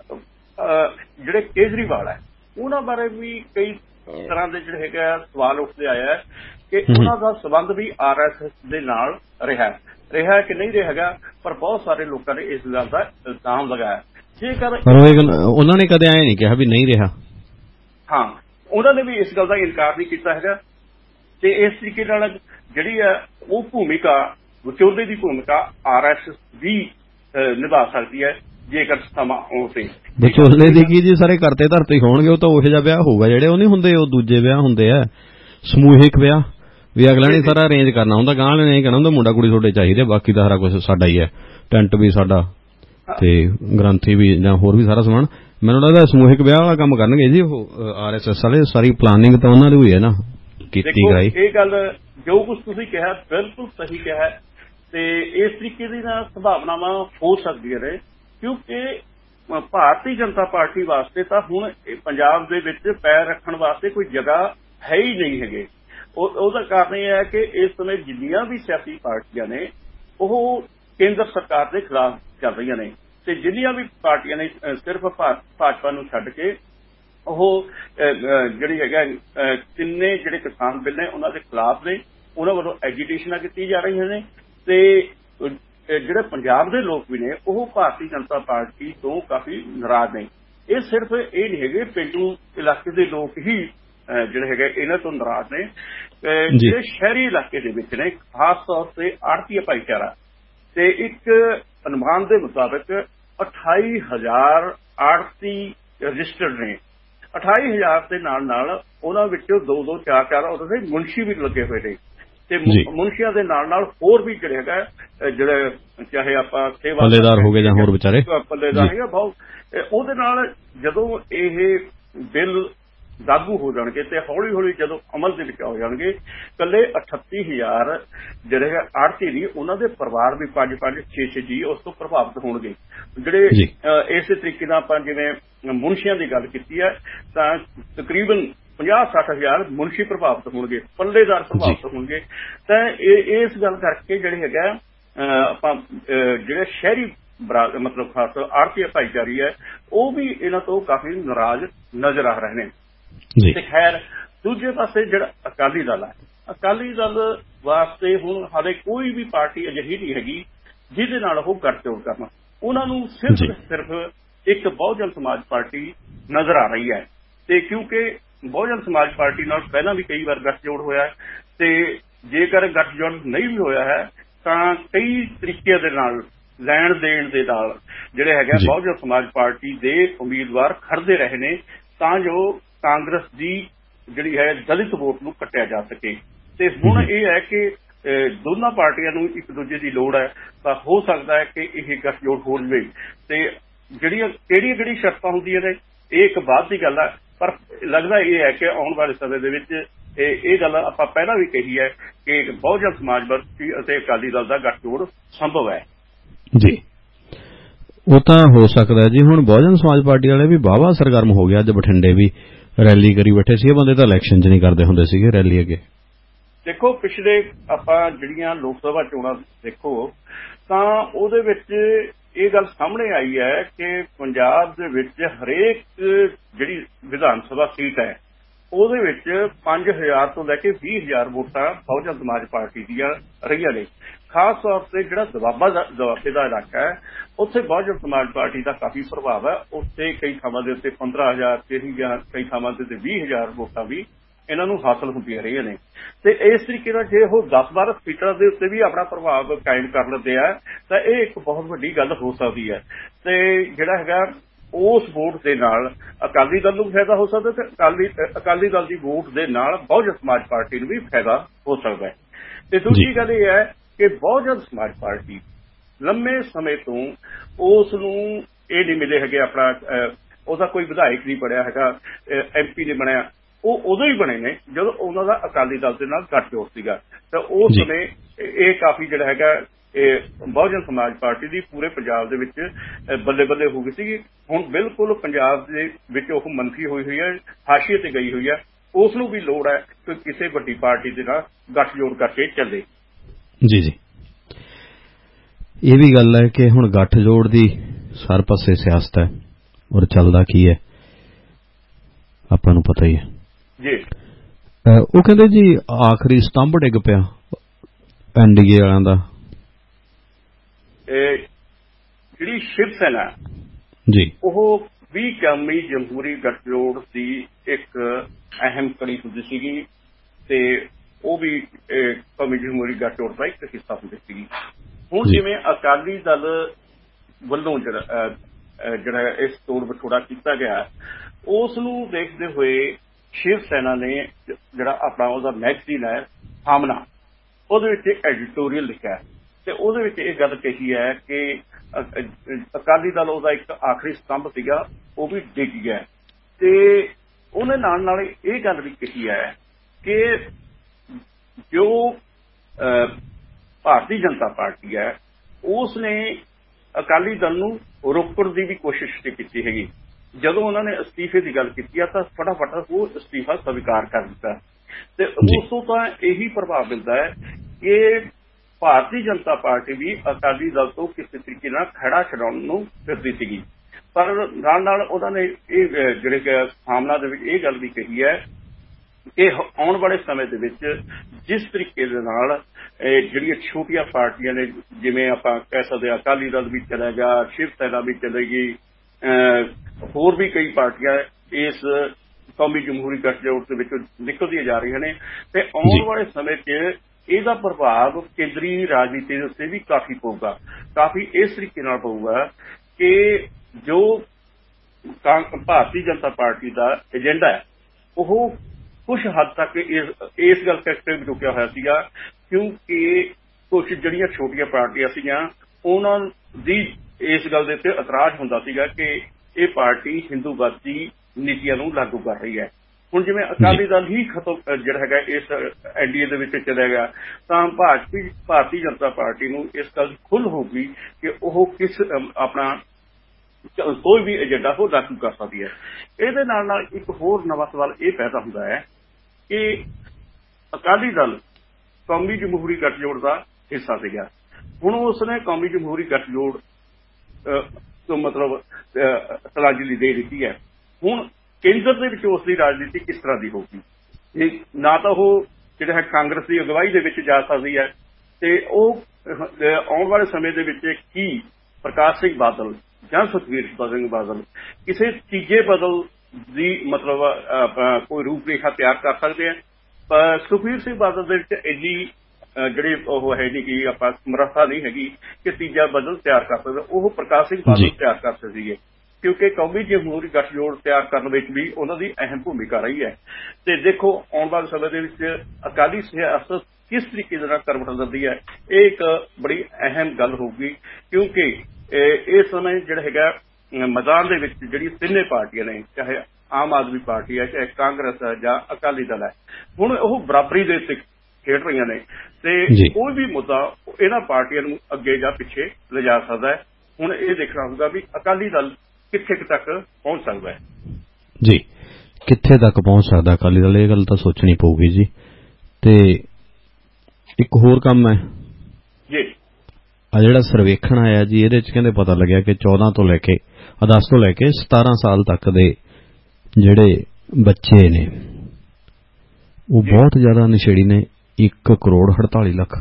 ਜਿਹੜੇ ਕੇਜਰੀਵਾਲ ਹੈ ਉਹਨਾਂ ਬਾਰੇ ਵੀ ਕਈ ਤਰ੍ਹਾਂ ਦੇ ਜਿਹੜੇ ਹੈਗਾ ਸਵਾਲ ਉੱਠਦੇ ਆਇਆ ਕਿ ਉਹਨਾਂ ਦਾ ਸੰਬੰਧ ਵੀ RSS ਦੇ ਨਾਲ ਰਿਹਾ ਕਿ ਨਹੀਂ ਰਿਹਾ, ਪਰ ਬਹੁਤ ਸਾਰੇ ਲੋਕਾਂ ਨੇ ਇਸ ਗੱਲ ਦਾ ਇਲਜ਼ਾਮ ਲਗਾਇਆ। ਜੇਕਰ ਉਹਨਾਂ ਨੇ ਕਦੇ ਐਂ ਨਹੀਂ ਕਿਹਾ ਵੀ ਨਹੀਂ ਰਿਹਾ, ਹਾਂ ਉਹਨਾਂ ਨੇ ਵੀ ਇਸ ਗੱਲ ਦਾ ਇਨਕਾਰ ਨਹੀਂ ਕੀਤਾ ਹੈਗਾ। ਤੇ ਇਸ ਤਰੀਕੇ ਨਾਲ ਜਿਹੜੀ ਹੈ ਉਹ ਭੂਮਿਕਾ, ਵਿਚੋਲੇ ਦੀ ਭੂਮਿਕਾ RSS ਵੀ ਨਿਭਾ ਸਕਦੀ ਹੈ ਜੇਕਰ ਸਮਾਂ ਹੋਵੇ। ਵਿਚੋਲੇ ਦੀ ਕੀ ਜੀ, ਸਾਰੇ ਕਰਤੇ ਧਰਤੇ ਹੋਣਗੇ, ਉਹ ਤਾਂ ਉਹੋ ਜਿਹਾ ਵਿਆਹ ਹੋਊਗਾ ਜਿਹੜੇ ਉਹ ਨਹੀਂ ਹੁੰਦੇ, ਉਹ ਦੂਜੇ ਵਿਆਹ ਹੁੰਦੇ ਆ ਸਮੂਹਿਕ ਵਿਆਹ, ਵੀ ਅਗਲਾ ਨੇ ਸਾਰਾ ਅਰੇਂਜ ਕਰਨਾ ਹੁੰਦਾ, ਗਾਂਹ ਨੇ ਨਹੀਂ ਕਹਿਣਾ ਹੁੰਦਾ ਮੁੰਡਾ ਕੁੜੀ ਤੁਹਾਡੇ ਚਾਹੀਦੇ, ਬਾਕੀ ਦਾ ਸਾਰਾ ਕੁਝ ਸਾਡਾ ਹੀ ਹੈ, ਟੈਂਟ ਵੀ ਸਾਡਾ ਤੇ ਗ੍ਰੰਥੀ ਵੀ ਜਾਂ ਹੋਰ ਵੀ ਸਾਰਾ ਸਮਾਨ। ਮੈਨੂੰ ਲੱਗਦਾ ਸਮੂਹਿਕ ਵਿਆਹ ਵਾਲਾ ਕੰਮ ਕਰਨਗੇ ਜੀ ਉਹ RSS ਵਾਲੇ, ਸਾਰੀ ਪਲਾਨਿੰਗ ਤਾਂ ਉਹਨਾਂ ਦੀ ਹੋਈ ਹੈ ਨਾ ਕੀਤੀ ਗਈ। ਇਹ ਗੱਲ ਜੋ ਕੁਝ ਤੁਸੀਂ ਕਿਹਾ ਬਿਲਕੁਲ ਸਹੀ ਕਿਹਾ, ਤੇ ਇਸ ਤਰੀਕੇ ਦੀ ਨਾਲ ਸੰਭਾਵਨਾਵਾਂ ਹੋ ਸਕਦੀਆਂ ਨੇ, ਕਿਉਂਕਿ ਭਾਰਤੀ ਜਨਤਾ ਪਾਰਟੀ ਵਾਸਤੇ ਤਾਂ ਹੁਣ ਪੰਜਾਬ ਦੇ ਵਿੱਚ ਪੈਰ ਰੱਖਣ ਵਾਸਤੇ ਕੋਈ ਜਗ੍ਹਾ ਹੈ ਹੀ ਨਹੀਂ ਹੈਗੇ। ਉਹਦਾ ਕਾਰਨ ਇਹ ਹੈ ਕਿ ਇਸ ਸਮੇਂ ਜਿੰਨੀਆਂ ਵੀ ਸਿਆਸੀ ਪਾਰਟੀਆਂ ਨੇ ਉਹ ਕੇਂਦਰ ਸਰਕਾਰ ਦੇ ਖਿਲਾਫ ਚੱਲ ਰਹੀਆਂ ਨੇ, ਤੇ ਜਿੰਨੀਆਂ ਵੀ ਪਾਰਟੀਆਂ ਨੇ ਸਿਰਫ ਭਾਜਪਾ ਨੂੰ ਛੱਡ ਕੇ ਉਹ ਜਿਹੜੀ ਹੈਗਾ ਤਿੰਨੇ ਜਿਹੜੇ ਕਿਸਾਨ ਬਿੱਲ ਨੇ ਉਹਨਾਂ ਦੇ ਖਿਲਾਫ ਨੇ, ਉਹਨਾਂ ਵੱਲੋਂ ਐਜੀਟੇਸ਼ਨਾਂ ਕੀਤੀ ਜਾ ਰਹੀਆਂ ਨੇ। ਤੇ ਜਿਹੜੇ ਪੰਜਾਬ ਦੇ ਲੋਕ ਵੀ ਨੇ ਉਹ ਭਾਰਤੀ ਜਨਤਾ ਪਾਰਟੀ ਤੋਂ ਕਾਫੀ ਨਾਰਾਜ਼ ਨੇ। ਇਹ ਸਿਰਫ ਇਹ ਨਹੀਂ ਹੈਗੇ ਪੇਂਡੂ ਇਲਾਕੇ ਦੇ ਲੋਕ ਹੀ ਜਿਹੜੇ ਹੈਗੇ ਇਹਨਾਂ ਤੋਂ ਨਾਰਾਜ਼ ਨੇ, ਜਿਹੜੇ ਸ਼ਹਿਰੀ ਇਲਾਕੇ ਦੇ ਵਿੱਚ ਨੇ, ਖਾਸ ਤੌਰ ਤੇ ਆੜ੍ਹਤੀ ਭਾਈਚਾਰਾ। ਤੇ ਇੱਕ ਅਨੁਮਾਨ ਦੇ ਮੁਤਾਬਕ 28,000 ਆੜ੍ਹਤੀ ਰਜਿਸਟਰਡ ਨੇ। 28,000 ਦੇ ਨਾਲ ਉਹਨਾਂ ਵਿੱਚੋਂ 2-2, 4-4 ਉਹਨਾਂ ਦੇ ਮੁਨਸ਼ੀ ਵੀ ਲੱਗੇ ਹੋਏ ਨੇ, ਤੇ ਮੁਨਸ਼ੀਆਂ ਦੇ ਨਾਲ ਹੋਰ ਵੀ ਜਿਹੜੇ ਹੈਗਾ ਜਿਹੜੇ ਚਾਹੇ ਆਪਾਂ ਸੇਵਾ ਪੱਲੇਦਾਰ ਹੋ ਗਏ ਜਾਂ ਹੋਰ ਵਿਚਾਰੇ ਪੱਲੇਦਾਰ ਹੈਗਾ ਬਹੁਤ। ਉਹਦੇ ਨਾਲ ਜਦੋਂ ਇਹ ਬਿੱਲ ਲਾਗੂ ਹੋ ਜਾਣਗੇ ਤੇ ਹੌਲੀ ਹੌਲੀ ਜਦੋਂ ਅਮਲ ਦੇ ਵਿੱਚ ਹੋ ਜਾਣਗੇ, ਇਕੱਲੇ 38,000 ਜਿਹੜੇ ਹੈ ਆੜ੍ਹਤੀ ਨਹੀਂ, ਉਹਨਾਂ ਦੇ ਪਰਿਵਾਰ ਵੀ 5-5, 6-6 ਜੀ ਉਸ ਤੋਂ ਪ੍ਰਭਾਵਿਤ ਹੋਣਗੇ। ਜਿਹੜੇ ਇਸੇ ਤਰੀਕੇ ਨਾਲ ਆਪਾਂ ਜਿਵੇਂ ਮੁਨਸ਼ੀਆਂ ਦੀ ਗੱਲ ਕੀਤੀ ਹੈ ਤਾਂ ਤਕਰੀਬਨ 50-60,000 ਮੁਨਸ਼ੀ ਪ੍ਰਭਾਵਿਤ ਹੋਣਗੇ, ਪੱਲੇਦਾਰ ਪ੍ਰਭਾਵਿਤ ਹੋਣਗੇ। ਤਾਂ ਇਸ ਗੱਲ ਕਰਕੇ ਜਿਹੜੇ ਹੈਗਾ ਆਪਾਂ ਜਿਹੜੇ ਸ਼ਹਿਰੀ ਮਤਲਬ ਖਾਸ ਆੜ੍ਹਤੀ ਭਾਈਚਾਰੀ ਹੈ ਉਹ ਵੀ ਇਹਨਾਂ ਤੋਂ ਕਾਫੀ ਨਾਰਾਜ਼ ਨਜ਼ਰ ਆ ਰਹੇ ਨੇ। ਤੇ ਖੈਰ ਦੂਜੇ ਪਾਸੇ ਜਿਹੜਾ ਅਕਾਲੀ ਦਲ ਹੈ, ਅਕਾਲੀ ਦਲ ਵਾਸਤੇ ਹੁਣ ਹਾਲੇ ਕੋਈ ਵੀ ਪਾਰਟੀ ਅਜਿਹੀ ਨਹੀਂ ਹੈਗੀ ਜਿਹਦੇ ਨਾਲ ਉਹ ਗੱਠਜੋੜ ਕਰਨ। ਉਹਨਾਂ ਨੂੰ ਸਿਰਫ ਇੱਕ ਬਹੁਜਨ ਸਮਾਜ ਪਾਰਟੀ ਨਜ਼ਰ ਆ ਰਹੀ ਹੈ। ਤੇ ਕਿਉਂਕਿ ਬਹੁਜਨ ਸਮਾਜ ਪਾਰਟੀ ਨਾਲ ਪਹਿਲਾਂ ਵੀ ਕਈ ਵਾਰ ਗੱਠਜੋੜ ਹੋਇਆ ਹੈ, ਤੇ ਜੇਕਰ ਗੱਠਜੋੜ ਨਹੀਂ ਵੀ ਹੋਇਆ ਹੈ ਤਾਂ ਕਈ ਤਰੀਕਿਆਂ ਦੇ ਨਾਲ ਲੈਣ ਦੇਣ ਦੇ ਨਾਲ ਜਿਹੜੇ ਹੈਗੇ ਬਹੁਜਨ ਸਮਾਜ ਪਾਰਟੀ ਦੇ ਉਮੀਦਵਾਰ ਖੜਦੇ ਰਹੇ ਨੇ ਤਾਂ ਜੋ ਕਾਂਗਰਸ ਦੀ ਜਿਹੜੀ ਹੈ ਦਲਿਤ ਵੋਟ ਨੂੰ ਕੱਟਿਆ ਜਾ ਸਕੇ। ਤੇ ਹੁਣ ਇਹ ਹੈ ਕਿ ਦੋਨਾਂ ਪਾਰਟੀਆਂ ਨੂੰ ਇੱਕ ਦੂਜੇ ਦੀ ਲੋੜ ਹੈ, ਤਾਂ ਹੋ ਸਕਦਾ ਹੈ ਕਿ ਇਹ ਗੱਠਜੋੜ ਹੋ ਜਾਵੇ। ਤੇ ਕਿਹੜੀਆਂ ਸ਼ਰਤਾਂ ਹੁੰਦੀਆਂ ਨੇ ਇਹ ਇੱਕ ਬਾਅਦ ਦੀ ਗੱਲ ਹੈ, ਪਰ ਲੱਗਦਾ ਇਹ ਹੈ ਕਿ ਆਉਣ ਵਾਲੇ ਸਮੇਂ ਦੇ ਵਿੱਚ ਇਹ ਗੱਲ ਆਪਾਂ ਪਹਿਲਾਂ ਵੀ ਕਹੀ ਹੈ ਕਿ ਬਹੁਜਨ ਸਮਾਜ ਪਾਰਟੀ ਅਤੇ ਅਕਾਲੀ ਦਲ ਦਾ ਗੱਠਜੋੜ ਸੰਭਵ ਹੈ। ਜੀ ਉਹ ਤਾਂ ਹੋ ਸਕਦਾ ਜੀ। ਹੁਣ ਬਹੁਜਨ ਸਮਾਜ ਪਾਰਟੀ ਵਾਲੇ ਵੀ ਵਾਹਵਾ ਸਰਗਰਮ ਹੋ ਗਿਆ, ਅੱਜ ਬਠਿੰਡੇ ਵੀ ਰੈਲੀ ਕਰੀ ਬੈਠੇ ਸੀ। ਇਹ ਬੰਦੇ ਤਾਂ ਇਲੈਕਸ਼ਨ 'ਚ ਨਹੀਂ ਕਰਦੇ ਹੁੰਦੇ ਸੀਗੇ ਰੈਲੀ ਅੱਗੇ। ਦੇਖੋ ਪਿਛਲੇ ਆਪਾਂ ਜਿਹੜੀਆਂ ਲੋਕ ਸਭਾ ਚੋਣਾਂ ਦੇਖੋ ਤਾਂ ਉਹਦੇ ਵਿੱਚ ਇਹ ਗੱਲ ਸਾਹਮਣੇ ਆਈ ਹੈ ਕਿ ਪੰਜਾਬ ਦੇ ਵਿੱਚ ਹਰੇਕ ਜਿਹੜੀ ਵਿਧਾਨ ਸਭਾ ਸੀਟ ਹੈ ਉਹਦੇ ਵਿੱਚ 5,000 ਤੋਂ ਲੈ ਕੇ 20,000 ਵੋਟਾਂ ਬਹੁਜਨ ਸਮਾਜ ਪਾਰਟੀ ਦੀਆਂ ਰਹੀਆਂ ਨੇ। ਖਾਸ ਤੌਰ ਤੇ ਜਿਹੜਾ ਦੁਆਬੇ ਦਾ ਇਲਾਕਾ ਹੈ ਉੱਥੇ ਬਹੁਜਨ ਸਮਾਜ ਪਾਰਟੀ ਦਾ ਕਾਫੀ ਪ੍ਰਭਾਵ ਹੈ। ਉੱਥੇ ਕਈ ਥਾਵਾਂ ਦੇ ਉੱਤੇ 15,000 13,000 ਕਈ ਥਾਵਾਂ ਦੇ ਉੱਤੇ 20,000 ਵੋਟਾਂ ਵੀ ਇਹਨਾਂ ਨੂੰ ਹਾਸਲ ਹੁੰਦੀਆਂ ਰਹੀਆਂ ਨੇ। ਤੇ ਇਸ ਤਰੀਕੇ ਨਾਲ ਜੇ ਉਹ 10-12 ਸੀਟਾਂ ਦੇ ਉੱਤੇ ਵੀ ਆਪਣਾ ਪ੍ਰਭਾਵ ਕਾਇਮ ਕਰ ਲੈਂਦੇ ਆ ਤਾਂ ਇਹ ਇੱਕ ਬਹੁਤ ਵੱਡੀ ਗੱਲ ਹੋ ਸਕਦੀ ਹੈ। ਤੇ ਜਿਹੜਾ ਹੈਗਾ ਉਸ ਵੋਟ ਦੇ ਨਾਲ ਅਕਾਲੀ ਦਲ ਨੂੰ ਫਾਇਦਾ ਹੋ ਸਕਦਾ ਤੇ ਅਕਾਲੀ ਦਲ ਦੀ ਵੋਟ ਦੇ ਨਾਲ ਬਹੁਜਨ ਸਮਾਜ ਪਾਰਟੀ ਨੂੰ ਵੀ ਫਾਇਦਾ ਹੋ ਸਕਦਾ ਹੈ। ਤੇ ਦੂਜੀ ਗੱਲ ਇਹ ਹੈ ਕਿ ਬਹੁਜਨ ਸਮਾਜ ਪਾਰਟੀ ਲੰਮੇ ਸਮੇਂ ਤੋਂ ਉਸ ਨੂੰ ਇਹ ਨਹੀਂ ਮਿਲੇ ਹੈਗੇ ਆਪਣਾ ਉਹਦਾ ਕੋਈ ਵਿਧਾਇਕ ਨਹੀਂ ਬਣਿਆ ਹੈਗਾ, MP ਨਹੀਂ ਬਣਿਆ। ਉਹ ਉਦੋਂ ਹੀ ਬਣੇ ਨੇ ਜਦੋਂ ਉਹਨਾਂ ਦਾ ਅਕਾਲੀ ਦਲ ਦੇ ਨਾਲ ਗੱਠਜੋੜ ਸੀਗਾ। ਤਾਂ ਉਸ ਸਮੇਂ ਇਹ ਕਾਫੀ ਜਿਹੜਾ ਹੈਗਾ ਇਹ ਬਹੁਜਨ ਸਮਾਜ ਪਾਰਟੀ ਦੀ ਪੂਰੇ ਪੰਜਾਬ ਦੇ ਵਿੱਚ ਬੱਲੇ ਬੱਲੇ ਹੋ ਗਈ ਸੀਗੀ। ਹੁਣ ਬਿਲਕੁਲ ਪੰਜਾਬ ਦੇ ਵਿੱਚ ਉਹ ਮੰਥੀ ਹੋਈ ਹੈ, ਹਾਸ਼ੀਏ ਤੇ ਗਈ ਹੋਈ ਹੈ। ਉਸ ਨੂੰ ਵੀ ਲੋੜ ਹੈ ਕਿ ਕਿਸੇ ਵੱਡੀ ਪਾਰਟੀ ਦੇ ਨਾਲ ਗੱਠਜੋੜ ਕਰਕੇ ਚੱਲੇ। ਜੀ ਜੀ, ਇਹ ਵੀ ਗੱਲ ਹੈ ਕਿ ਹੁਣ ਗੱਠਜੋੜ ਦੀ ਹਰ ਪਾਸੇ ਸਿਆਸਤ ਹੈ ਔਰ ਚੱਲਦਾ ਕੀ ਹੈ ਆਪਾਂ ਨੂੰ ਪਤਾ ਹੀ ਹੈ ਜੀ। ਉਹ ਕਹਿੰਦੇ ਜੀ ਆਖਰੀ ਸਤੰਭ ਡਿੱਗ ਪਿਆ NDA ਵਾਲਿਆਂ ਦਾ। ਜਿਹੜੀ ਸ਼ਿਵ ਸੈਨਾ ਜੀ ਉਹ ਵੀ ਕੌਮੀ ਜਮਹੂਰੀ ਗੱਠਜੋੜ ਦੀ ਇੱਕ ਅਹਿਮ ਕੜੀ ਹੁੰਦੀ ਸੀਗੀ ਤੇ ਉਹ ਵੀ ਕੌਮੀ ਜਮਹੂਰੀ ਗੱਠਜੋੜ ਦਾ ਇੱਕ ਹਿੱਸਾ ਹੁੰਦੀ ਸੀਗੀ। ਹੁਣ ਜਿਵੇਂ ਅਕਾਲੀ ਦਲ ਵੱਲੋਂ ਜਿਹੜਾ ਇਸ ਤੋੜ ਵਿਛੋੜਾ ਕੀਤਾ ਗਿਆ ਉਸ ਨੂੰ ਦੇਖਦੇ ਹੋਏ ਸ਼ਿਵ ਸੈਨਾ ਨੇ ਜਿਹੜਾ ਆਪਣਾ ਉਹਦਾ ਮੈਗਜ਼ੀਨ ਹੈ ਸਾਹਮਣਾ ਉਹਦੇ ਵਿੱਚ ਐਡੀਟੋਰੀਅਲ ਲਿਖਿਆ ਤੇ ਉਹਦੇ ਵਿੱਚ ਇਹ ਗੱਲ ਕਹੀ ਹੈ ਕਿ ਅਕਾਲੀ ਦਲ ਉਹਦਾ ਇੱਕ ਆਖਰੀ ਸਤੰਭ ਸੀਗਾ ਉਹ ਵੀ ਡਿੱਗ ਗਿਆ। ਤੇ ਉਹਨੇ ਨਾਲ ਨਾਲ ਇਹ ਗੱਲ ਵੀ ਕਹੀ ਹੈ ਕਿ ਜੋ ਭਾਰਤੀ ਜਨਤਾ ਪਾਰਟੀ ਹੈ ਉਸ ਨੇ ਅਕਾਲੀ ਦਲ ਨੂੰ ਰੋਕਣ ਦੀ ਵੀ ਕੋਸ਼ਿਸ਼ ਕੀਤੀ ਹੈਗੀ। ਜਦੋਂ ਉਹਨਾਂ ਨੇ ਅਸਤੀਫੇ ਦੀ ਗੱਲ ਕੀਤੀ ਆ ਤਾਂ ਫਟਾਫਟ ਉਹ ਅਸਤੀਫਾ ਸਵੀਕਾਰ ਕਰ ਦਿੱਤਾ ਤੇ ਉਸ ਤੋਂ ਤਾਂ ਇਹੀ ਪ੍ਰਭਾਵ ਮਿਲਦਾ ਹੈ ਕਿ ਭਾਰਤੀ ਜਨਤਾ ਪਾਰਟੀ ਵੀ ਅਕਾਲੀ ਦਲ ਤੋਂ ਕਿਸੇ ਤਰੀਕੇ ਨਾਲ ਖੜਾ ਛਡਾਉਣ ਨੂੰ ਫਿਰਦੀ ਸੀਗੀ। ਪਰ ਨਾਲ ਨਾਲ ਉਹਨਾਂ ਨੇ ਇਹ ਜਿਹੜੇ ਕਿ ਸਾਹਮਣਾ ਦੇ ਵਿੱਚ ਇਹ ਗੱਲ ਵੀ ਕਹੀ ਹੈ ਕਿ ਆਉਣ ਵਾਲੇ ਸਮੇਂ ਦੇ ਵਿੱਚ ਜਿਸ ਤਰੀਕੇ ਦੇ ਨਾਲ ਜਿਹੜੀਆਂ ਛੋਟੀਆਂ ਪਾਰਟੀਆਂ ਨੇ ਜਿਵੇਂ ਆਪਾਂ ਕਹਿ ਸਕਦੇ ਅਕਾਲੀ ਦਲ ਵੀ ਚਲੇਗਾ, ਸ਼ਿਵ ਸੈਨਾ ਵੀ ਚਲੇਗੀ, ਹੋਰ ਵੀ ਕਈ ਪਾਰਟੀਆਂ ਇਸ ਕੌਮੀ ਜਮਹੂਰੀ ਗੱਠਜੋੜ ਦੇ ਵਿੱਚੋਂ ਨਿਕਲਦੀਆਂ ਜਾ ਰਹੀਆਂ ਨੇ ਤੇ ਆਉਣ ਵਾਲੇ ਸਮੇਂ 'ਚ ਇਹਦਾ ਪ੍ਰਭਾਵ ਕੇਂਦਰੀ ਰਾਜਨੀਤੀ ਦੇ ਉੱਤੇ ਵੀ ਕਾਫੀ ਪਊਗਾ। ਕਾਫੀ ਇਸ ਤਰੀਕੇ ਨਾਲ ਪਊਗਾ ਕਿ ਜੋ ਭਾਰਤੀ ਜਨਤਾ ਪਾਰਟੀ ਦਾ ਏਜੰਡਾ ਹੈ ਉਹ ਕੁਝ ਹੱਦ ਤੱਕ ਇਸ ਗੱਲ ਕਰਕੇ ਵੀ ਰੁਕਿਆ ਹੋਇਆ ਸੀਗਾ ਕਿਉਂਕਿ ਕੁਝ ਜਿਹੜੀਆਂ ਛੋਟੀਆਂ ਪਾਰਟੀਆਂ ਸੀਗੀਆਂ ਉਹਨਾਂ ਦੀ ਇਸ ਗੱਲ ਦੇ ਉੱਤੇ ਇਤਰਾਜ਼ ਹੁੰਦਾ ਸੀਗਾ ਕਿ ਇਹ ਪਾਰਟੀ ਹਿੰਦੂਵਾਦੀ ਨੀਤੀਆਂ ਨੂੰ ਲਾਗੂ ਕਰ ਰਹੀ ਹੈ। ਹੁਣ ਜਿਵੇਂ ਅਕਾਲੀ ਦਲ ਹੀ ਜਿਹੜਾ ਹੈਗਾ ਇਸ NDA ਦੇ ਵਿੱਚ ਚਲਿਆ ਗਿਆ ਤਾਂ ਭਾਰਤੀ ਜਨਤਾ ਪਾਰਟੀ ਨੂੰ ਇਸ ਗੱਲ ਦੀ ਖੁੱਲ੍ਹ ਹੋਊਗੀ ਕਿ ਉਹ ਕਿਸ ਆਪਣਾ ਕੋਈ ਵੀ ਏਜੰਡਾ ਉਹ ਲਾਗੂ ਕਰ ਸਕਦੀ ਹੈ। ਇਹਦੇ ਨਾਲ ਨਾਲ ਇੱਕ ਹੋਰ ਨਵਾਂ ਸਵਾਲ ਇਹ ਪੈਦਾ ਹੁੰਦਾ ਹੈ ਕਿ ਅਕਾਲੀ ਦਲ ਕੌਮੀ ਜਮਹੂਰੀ ਗੱਠਜੋੜ ਦਾ ਹਿੱਸਾ ਸੀਗਾ। ਹੁਣ ਉਸਨੇ ਕੌਮੀ ਜਮਹੂਰੀ ਗੱਠਜੋੜ ਤੋਂ ਮਤਲਬ ਸ਼ਰਧਾਂਜਲੀ ਦੇ ਦਿੱਤੀ ਹੈ। ਹੁਣ ਕੇਂਦਰ ਦੇ ਵਿੱਚ ਉਸ ਦੀ ਰਾਜਨੀਤੀ ਕਿਸ ਤਰ੍ਹਾਂ ਦੀ ਹੋਊਗੀ? ਨਾ ਤਾਂ ਉਹ ਜਿਹੜਾ ਹੈ ਕਾਂਗਰਸ ਦੀ ਅਗਵਾਈ ਦੇ ਵਿੱਚ ਜਾ ਸਕਦੀ ਹੈ ਤੇ ਉਹ ਆਉਣ ਵਾਲੇ ਸਮੇਂ ਦੇ ਵਿੱਚ ਕੀ ਪ੍ਰਕਾਸ਼ ਸਿੰਘ ਬਾਦਲ ਜਾਂ ਸੁਖਬੀਰ ਸਿੰਘ ਬਾਦਲ ਕਿਸੇ ਤੀਜੇ ਬਦਲ ਦੀ ਮਤਲਬ ਕੋਈ ਰੂਪ ਰੇਖਾ ਤਿਆਰ ਕਰ ਸਕਦੇ ਆ। ਪਰ ਸੁਖਬੀਰ ਸਿੰਘ ਬਾਦਲ ਦੇ ਵਿੱਚ ਇੰਨੀ ਜਿਹੜੀ ਉਹ ਹੈ ਨਹੀਂ ਕਿ ਆਪਾਂ ਸਮਰੱਥਾ ਨਹੀਂ ਹੈਗੀ ਕਿ ਤੀਜਾ ਬਦਲ ਤਿਆਰ ਕਰ ਸਕਦੇ। ਉਹ ਪ੍ਰਕਾਸ਼ ਸਿੰਘ ਬਾਦਲ ਤਿਆਰ ਕਰ ਸਕਦੇ ਸੀਗੇ ਕਿਉਂਕਿ ਕੌਮੀ ਜਮਹੂਰੀ ਗੱਠਜੋੜ ਤਿਆਰ ਕਰਨ ਵਿੱਚ ਵੀ ਉਹਨਾਂ ਦੀ ਅਹਿਮ ਭੂਮਿਕਾ ਰਹੀ ਹੈ। ਤੇ ਦੇਖੋ ਆਉਣ ਵਾਲੇ ਸਮੇਂ ਦੇ ਵਿੱਚ ਅਕਾਲੀ ਸਿਆਸਤ ਕਿਸ ਤਰੀਕੇ ਦੇ ਨਾਲ ਕਰਵਟ ਲੈਂਦੀ ਹੈ ਇਹ ਇੱਕ ਬੜੀ ਅਹਿਮ ਗੱਲ ਹੋਊਗੀ ਕਿਉਂਕਿ ਇਸ ਸਮੇਂ ਜਿਹੜਾ ਹੈਗਾ ਮੈਦਾਨ ਦੇ ਵਿੱਚ ਜਿਹੜੀ ਤਿੰਨੇ ਪਾਰਟੀਆਂ ਨੇ ਚਾਹੇ ਆਮ ਆਦਮੀ ਪਾਰਟੀ ਹੈ ਚਾਹੇ ਕਾਂਗਰਸ ਹੈ ਜਾਂ ਅਕਾਲੀ ਦਲ ਹੈ ਹੁਣ ਉਹ ਬਰਾਬਰੀ ਦੇ ਉੱਤੇ ਖੇਡ ਰਹੀਆਂ ਨੇ ਤੇ ਕੋਈ ਵੀ ਮੁੱਦਾ ਇਹਨਾਂ ਪਾਰਟੀਆਂ ਨੂੰ ਅੱਗੇ ਜਾਂ ਪਿੱਛੇ ਲਿਜਾ ਸਕਦਾ ਹੈ। ਹੁਣ ਇਹ ਦੇਖਣਾ ਹੋਊਗਾ ਵੀ ਅਕਾਲੀ ਦਲ ਕਿੱਥੇ ਤੱਕ ਪਹੁੰਚ ਸਕਦਾ ਹੈ ਜੀ, ਕਿੱਥੇ ਤੱਕ ਪਹੁੰਚ ਸਕਦਾ ਅਕਾਲੀ ਦਲ, ਇਹ ਗੱਲ ਤਾਂ ਸੋਚਣੀ ਪਊਗੀ ਜੀ। ਤੇ ਇੱਕ ਹੋਰ ਕੰਮ ਹੈ ਜੀ, ਆ ਜਿਹੜਾ ਸਰਵੇਖਣ ਆਇਆ ਜੀ, ਇਹਦੇ ਚ ਕਹਿੰਦੇ ਪਤਾ ਲੱਗਿਆ ਕਿ 14 ਤੋਂ ਲੈ ਕੇ 10 ਤੋਂ ਲੈ ਕੇ 17 ਸਾਲ ਤੱਕ ਦੇ ਜਿਹੜੇ ਬੱਚੇ ਨੇ ਉਹ ਬਹੁਤ ਜ਼ਿਆਦਾ ਨਸ਼ੇੜੀ ਨੇ, 1 ਕਰੋੜ 48 ਲੱਖ।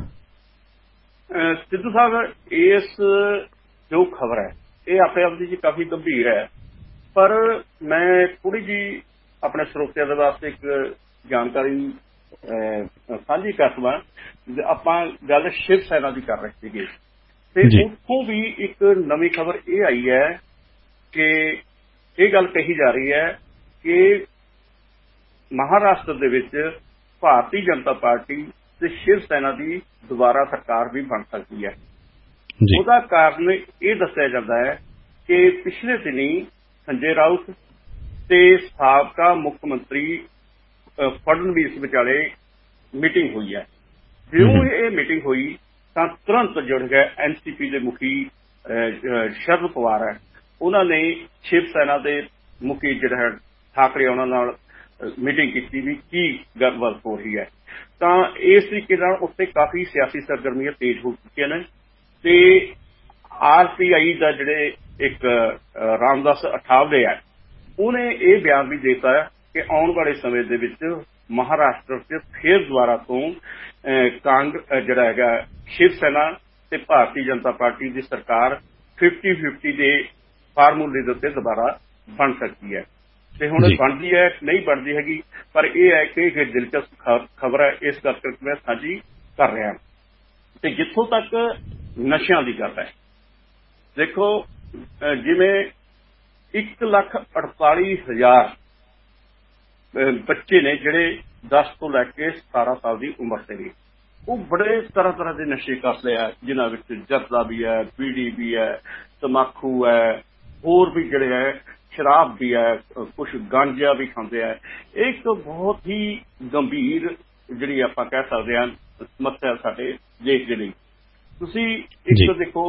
ਸਿੱਧੂ ਸਾਹਿਬ, ਇਸ ਜੋ ਖਬਰ ਹੈ ਇਹ ਆਪਣੇ ਆਪ ਦੀ ਕਾਫੀ ਗੰਭੀਰ ਹੈ, ਪਰ ਮੈਂ ਥੋੜੀ ਜੀ ਆਪਣੇ ਸਰੋਤਿਆਂ ਦੇ ਵਾਸਤੇ ਇੱਕ ਜਾਣਕਾਰੀ ਸਾਂਝੀ ਕਰ ਦਵਾਂ। ਆਪਾਂ ਗੱਲ ਸ਼ਿਵ ਸੈਨਾ ਦੀ ਕਰ ਰਹੇ ਸੀਗੇ ਤੇ ਉੱਥੋਂ ਵੀ ਇੱਕ ਨਵੀਂ ਖਬਰ ਇਹ ਆਈ ਹੈ ਕਿ ਇਹ ਗੱਲ ਕਹੀ ਜਾ ਰਹੀ ਹੈ ਕਿ ਮਹਾਰਾਸ਼ਟਰ ਦੇ ਵਿੱਚ ਭਾਰਤੀ ਜਨਤਾ ਪਾਰਟੀ ਤੇ ਸ਼ਿਵ ਸੈਨਾ ਦੀ ਦੁਬਾਰਾ ਸਰਕਾਰ ਵੀ ਬਣ ਸਕਦੀ ਹੈ। ਉਹਦਾ ਕਾਰਨ ਇਹ ਦੱਸਿਆ ਜਾਂਦਾ ਹੈ ਕਿ ਪਿਛਲੇ ਦਿਨੀ ਸੰਜੇ ਰਾਉਤ ਤੇ ਸਾਬਕਾ ਮੁੱਖ ਮੰਤਰੀ ਫਡਨਵੀਸ ਵਿਚਾਲੇ ਮੀਟਿੰਗ ਹੋਈ ਹੈ। ਜਿਉਂ ਇਹ ਮੀਟਿੰਗ ਹੋਈ ਤਾਂ ਤੁਰੰਤ ਜੁੜ ਗਏ ਐਨਸੀਪੀ ਦੇ ਮੁਖੀ ਸ਼ਰਦ ਪਵਾਰ ਹੈ, ਉਹਨਾਂ ਨੇ ਸ਼ਿਵ ਸੈਨਾ ਦੇ ਮੁਖੀ ਜਿਹੜਾ ਹੈ ਠਾਕਰੇ, ਉਹਨਾਂ ਨਾਲ ਮੀਟਿੰਗ ਕੀਤੀ ਵੀ ਕੀ ਗੱਲਬਾਤ ਹੋ ਰਹੀ ਹੈ। ਤਾਂ ਇਸ ਤਰੀਕੇ ਨਾਲ ਉੱਥੇ ਕਾਫੀ ਸਿਆਸੀ ਸਰਗਰਮੀਆਂ ਤੇਜ਼ ਹੋ ਚੁੱਕੀਆਂ ਨੇ ਤੇ RPI ਦਾ ਜਿਹੜੇ ਇੱਕ ਰਾਮਦਾਸ ਅਠਾਵਲੇ ਹੈ, ਉਹਨੇ ਇਹ ਬਿਆਨ ਵੀ ਦਿੱਤਾ ਹੈ ਕਿ ਆਉਣ ਵਾਲੇ ਸਮੇਂ ਦੇ ਵਿੱਚ ਮਹਾਰਾਸ਼ਟਰ 'ਚ ਫੇਰ ਦੁਬਾਰਾ ਤੋਂ ਜਿਹੜਾ ਹੈਗਾ ਸ਼ਿਵ ਸੈਨਾ ਤੇ ਭਾਰਤੀ ਜਨਤਾ ਪਾਰਟੀ ਦੀ ਸਰਕਾਰ 50-50 ਦੇ ਫਾਰਮੂਲੇ ਦੇ ਉੱਤੇ ਦੁਬਾਰਾ ਬਣ ਸਕਦੀ ਹੈ। ਤੇ ਹੁਣ ਬਣਦੀ ਹੈ ਨਹੀਂ ਬਣਦੀ ਹੈਗੀ, ਪਰ ਇਹ ਹੈ ਕਿ ਇੱਕ ਦਿਲਚਸਪ ਖਬਰ ਹੈ, ਇਸ ਕਰਕੇ ਮੈਂ ਸਾਂਝੀ ਕਰ ਰਿਹਾ। ਤੇ ਜਿੱਥੋਂ ਤੱਕ ਨਸ਼ਿਆਂ ਦੀ ਗੱਲ ਹੈ, ਦੇਖੋ ਜਿਵੇਂ 1,48,000 ਬੱਚੇ ਨੇ ਜਿਹੜੇ 10 ਤੋਂ ਲੈ ਕੇ 17 ਸਾਲ ਦੀ ਉਮਰ ਦੇ ਨੇ, ਉਹ ਬੜੇ ਤਰ੍ਹਾਂ ਦੇ ਨਸ਼ੇ ਕਰਦੇ ਆ, ਜਿਨ੍ਹਾਂ ਵਿੱਚ ਜਰਦਾ ਵੀ ਹੈ, ਬੀੜੀ ਵੀ ਹੈ, ਤੰਬਾਕੂ ਹੈ, ਹੋਰ ਵੀ ਜਿਹੜੇ ਹੈ ਸ਼ਰਾਬ ਵੀ ਹੈ, ਕੁਝ ਗਾਂਜਾ ਵੀ ਖਾਂਦੇ ਆ। ਇਹ ਇੱਕ ਬਹੁਤ ਹੀ ਗੰਭੀਰ ਜਿਹੜੀ ਆਪਾਂ ਕਹਿ ਸਕਦੇ ਹਾਂ ਸਮੱਸਿਆ ਸਾਡੇ ਦੇਸ਼ ਦੇ ਲਈ। ਤੁਸੀਂ ਇੱਕ ਦੇਖੋ,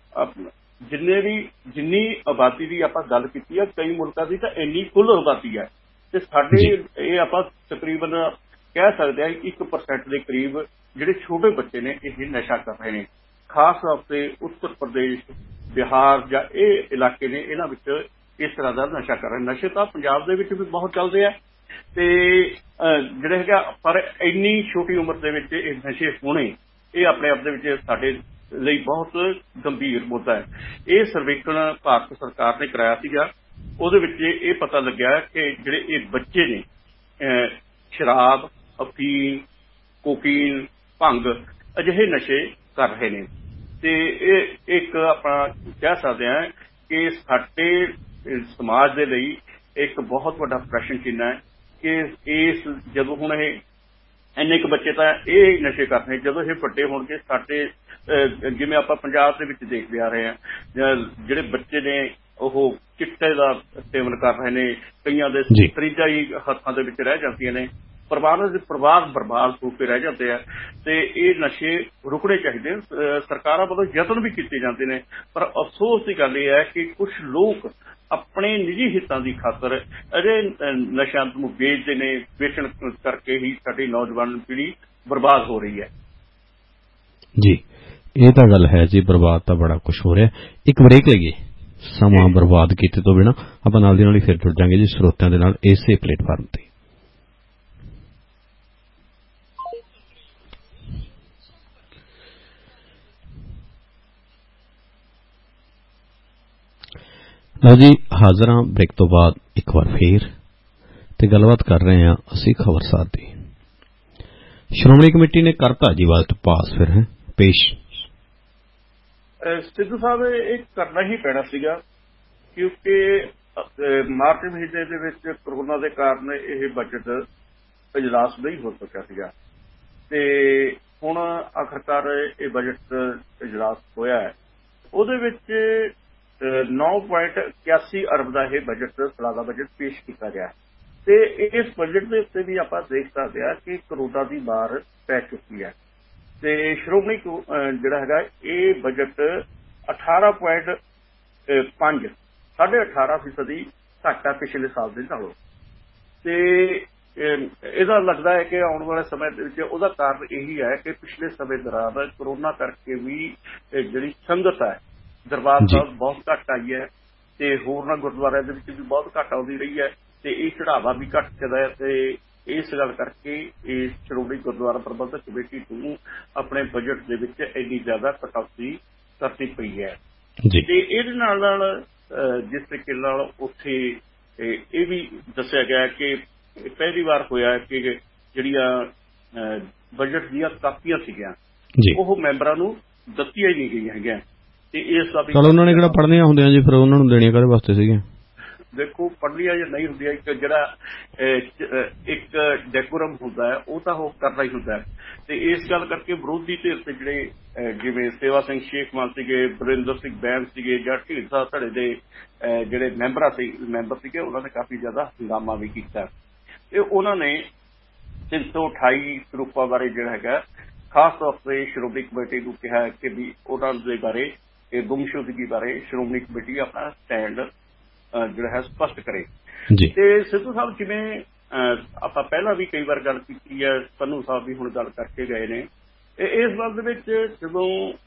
ਜਿੰਨੀ ਆਬਾਦੀ ਦੀ ਆਪਾਂ ਗੱਲ ਕੀਤੀ ਹੈ, ਕਈ ਮੁਲਕਾਂ ਦੀ ਤਾਂ ਇੰਨੀ ਕੁੱਲ ਆਬਾਦੀ ਹੈ ਤੇ ਸਾਡੇ ਇਹ ਆਪਾਂ ਤਕਰੀਬਨ ਕਹਿ ਸਕਦੇ ਹਾਂ 1% ਦੇ ਕਰੀਬ ਜਿਹੜੇ ਛੋਟੇ ਬੱਚੇ ਨੇ ਇਹ ਨਸ਼ਾ ਕਰ ਰਹੇ ਨੇ। ਖਾਸ ਤੌਰ ਤੇ ਉੱਤਰ ਪ੍ਰਦੇਸ਼, ਬਿਹਾਰ ਜਾਂ ਇਹ ਇਲਾਕੇ ਨੇ, ਇਹਨਾਂ ਵਿੱਚ ਇਸ ਤਰ੍ਹਾਂ ਦਾ ਨਸ਼ਾ ਕਰ ਰਹੇ। ਨਸ਼ੇ ਤਾਂ ਪੰਜਾਬ ਦੇ ਵਿੱਚ ਵੀ ਬਹੁਤ ਚੱਲਦੇ ਆ ਤੇ ਜਿਹੜੇ ਹੈਗਾ, ਪਰ ਇੰਨੀ ਛੋਟੀ ਉਮਰ ਦੇ ਵਿੱਚ ਇਹ ਨਸ਼ੇ ਹੋਣੇ, ਇਹ ਆਪਣੇ ਆਪ ਦੇ ਵਿੱਚ ਸਾਡੇ ਲਈ ਬਹੁਤ ਗੰਭੀਰ ਮੁੱਦਾ ਹੈ। ਇਹ ਸਰਵੇਖਣ ਭਾਰਤ ਸਰਕਾਰ ਨੇ ਕਰਾਇਆ ਸੀਗਾ, ਉਹਦੇ ਵਿੱਚ ਇਹ ਪਤਾ ਲੱਗਿਆ ਕਿ ਜਿਹੜੇ ਇਹ ਬੱਚੇ ਨੇ ਸ਼ਰਾਬ, ਅਫੀਮ, ਕੋਕੀਨ, ਭੰਗ ਅਜਿਹੇ ਨਸ਼ੇ ਕਰ ਰਹੇ ਨੇ। ਤੇ ਇਹ ਇੱਕ ਆਪਾਂ ਕਹਿ ਸਕਦੇ ਹਾਂ ਕਿ ਸਾਡੇ ਸਮਾਜ ਦੇ ਲਈ ਇੱਕ ਬਹੁਤ ਵੱਡਾ ਪ੍ਰਸ਼ਨ ਚਿੰਨ੍ਹ ਹੈ ਕਿ ਜਦੋਂ ਹੁਣ ਇਹ ਇੰਨੇ ਕੁ ਬੱਚੇ ਤਾਂ ਇਹ ਨਸ਼ੇ ਕਰ ਰਹੇ, ਜਦੋਂ ਇਹ ਵੱਡੇ ਹੋਣਗੇ, ਸਾਡੇ ਜਿਵੇਂ ਆਪਾਂ ਪੰਜਾਬ ਦੇ ਵਿੱਚ ਦੇਖਦੇ ਆ ਰਹੇ ਹਾਂ, ਜਿਹੜੇ ਬੱਚੇ ਨੇ ਉਹ ਚਿੱਟੇ ਦਾ ਸੇਵਨ ਕਰ ਰਹੇ ਨੇ, ਕਈਆਂ ਦੇ ਤਰੀਜਾ ਹੀ ਹੱਥਾਂ ਦੇ ਵਿੱਚ ਰਹਿ ਜਾਂਦੀਆਂ ਨੇ, ਪਰਿਵਾਰ ਬਰਬਾਦ ਹੋ ਕੇ ਰਹਿ ਜਾਂਦੇ ਆ। ਤੇ ਇਹ ਨਸ਼ੇ ਰੁਕਣੇ ਚਾਹੀਦੇ, ਸਰਕਾਰਾਂ ਵੱਲੋਂ ਯਤਨ ਵੀ ਕੀਤੇ ਜਾਂਦੇ ਨੇ, ਪਰ ਅਫਸੋਸ ਦੀ ਗੱਲ ਇਹ ਹੈ ਕਿ ਕੁਝ ਲੋਕ ਆਪਣੇ ਨਿੱਜੀ ਹਿੱਤਾਂ ਦੀ ਖਾਤਰ ਅਜੇ ਨਸ਼ਿਆਂ ਨੂੰ ਵੇਚਦੇ ਨੇ, ਵੇਚਣ ਕਰਕੇ ਹੀ ਸਾਡੀ ਨੌਜਵਾਨ ਪੀੜ੍ਹੀ ਬਰਬਾਦ ਹੋ ਰਹੀ ਹੈ। ਜੀ, ਇਹ ਤਾਂ ਗੱਲ ਹੈ ਜੀ, ਬਰਬਾਦ ਤਾਂ ਬੜਾ ਕੁਝ ਹੋ ਰਿਹਾ। ਇੱਕ ਬ੍ਰੇਕ ਲਈਏ, ਸਮਾਂ ਬਰਬਾਦ ਕੀਤੇ ਤੋਂ ਬਿਨਾਂ ਆਪਾਂ ਨਾਲ ਦੀ ਨਾਲ ਹੀ ਫਿਰ ਜੁੜ ਜਾਵਾਂਗੇ ਜੀ ਸਰੋਤਿਆਂ ਦੇ ਨਾਲ ਇਸੇ ਪਲੇਟਫਾਰਮ ਤੇ। ਲਓ ਜੀ, ਹਾਜ਼ਰ ਹਾਂ ਬ੍ਰੇਕ ਤੋਂ ਬਾਅਦ ਇੱਕ ਵਾਰ ਫੇਰ ਤੇ ਗੱਲਬਾਤ ਕਰ ਰਹੇ ਹਾਂ ਅਸੀਂ ਖਬਰਸਾਰ ਦੀ। ਸ਼੍ਰੋਮਣੀ ਕਮੇਟੀ ਨੇ ਕਰਤਾ ਜੀ ਬਜਟ ਪਾਸ, ਫਿਰ ਹੈ ਪੇਸ਼। ਸਿੱਧੂ ਸਾਹਿਬ, ਇਹ ਕਰਨਾ ਹੀ ਪੈਣਾ ਸੀਗਾ ਕਿਉਂਕਿ ਮਾਰਚ ਮਹੀਨੇ ਦੇ ਵਿੱਚ ਕਰੋਨਾ ਦੇ ਕਾਰਨ ਇਹ ਬਜਟ ਇਜਲਾਸ ਨਹੀਂ ਹੋ ਸਕਿਆ ਸੀਗਾ ਤੇ ਹੁਣ ਆਖਰਕਾਰ ਇਹ ਬਜਟ ਇਜਲਾਸ ਹੋਇਆ ਹੈ। ਉਹਦੇ ਵਿੱਚ 9.81 ਅਰਬ ਦਾ ਇਹ ਬਜਟ, ਸਾਲਾਨਾ ਬਜਟ ਪੇਸ਼ ਕੀਤਾ ਗਿਆ ਤੇ ਇਸ ਬਜਟ ਦੇ ਉੱਤੇ ਵੀ ਆਪਾਂ ਦੇਖ ਸਕਦੇ ਹਾਂ ਕਿ ਕਰੋਨਾ ਦੀ ਮਾਰ ਪੈ ਚੁੱਕੀ ਹੈ ਤੇ ਸ਼੍ਰੋਮਣੀ ਜਿਹੜਾ ਹੈਗਾ ਇਹ ਬਜਟ 18.5% ਘੱਟ ਹੈ ਪਿਛਲੇ ਸਾਲ ਦੇ ਨਾਲੋਂ। ਤੇ ਇਹਦਾ ਲੱਗਦਾ ਹੈ ਕਿ ਆਉਣ ਵਾਲੇ ਸਮੇਂ ਦੇ ਵਿੱਚ ਉਹਦਾ ਕਾਰਨ ਇਹੀ ਹੈ ਕਿ ਪਿਛਲੇ ਸਮੇਂ ਦੌਰਾਨ ਕਰੋਨਾ ਕਰਕੇ ਵੀ ਜਿਹੜੀ ਸੰਗਤ ਹੈ ਦਰਬਾਰ ਸਾਹਿਬ ਬਹੁਤ ਘੱਟ ਆਈ ਹੈ ਤੇ ਹੋਰਨਾਂ ਗੁਰਦੁਆਰਿਆਂ ਦੇ ਵਿੱਚ ਵੀ ਬਹੁਤ ਘੱਟ ਆਉਂਦੀ ਰਹੀ ਹੈ ਤੇ ਇਹ ਚੜਾਵਾ ਵੀ ਘੱਟ ਚੱਲਦਾ ਹੈ। ਤੇ ਇਸ ਗੱਲ ਕਰਕੇ ਇਹ ਸ਼੍ਰੋਮਣੀ ਗੁਰਦੁਆਰਾ ਪ੍ਰਬੰਧਕ ਕਮੇਟੀ ਨੂੰ ਆਪਣੇ ਬਜਟ ਦੇ ਵਿੱਚ ਇੰਨੀ ਜ਼ਿਆਦਾ ਕਟੌਤੀ ਕਰਨੀ ਪਈ ਹੈ। ਤੇ ਇਹਦੇ ਨਾਲ ਜਿਸ ਤਰੀਕੇ ਨਾਲ ਉੱਥੇ ਇਹ ਵੀ ਦੱਸਿਆ ਗਿਆ ਕਿ ਪਹਿਲੀ ਵਾਰ ਹੋਇਆ ਕਿ ਜਿਹੜੀਆਂ ਬਜਟ ਦੀਆਂ ਕਾਪੀਆਂ ਸੀਗੀਆਂ ਉਹ ਮੈਂਬਰਾਂ ਨੂੰ ਦਿੱਤੀਆਂ ਹੀ ਨਹੀਂ ਗਈਆਂ ਹੈਗੀਆਂ। ਤੇ ਇਸ ਦਾ ਵੀ ਉਹਨਾਂ ਨੇ ਕਿਹੜਾ ਪੜ੍ਹਨੀਆਂ ਹੁੰਦੀਆਂ ਜੀ, ਫਿਰ ਉਹਨਾਂ ਨੂੰ ਦੇਣੀਆਂ ਕਾਹਦੇ ਵਾਸਤੇ ਸੀਗੀਆਂ? ਦੇਖੋ ਪੜ੍ਹਨੀਆਂ ਜਾਂ ਨਹੀਂ ਹੁੰਦੀਆਂ, ਇੱਕ ਜਿਹੜਾ ਇੱਕ ਡੈਕੋਰਮ ਹੁੰਦਾ ਹੈ ਉਹ ਤਾਂ ਉਹ ਕਰਨਾ ਹੀ ਹੁੰਦਾ ਹੈ। ਤੇ ਇਸ ਗੱਲ ਕਰਕੇ ਵਿਰੋਧੀ ਧਿਰ ਤੇ ਜਿਹੜੇ ਜਿਵੇਂ ਸੇਵਾ ਸਿੰਘ ਸ਼ੇਖਵਾਲ ਸੀਗੇ, ਬਰਿੰਦਰ ਸਿੰਘ ਬੈਂਸ ਸੀਗੇ ਜਾਂ ਢੀਂਡਸਾ ਧੜੇ ਦੇ ਜਿਹੜੇ ਮੈਂਬਰ ਸੀਗੇ ਉਹਨਾਂ ਨੇ ਕਾਫੀ ਜ਼ਿਆਦਾ ਹੰਗਾਮਾ ਵੀ ਕੀਤਾ ਤੇ ਉਹਨਾਂ ਨੇ 328 ਸਰੂਪਾਂ ਬਾਰੇ ਜਿਹੜਾ ਹੈਗਾ ਖਾਸ ਤੌਰ ਤੇ ਸ਼੍ਰੋਮਣੀ ਕਮੇਟੀ ਨੂੰ ਕਿਹਾ ਕਿ ਵੀ ਉਹਨਾਂ ਦੇ ਬਾਰੇ ਇਹ ਗੁੰਮਸ਼ੁਦਗੀ ਬਾਰੇ ਸ਼੍ਰੋਮਣੀ ਕਮੇਟੀ ਆਪਣਾ ਸਟੈਂਡ ਜਿਹੜਾ ਹੈ ਸਪਸ਼ਟ ਕਰੇ। ਤੇ ਸਿੱਧੂ ਸਾਹਿਬ ਜਿਵੇਂ ਆਪਾਂ ਪਹਿਲਾਂ ਵੀ ਕਈ ਵਾਰ ਗੱਲ ਕੀਤੀ ਹੈ, ਸੰਨੂ ਸਾਹਿਬ ਵੀ ਹੁਣ ਗੱਲ ਕਰਕੇ ਗਏ ਨੇ, ਇਸ ਗੱਲ ਦੇ ਵਿੱਚ ਜਦੋਂ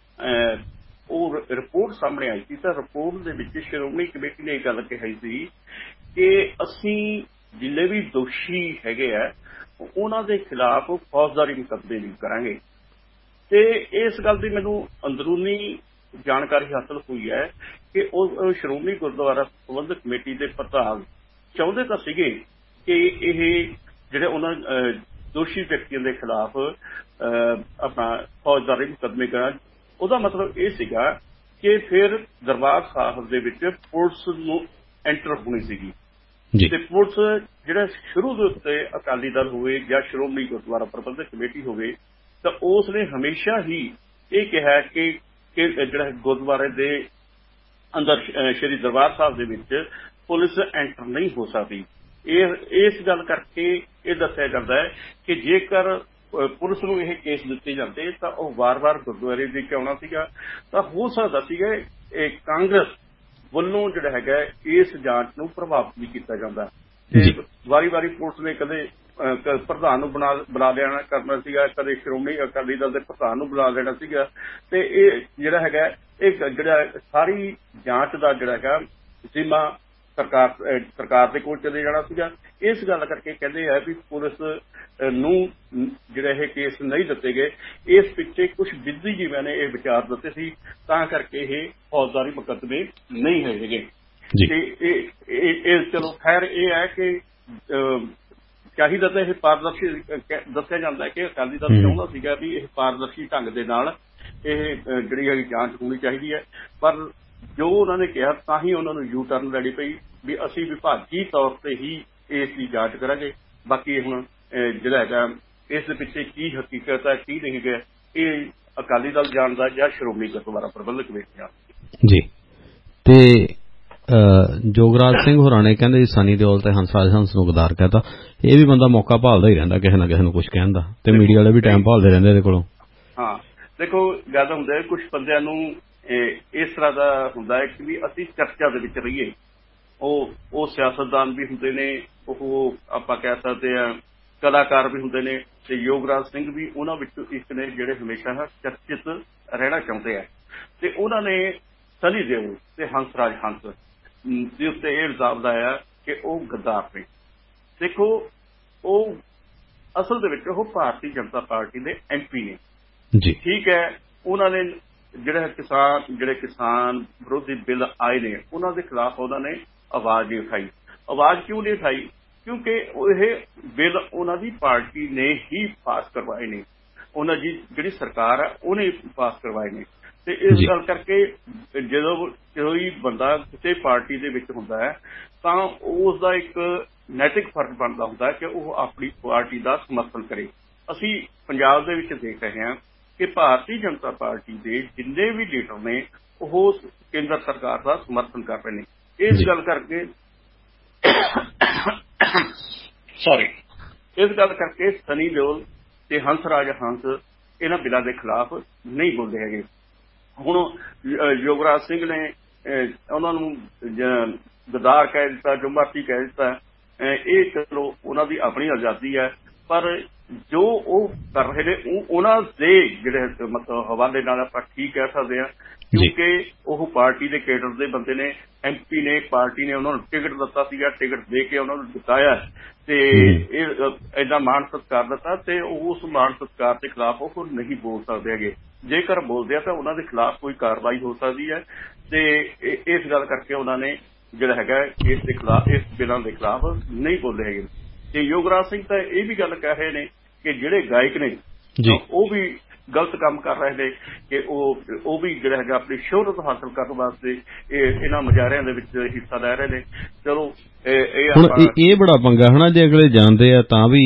ਉਹ ਰਿਪੋਰਟ ਸਾਹਮਣੇ ਆਈ ਸੀ ਤਾਂ ਰਿਪੋਰਟ ਦੇ ਵਿੱਚ ਸ਼੍ਰੋਮਣੀ ਕਮੇਟੀ ਨੇ ਇਹ ਗੱਲ ਕਹੀ ਸੀ ਕਿ ਅਸੀਂ ਜਿੰਨੇ ਵੀ ਦੋਸ਼ੀ ਹੈਗੇ ਆ ਉਹਨਾਂ ਦੇ ਖਿਲਾਫ ਫੌਜਦਾਰੀ ਮੁਕੱਦਮੇ ਨਹੀਂ ਕਰਾਂਗੇ। ਤੇ ਇਸ ਗੱਲ ਦੀ ਮੈਨੂੰ ਅੰਦਰੂਨੀ ਜਾਣਕਾਰੀ ਹਾਸਲ ਹੋਈ ਹੈ ਕਿ ਉਹ ਸ਼੍ਰੋਮਣੀ ਗੁਰਦੁਆਰਾ ਪ੍ਰਬੰਧਕ ਕਮੇਟੀ ਦੇ ਪ੍ਰਧਾਨ ਚਾਹੁੰਦੇ ਤਾਂ ਸੀਗੇ ਕਿ ਇਹ ਜਿਹੜੇ ਉਹਨਾਂ ਦੋਸ਼ੀ ਵਿਅਕਤੀਆਂ ਦੇ ਖਿਲਾਫ ਆਪਣਾ ਫੌਜਦਾਰੀ ਮੁਕੱਦਮੇ ਕਰਨ। ਉਹਦਾ ਮਤਲਬ ਇਹ ਸੀਗਾ ਕਿ ਫਿਰ ਦਰਬਾਰ ਸਾਹਿਬ ਦੇ ਵਿੱਚ ਪੁਲਿਸ ਨੂੰ ਐਂਟਰ ਹੋਣੀ ਸੀਗੀ ਤੇ ਪੁਲਿਸ ਜਿਹੜਾ ਸ਼ੁਰੂ ਦੇ ਉੱਤੇ ਅਕਾਲੀ ਦਲ ਹੋਵੇ ਜਾਂ ਸ਼੍ਰੋਮਣੀ ਗੁਰਦੁਆਰਾ ਪ੍ਰਬੰਧਕ ਕਮੇਟੀ ਹੋਵੇ ਤਾਂ ਉਸ ਨੇ ਹਮੇਸ਼ਾ ਹੀ ਇਹ ਕਿਹਾ ਕਿ ਜਿਹੜਾ ਗੁਰਦੁਆਰੇ ਦੇ ਅੰਦਰ ਸ਼੍ਰੀ ਦਰਬਾਰ ਸਾਹਿਬ ਦੇ ਵਿੱਚ ਪੁਲਿਸ ਐਂਟਰ ਨਹੀਂ ਹੋ ਸਕਦੀ। ਇਸ ਗੱਲ ਕਰਕੇ ਇਹ ਦੱਸਿਆ ਜਾਂਦਾ ਹੈ ਕਿ ਜੇਕਰ ਪੁਲਿਸ ਨੂੰ ਇਹ ਕੇਸ ਦਿੱਤੇ ਜਾਂਦੇ ਤਾਂ ਉਹ ਵਾਰ-ਵਾਰ ਗੁਰਦੁਆਰੇ ਦੇ ਕੇ ਆਉਣਾ ਸੀਗਾ ਤਾਂ ਹੋ ਸਕਦਾ ਸੀਗਾ ਇਹ ਕਾਂਗਰਸ ਵੱਲੋਂ ਜਿਹੜਾ ਹੈਗਾ ਇਸ ਜਾਂਚ ਨੂੰ ਪ੍ਰਭਾਵਿਤ ਵੀ ਕੀਤਾ ਜਾਂਦਾ ਤੇ ਵਾਰੀ-ਵਾਰੀ ਪੁਲਿਸ ਨੇ ਕਦੇ ਪ੍ਰਧਾਨ ਨੂੰ ਬੁਲਾ ਲੈਣਾ ਕਰਨਾ ਸੀਗਾ, ਕਦੇ ਸ਼੍ਰੋਮਣੀ ਅਕਾਲੀ ਦਲ ਦੇ ਪ੍ਰਧਾਨ ਨੂੰ ਬੁਲਾ ਲੈਣਾ ਸੀਗਾ ਤੇ ਇਹ ਜਿਹੜਾ ਹੈਗਾ ਇਹ ਜਿਹੜਾ ਸਾਰੀ ਜਾਂਚ ਦਾ ਜਿਹੜਾ ਹੈਗਾ ਜ਼ਿੰਮਾ ਸਰਕਾਰ ਦੇ ਕੋਲ ਚਲੇ ਜਾਣਾ ਸੀਗਾ। ਇਸ ਗੱਲ ਕਰਕੇ ਕਹਿੰਦੇ ਆ ਵੀ ਪੁਲਿਸ ਨੂੰ ਜਿਹੜੇ ਇਹ ਕੇਸ ਨਹੀਂ ਦਿੱਤੇ ਗਏ, ਇਸ ਪਿੱਛੇ ਕੁਝ ਬੁੱਧੀਜੀਵੀਆਂ ਨੇ ਇਹ ਵਿਚਾਰ ਦਿੱਤੇ ਸੀ ਤਾਂ ਕਰਕੇ ਇਹ ਫੌਜਦਾਰੀ ਮੁਕੱਦਮੇ ਨਹੀਂ ਹੋਏਗੇ। ਤੇ ਇਹ ਚਲੋ ਖੈਰ ਇਹ ਹੈ ਕਿ ਚਾਹੀਦਾ ਤਾਂ ਇਹ ਪਾਰਦਰਸ਼ੀ ਦੱਸਿਆ ਜਾਂਦਾ ਹੈ ਕਿ ਅਕਾਲੀ ਦਲ ਚਾਹੁੰਦਾ ਸੀਗਾ ਵੀ ਇਹ ਪਾਰਦਰਸ਼ੀ ਢੰਗ ਦੇ ਨਾਲ ਇਹ ਜਿਹੜੀ ਹੈਗੀ ਜਾਂਚ ਹੋਣੀ ਚਾਹੀਦੀ ਹੈ, ਪਰ ਜੋ ਉਹਨਾਂ ਨੇ ਕਿਹਾ ਤਾਂ ਹੀ ਉਹਨਾਂ ਨੂੰ ਯੂ ਟਰਨ ਲੈਣੀ ਪਈ ਵੀ ਅਸੀਂ ਵਿਭਾਗੀ ਤੌਰ ਤੇ ਹੀ ਇਸ ਦੀ ਜਾਂਚ ਕਰਾਂਗੇ। ਬਾਕੀ ਹੁਣ ਜਿਹੜਾ ਹੈਗਾ ਇਸ ਦੇ ਪਿੱਛੇ ਕੀ ਹਕੀਕਤ ਹੈ ਕੀ ਨਹੀਂ ਹੈ ਇਹ ਅਕਾਲੀ ਦਲ ਜਾਣਦਾ ਜਾਂ ਸ਼੍ਰੋਮਣੀ ਗੁਰਦੁਆਰਾ ਪ੍ਰਬੰਧਕ ਕਮੇਟੀ ਜਾਣਦੀ। ਜੀ ਤੇ ਜੋਗਰਾਜ ਸਿੰਘ ਹੋਰਾਂ ਨੇ ਕਹਿੰਦੇ ਸਨੀ ਦਿਓਲ ਤੇ ਹੰਸਰਾਜ ਹੰਸ ਨੂੰ ਗਦਾਰ ਕਹਿਤਾ। ਇਹ ਵੀ ਬੰਦਾ ਮੌਕਾ ਭਾਲਦਾ ਹੀ ਰਹਿੰਦਾ ਕਿਸੇ ਨਾ ਕਿਸੇ ਨੂੰ ਕੁਝ ਕਹਿਣ ਦਾ ਤੇ ਮੀਡੀਆ ਵਾਲੇ ਵੀ ਟਾਈਮ ਭਾਲਦੇ ਰਹਿੰਦੇ ਇਹਦੇ ਕੋਲੋਂ। ਹਾਂ ਦੇਖੋ ਗੱਲ ਹੁੰਦਾ ਕੁਝ ਬੰਦਿਆਂ ਨੂੰ ਇਸ ਤਰ੍ਹਾਂ ਦਾ ਹੁੰਦਾ ਹੈ ਕਿ ਵੀ ਅਸੀਂ ਚਰਚਾ ਦੇ ਵਿੱਚ ਰਹੀਏ। ਉਹ ਸਿਆਸਤਦਾਨ ਵੀ ਹੁੰਦੇ ਨੇ, ਉਹ ਆਪਾਂ ਕਹਿ ਸਕਦੇ ਹਾਂ ਕਲਾਕਾਰ ਵੀ ਹੁੰਦੇ ਨੇ ਤੇ ਯੋਗਰਾਜ ਸਿੰਘ ਵੀ ਉਹਨਾਂ ਵਿੱਚੋਂ ਇੱਕ ਨੇ ਜਿਹੜੇ ਹਮੇਸ਼ਾ ਚਰਚਿਤ ਰਹਿਣਾ ਚਾਹੁੰਦੇ ਆ। ਤੇ ਉਹਨਾਂ ਨੇ ਸਨੀ ਦਿਓਲ ਤੇ ਹੰਸਰਾਜ ਹੰਸ ਦੇ ਉੱਤੇ ਇਹ ਇਲਜ਼ਾਮ ਲਾਇਆ ਕਿ ਉਹ ਗੱਦਾਰ ਨੇ। ਦੇਖੋ ਉਹ ਅਸਲ ਦੇ ਵਿੱਚ ਉਹ ਭਾਰਤੀ ਜਨਤਾ ਪਾਰਟੀ ਦੇ MP ਨੇ ਜੀ, ਠੀਕ ਹੈ। ਉਹਨਾਂ ਨੇ ਜਿਹੜੇ ਕਿਸਾਨ ਵਿਰੋਧੀ ਬਿੱਲ ਆਏ ਨੇ ਉਹਨਾਂ ਦੇ ਖਿਲਾਫ ਉਹਨਾਂ ਨੇ ਆਵਾਜ਼ ਨਹੀਂ ਉਠਾਈ। ਆਵਾਜ਼ ਕਿਉਂ ਨਹੀਂ ਉਠਾਈ? ਕਿਉਂਕਿ ਇਹ ਬਿੱਲ ਉਹਨਾਂ ਦੀ ਪਾਰਟੀ ਨੇ ਹੀ ਪਾਸ ਕਰਵਾਏ ਨੇ, ਉਹਨਾਂ ਦੀ ਜਿਹੜੀ ਸਰਕਾਰ ਹੈ ਉਹਨੇ ਪਾਸ ਕਰਵਾਏ ਨੇ। ਤੇ ਇਸ ਗੱਲ ਕਰਕੇ ਜਦੋਂ ਕੋਈ ਬੰਦਾ ਕਿਸੇ ਪਾਰਟੀ ਦੇ ਵਿੱਚ ਹੁੰਦਾ ਹੈ ਤਾਂ ਉਸ ਦਾ ਇੱਕ ਨੈਤਿਕ ਫਰਜ਼ ਬਣਦਾ ਹੁੰਦਾ ਹੈ ਕਿ ਉਹ ਆਪਣੀ ਪਾਰਟੀ ਦਾ ਸਮਰਥਨ ਕਰੇ। ਅਸੀਂ ਪੰਜਾਬ ਦੇ ਵਿੱਚ ਦੇਖ ਰਹੇ ਹਾਂ ਕਿ ਭਾਰਤੀ ਜਨਤਾ ਪਾਰਟੀ ਦੇ ਜਿੰਨੇ ਵੀ ਲੀਡਰ ਨੇ ਉਹ ਕੇਂਦਰ ਸਰਕਾਰ ਦਾ ਸਮਰਥਨ ਕਰ ਰਹੇ ਨੇ। ਇਸ ਗੱਲ ਕਰਕੇ ਸਨੀ ਦਿਓਲ ਤੇ ਹੰਸਰਾਜ ਹੰਸ ਇਹਨਾਂ ਬਿੱਲਾਂ ਦੇ ਖਿਲਾਫ ਨਹੀਂ ਬੋਲਦੇ ਹੈਗੇ। ਹੁਣ ਯੋਗਰਾਜ ਸਿੰਘ ਨੇ ਉਹਨਾਂ ਨੂੰ ਗਦਾਰ ਕਹਿ ਦਿੱਤਾ, ਜੋ ਮਰਜ਼ੀ ਕਹਿ ਦਿੱਤਾ, ਇਹ ਚਲੋ ਉਹਨਾਂ ਦੀ ਆਪਣੀ ਆਜ਼ਾਦੀ ਹੈ। ਪਰ ਜੋ ਉਹ ਕਰ ਰਹੇ ਨੇ ਉਹਨਾਂ ਦੇ ਜਿਹੜੇ ਮਤਲਬ ਹਵਾਲੇ ਨਾਲ ਆਪਾਂ ਠੀਕ ਕਹਿ ਸਕਦੇ ਹਾਂ, ਕਿਉਂਕਿ ਉਹ ਪਾਰਟੀ ਦੇ ਕੇਡਰ ਦੇ ਬੰਦੇ ਨੇ, MP ਨੇ, ਪਾਰਟੀ ਨੇ ਉਹਨਾਂ ਨੂੰ ਟਿਕਟ ਦਿੱਤਾ ਸੀਗਾ, ਟਿਕਟ ਦੇ ਕੇ ਉਹਨਾਂ ਨੂੰ ਜਿਤਾਇਆ ਤੇ ਇਹ ਏਦਾਂ ਮਾਣ ਸਤਿਕਾਰ ਦਿੱਤਾ, ਤੇ ਉਸ ਮਾਣ ਸਤਿਕਾਰ ਦੇ ਖਿਲਾਫ ਉਹ ਨਹੀਂ ਬੋਲ ਸਕਦੇ ਹੈਗੇ। ਜੇਕਰ ਬੋਲਦੇ ਆ ਤਾਂ ਉਹਨਾਂ ਦੇ ਖਿਲਾਫ ਕੋਈ ਕਾਰਵਾਈ ਹੋ ਸਕਦੀ ਹੈ, ਤੇ ਇਸ ਗੱਲ ਕਰਕੇ ਉਹਨਾਂ ਨੇ ਜਿਹੜਾ ਹੈਗਾ ਇਸ ਦੇ ਖਿਲਾਫ, ਇਸ ਬਿੱਲਾਂ ਦੇ ਖਿਲਾਫ ਨਹੀਂ ਬੋਲੇ ਹੈਗੇ। ਤੇ ਯੁਵਰਾਜ ਸਿੰਘ ਤਾਂ ਇਹ ਵੀ ਗੱਲ ਕਹਿ ਰਹੇ ਨੇ ਕਿ ਜਿਹੜੇ ਗਾਇਕ ਨੇ ਉਹ ਵੀ ਗਲਤ ਕੰਮ ਕਰ ਰਹੇ ਨੇ, ਕਿ ਉਹ ਵੀ ਜਿਹੜਾ ਹੈਗਾ ਆਪਣੀ ਸ਼ੋਹਰਤ ਹਾਸਲ ਕਰਨ ਵਾਸਤੇ ਇਹਨਾਂ ਮੁਜ਼ਾਹਰਿਆਂ ਦੇ ਵਿੱਚ ਹਿੱਸਾ ਲੈ ਰਹੇ ਨੇ। ਚਲੋ ਇਹ ਬੜਾ ਪੰਗਾ ਹੈ ਨਾ, ਜੇ ਅਗਲੇ ਜਾਂਦੇ ਆ ਤਾਂ ਵੀ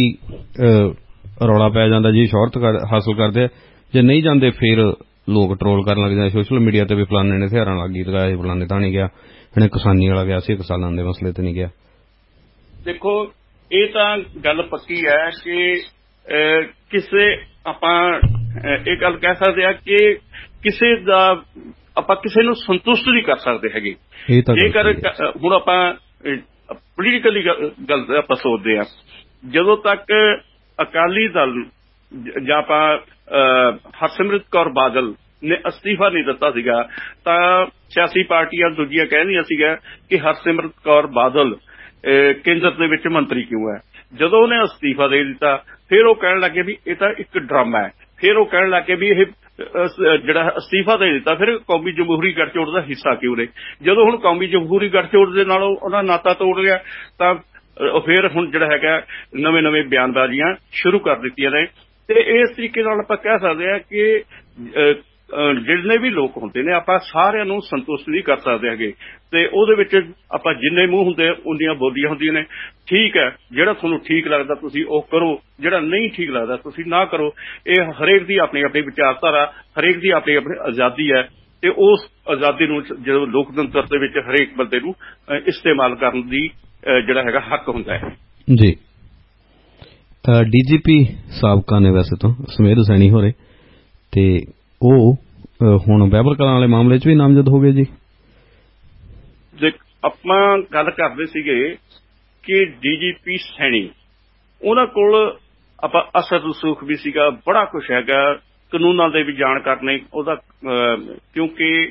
ਰੌਲਾ ਪੈ ਜਾਂਦਾ ਜੀ, ਸ਼ੋਹਰਤ ਹਾਸਲ ਕਰਦੇ ਆ, ਜੇ ਨਹੀਂ ਜਾਂਦੇ ਫਿਰ ਲੋਕ ਟਰੋਲ ਕਰਨ ਲੱਗ ਜਾਂਦੇ ਸੋਸ਼ਲ ਮੀਡੀਆ ਤੇ ਵੀ, ਫਲਾਣੇ ਨੇ ਹਥਿਆਰਾਂ ਨਾਲ ਗੀਤ ਗਾਇਆ, ਫਲਾਣੇ ਤਾਂ ਨਹੀਂ ਗਿਆ, ਇਹਨੇ ਕਿਸਾਨੀ ਵਾਲਾ ਗਿਆ ਸੀ, ਕਿਸਾਨਾਂ ਦੇ ਮਸਲੇ ਤੇ ਨਹੀਂ ਗਿਆ। ਦੇਖੋ ਇਹ ਤਾਂ ਗੱਲ ਪੱਕੀ ਹੈ ਕਿ ਕਿਸੇ ਆਪਾਂ ਇਹ ਗੱਲ ਕਹਿ ਸਕਦੇ ਆ ਕਿ ਕਿਸੇ ਦਾ ਆਪਾਂ ਕਿਸੇ ਨੂੰ ਸੰਤੁਸ਼ਟ ਨਹੀਂ ਕਰ ਸਕਦੇ ਹੈਗੇ। ਜੇਕਰ ਹੁਣ ਆਪਾਂ ਪੋਲੀਟੀਕਲੀ ਗੱਲ ਆਪਾਂ ਸੋਚਦੇ ਹਾਂ, ਜਦੋਂ ਤੱਕ ਅਕਾਲੀ ਦਲ ਜਾਂ ਆਪਾਂ ਹਰਸਿਮਰਤ ਕੌਰ ਬਾਦਲ ਨੇ ਅਸਤੀਫਾ ਨਹੀਂ ਦਿੱਤਾ ਸੀਗਾ ਤਾਂ ਸਿਆਸੀ ਪਾਰਟੀਆਂ ਦੂਜੀਆਂ ਕਹਿੰਦੀਆਂ ਸੀਗਾ ਕਿ ਹਰਸਿਮਰਤ ਕੌਰ ਬਾਦਲ ਕੇਂਦਰ ਦੇ ਵਿੱਚ ਮੰਤਰੀ ਕਿਉਂ ਹੈ। ਜਦੋਂ ਉਹਨੇ ਅਸਤੀਫਾ ਦੇ ਦਿੱਤਾ ਫਿਰ ਉਹ ਕਹਿਣ ਲੱਗੇ ਵੀ ਇਹ ਤਾਂ ਇੱਕ ਡਰਾਮਾ ਹੈ। ਫਿਰ ਉਹ ਕਹਿਣ ਲੱਗੇ ਵੀ ਇਹ ਜਿਹੜਾ ਅਸਤੀਫਾ ਦੇ ਦਿੱਤਾ ਫਿਰ ਕੌਮੀ ਜਮਹੂਰੀ ਗੱਠਜੋੜ ਦਾ ਹਿੱਸਾ ਕਿਉਂ ਨੇ। ਜਦੋਂ ਹੁਣ ਕੌਮੀ ਜਮਹੂਰੀ ਗੱਠਜੋੜ ਦੇ ਨਾਲ ਉਹਦਾ ਨਾਤਾ ਤੋੜ ਗਿਆ ਤਾਂ ਫਿਰ ਹੁਣ ਜਿਹੜਾ ਹੈਗਾ ਨਵੇਂ ਬਿਆਨਬਾਜ਼ੀਆਂ ਸ਼ੁਰੂ ਕਰ ਦਿੱਤੀਆਂ ਨੇ। ਤੇ ਇਸ ਤਰੀਕੇ ਨਾਲ ਆਪਾਂ ਕਹਿ ਸਕਦੇ ਹਾਂ ਕਿ ਜਿੰਨੇ ਵੀ ਲੋਕ ਹੁੰਦੇ ਨੇ ਆਪਾਂ ਸਾਰਿਆਂ ਨੂੰ ਸੰਤੁਸ਼ਟ ਨਹੀਂ ਕਰ ਸਕਦੇ ਹੈਗੇ, ਤੇ ਉਹਦੇ ਵਿੱਚ ਆਪਾਂ ਜਿੰਨੇ ਮੂੰਹ ਹੁੰਦੇ ਉਨੀਆਂ ਬੋਲੀਆਂ ਹੁੰਦੀਆਂ ਨੇ। ਠੀਕ ਹੈ, ਜਿਹੜਾ ਤੁਹਾਨੂੰ ਠੀਕ ਲੱਗਦਾ ਤੁਸੀਂ ਉਹ ਕਰੋ, ਜਿਹੜਾ ਨਹੀਂ ਠੀਕ ਲੱਗਦਾ ਤੁਸੀਂ ਨਾ ਕਰੋ। ਇਹ ਹਰੇਕ ਦੀ ਆਪਣੀ ਆਪਣੀ ਵਿਚਾਰਧਾਰਾ, ਹਰੇਕ ਦੀ ਆਪਣੀ ਆਪਣੀ ਆਜ਼ਾਦੀ ਹੈ, ਤੇ ਉਸ ਆਜ਼ਾਦੀ ਨੂੰ ਜਦੋਂ ਲੋਕਤੰਤਰ ਦੇ ਵਿੱਚ ਹਰੇਕ ਬੰਦੇ ਨੂੰ ਇਸਤੇਮਾਲ ਕਰਨ ਦੀ ਜਿਹੜਾ ਹੈਗਾ ਹੱਕ ਹੁੰਦਾ ਹੈ ਜੀ। DGP ਸਾਬਕਾ ਨੇ ਵੈਸੇ ਤਾਂ ਸਮੇਧ ਸੈਣੀ ਹੋਰੇ, ਤੇ ਉਹ ਹੁਣ ਬਹਿਬਲ ਕਲਾਂ ਵਾਲੇ ਮਾਮਲੇ 'ਚ ਵੀ ਨਾਮਜ਼ਦ ਹੋ ਗਏ ਜੀ। ਆਪਾਂ ਗੱਲ ਕਰਦੇ ਸੀਗੇ ਕਿ DGP ਸੈਣੀ ਉਹਨਾਂ ਕੋਲ ਆਪਾਂ ਅਸਰ ਰਸੂਖ ਵੀ ਸੀਗਾ, ਬੜਾ ਕੁਛ ਹੈਗਾ, ਕਾਨੂੰਨਾਂ ਦੇ ਵੀ ਜਾਣਕਾਰ ਨੇ ਉਹਦਾ, ਕਿਉਂਕਿ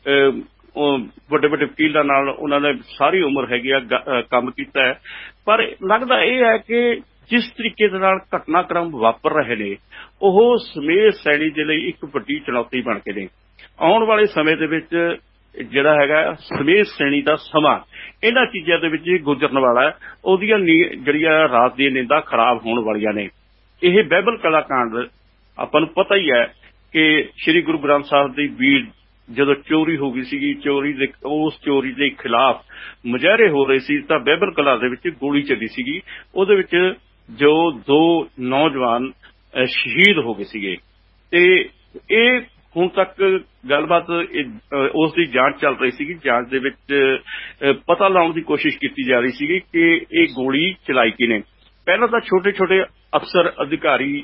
ਵੱਡੇ ਵੱਡੇ ਵਕੀਲਾਂ ਨਾਲ ਉਹਨਾਂ ਨੇ ਸਾਰੀ ਉਮਰ ਹੈਗੀ ਆ ਕੰਮ ਕੀਤਾ ਹੈ। ਪਰ ਲੱਗਦਾ ਇਹ ਹੈ ਕਿ ਜਿਸ ਤਰੀਕੇ ਦੇ ਨਾਲ ਘਟਨਾਕ੍ਰਮ ਵਾਪਰ ਰਹੇ ਨੇ ਉਹ ਸਮੇਧ ਸੈਣੀ ਦੇ ਲਈ ਇੱਕ ਵੱਡੀ ਚੁਣੌਤੀ ਬਣ ਕੇ ਨੇ। ਆਉਣ ਵਾਲੇ ਸਮੇਂ ਦੇ ਵਿੱਚ ਜਿਹੜਾ ਹੈਗਾ ਸਮੇਧ ਸੈਣੀ ਦਾ ਸਮਾਂ ਇਹਨਾਂ ਚੀਜ਼ਾਂ ਦੇ ਵਿੱਚ ਗੁਜ਼ਰਨ ਵਾਲਾ, ਉਹਦੀਆਂ ਜਿਹੜੀਆਂ ਰਾਤ ਦੀਆਂ ਨੀਂਦਾਂ ਖਰਾਬ ਹੋਣ ਵਾਲੀਆਂ ਨੇ। ਇਹ ਬਹਿਬਲ ਕਲਾਂ ਕਾਂਡ ਆਪਾਂ ਨੂੰ ਪਤਾ ਹੀ ਹੈ ਕਿ ਸ੍ਰੀ ਗੁਰੂ ਗ੍ਰੰਥ ਸਾਹਿਬ ਦੀ ਬੀੜ ਜਦੋਂ ਚੋਰੀ ਹੋ ਗਈ ਸੀਗੀ, ਉਸ ਚੋਰੀ ਦੇ ਖਿਲਾਫ ਮੁਜ਼ਾਹਰੇ ਹੋ ਰਹੇ ਸੀ ਤਾਂ ਬਹਿਬਲ ਕਲਾਂ ਦੇ ਵਿੱਚ ਗੋਲੀ ਚੱਲੀ ਸੀਗੀ, ਉਹਦੇ ਵਿੱਚ ਜੋ 2 ਨੌਜਵਾਨ ਸ਼ਹੀਦ ਹੋ ਗਏ ਸੀਗੇ। ਤੇ ਇਹ ਹੁਣ ਤੱਕ ਗੱਲਬਾਤ ਉਸ ਦੀ ਜਾਂਚ ਚੱਲ ਰਹੀ ਸੀਗੀ। ਜਾਂਚ ਦੇ ਵਿੱਚ ਪਤਾ ਲਾਉਣ ਦੀ ਕੋਸ਼ਿਸ਼ ਕੀਤੀ ਜਾ ਰਹੀ ਸੀਗੀ ਕਿ ਇਹ ਗੋਲੀ ਚਲਾਈ ਕਿਹਨੇ। ਪਹਿਲਾਂ ਤਾਂ ਛੋਟੇ ਛੋਟੇ ਅਫਸਰ ਅਧਿਕਾਰੀ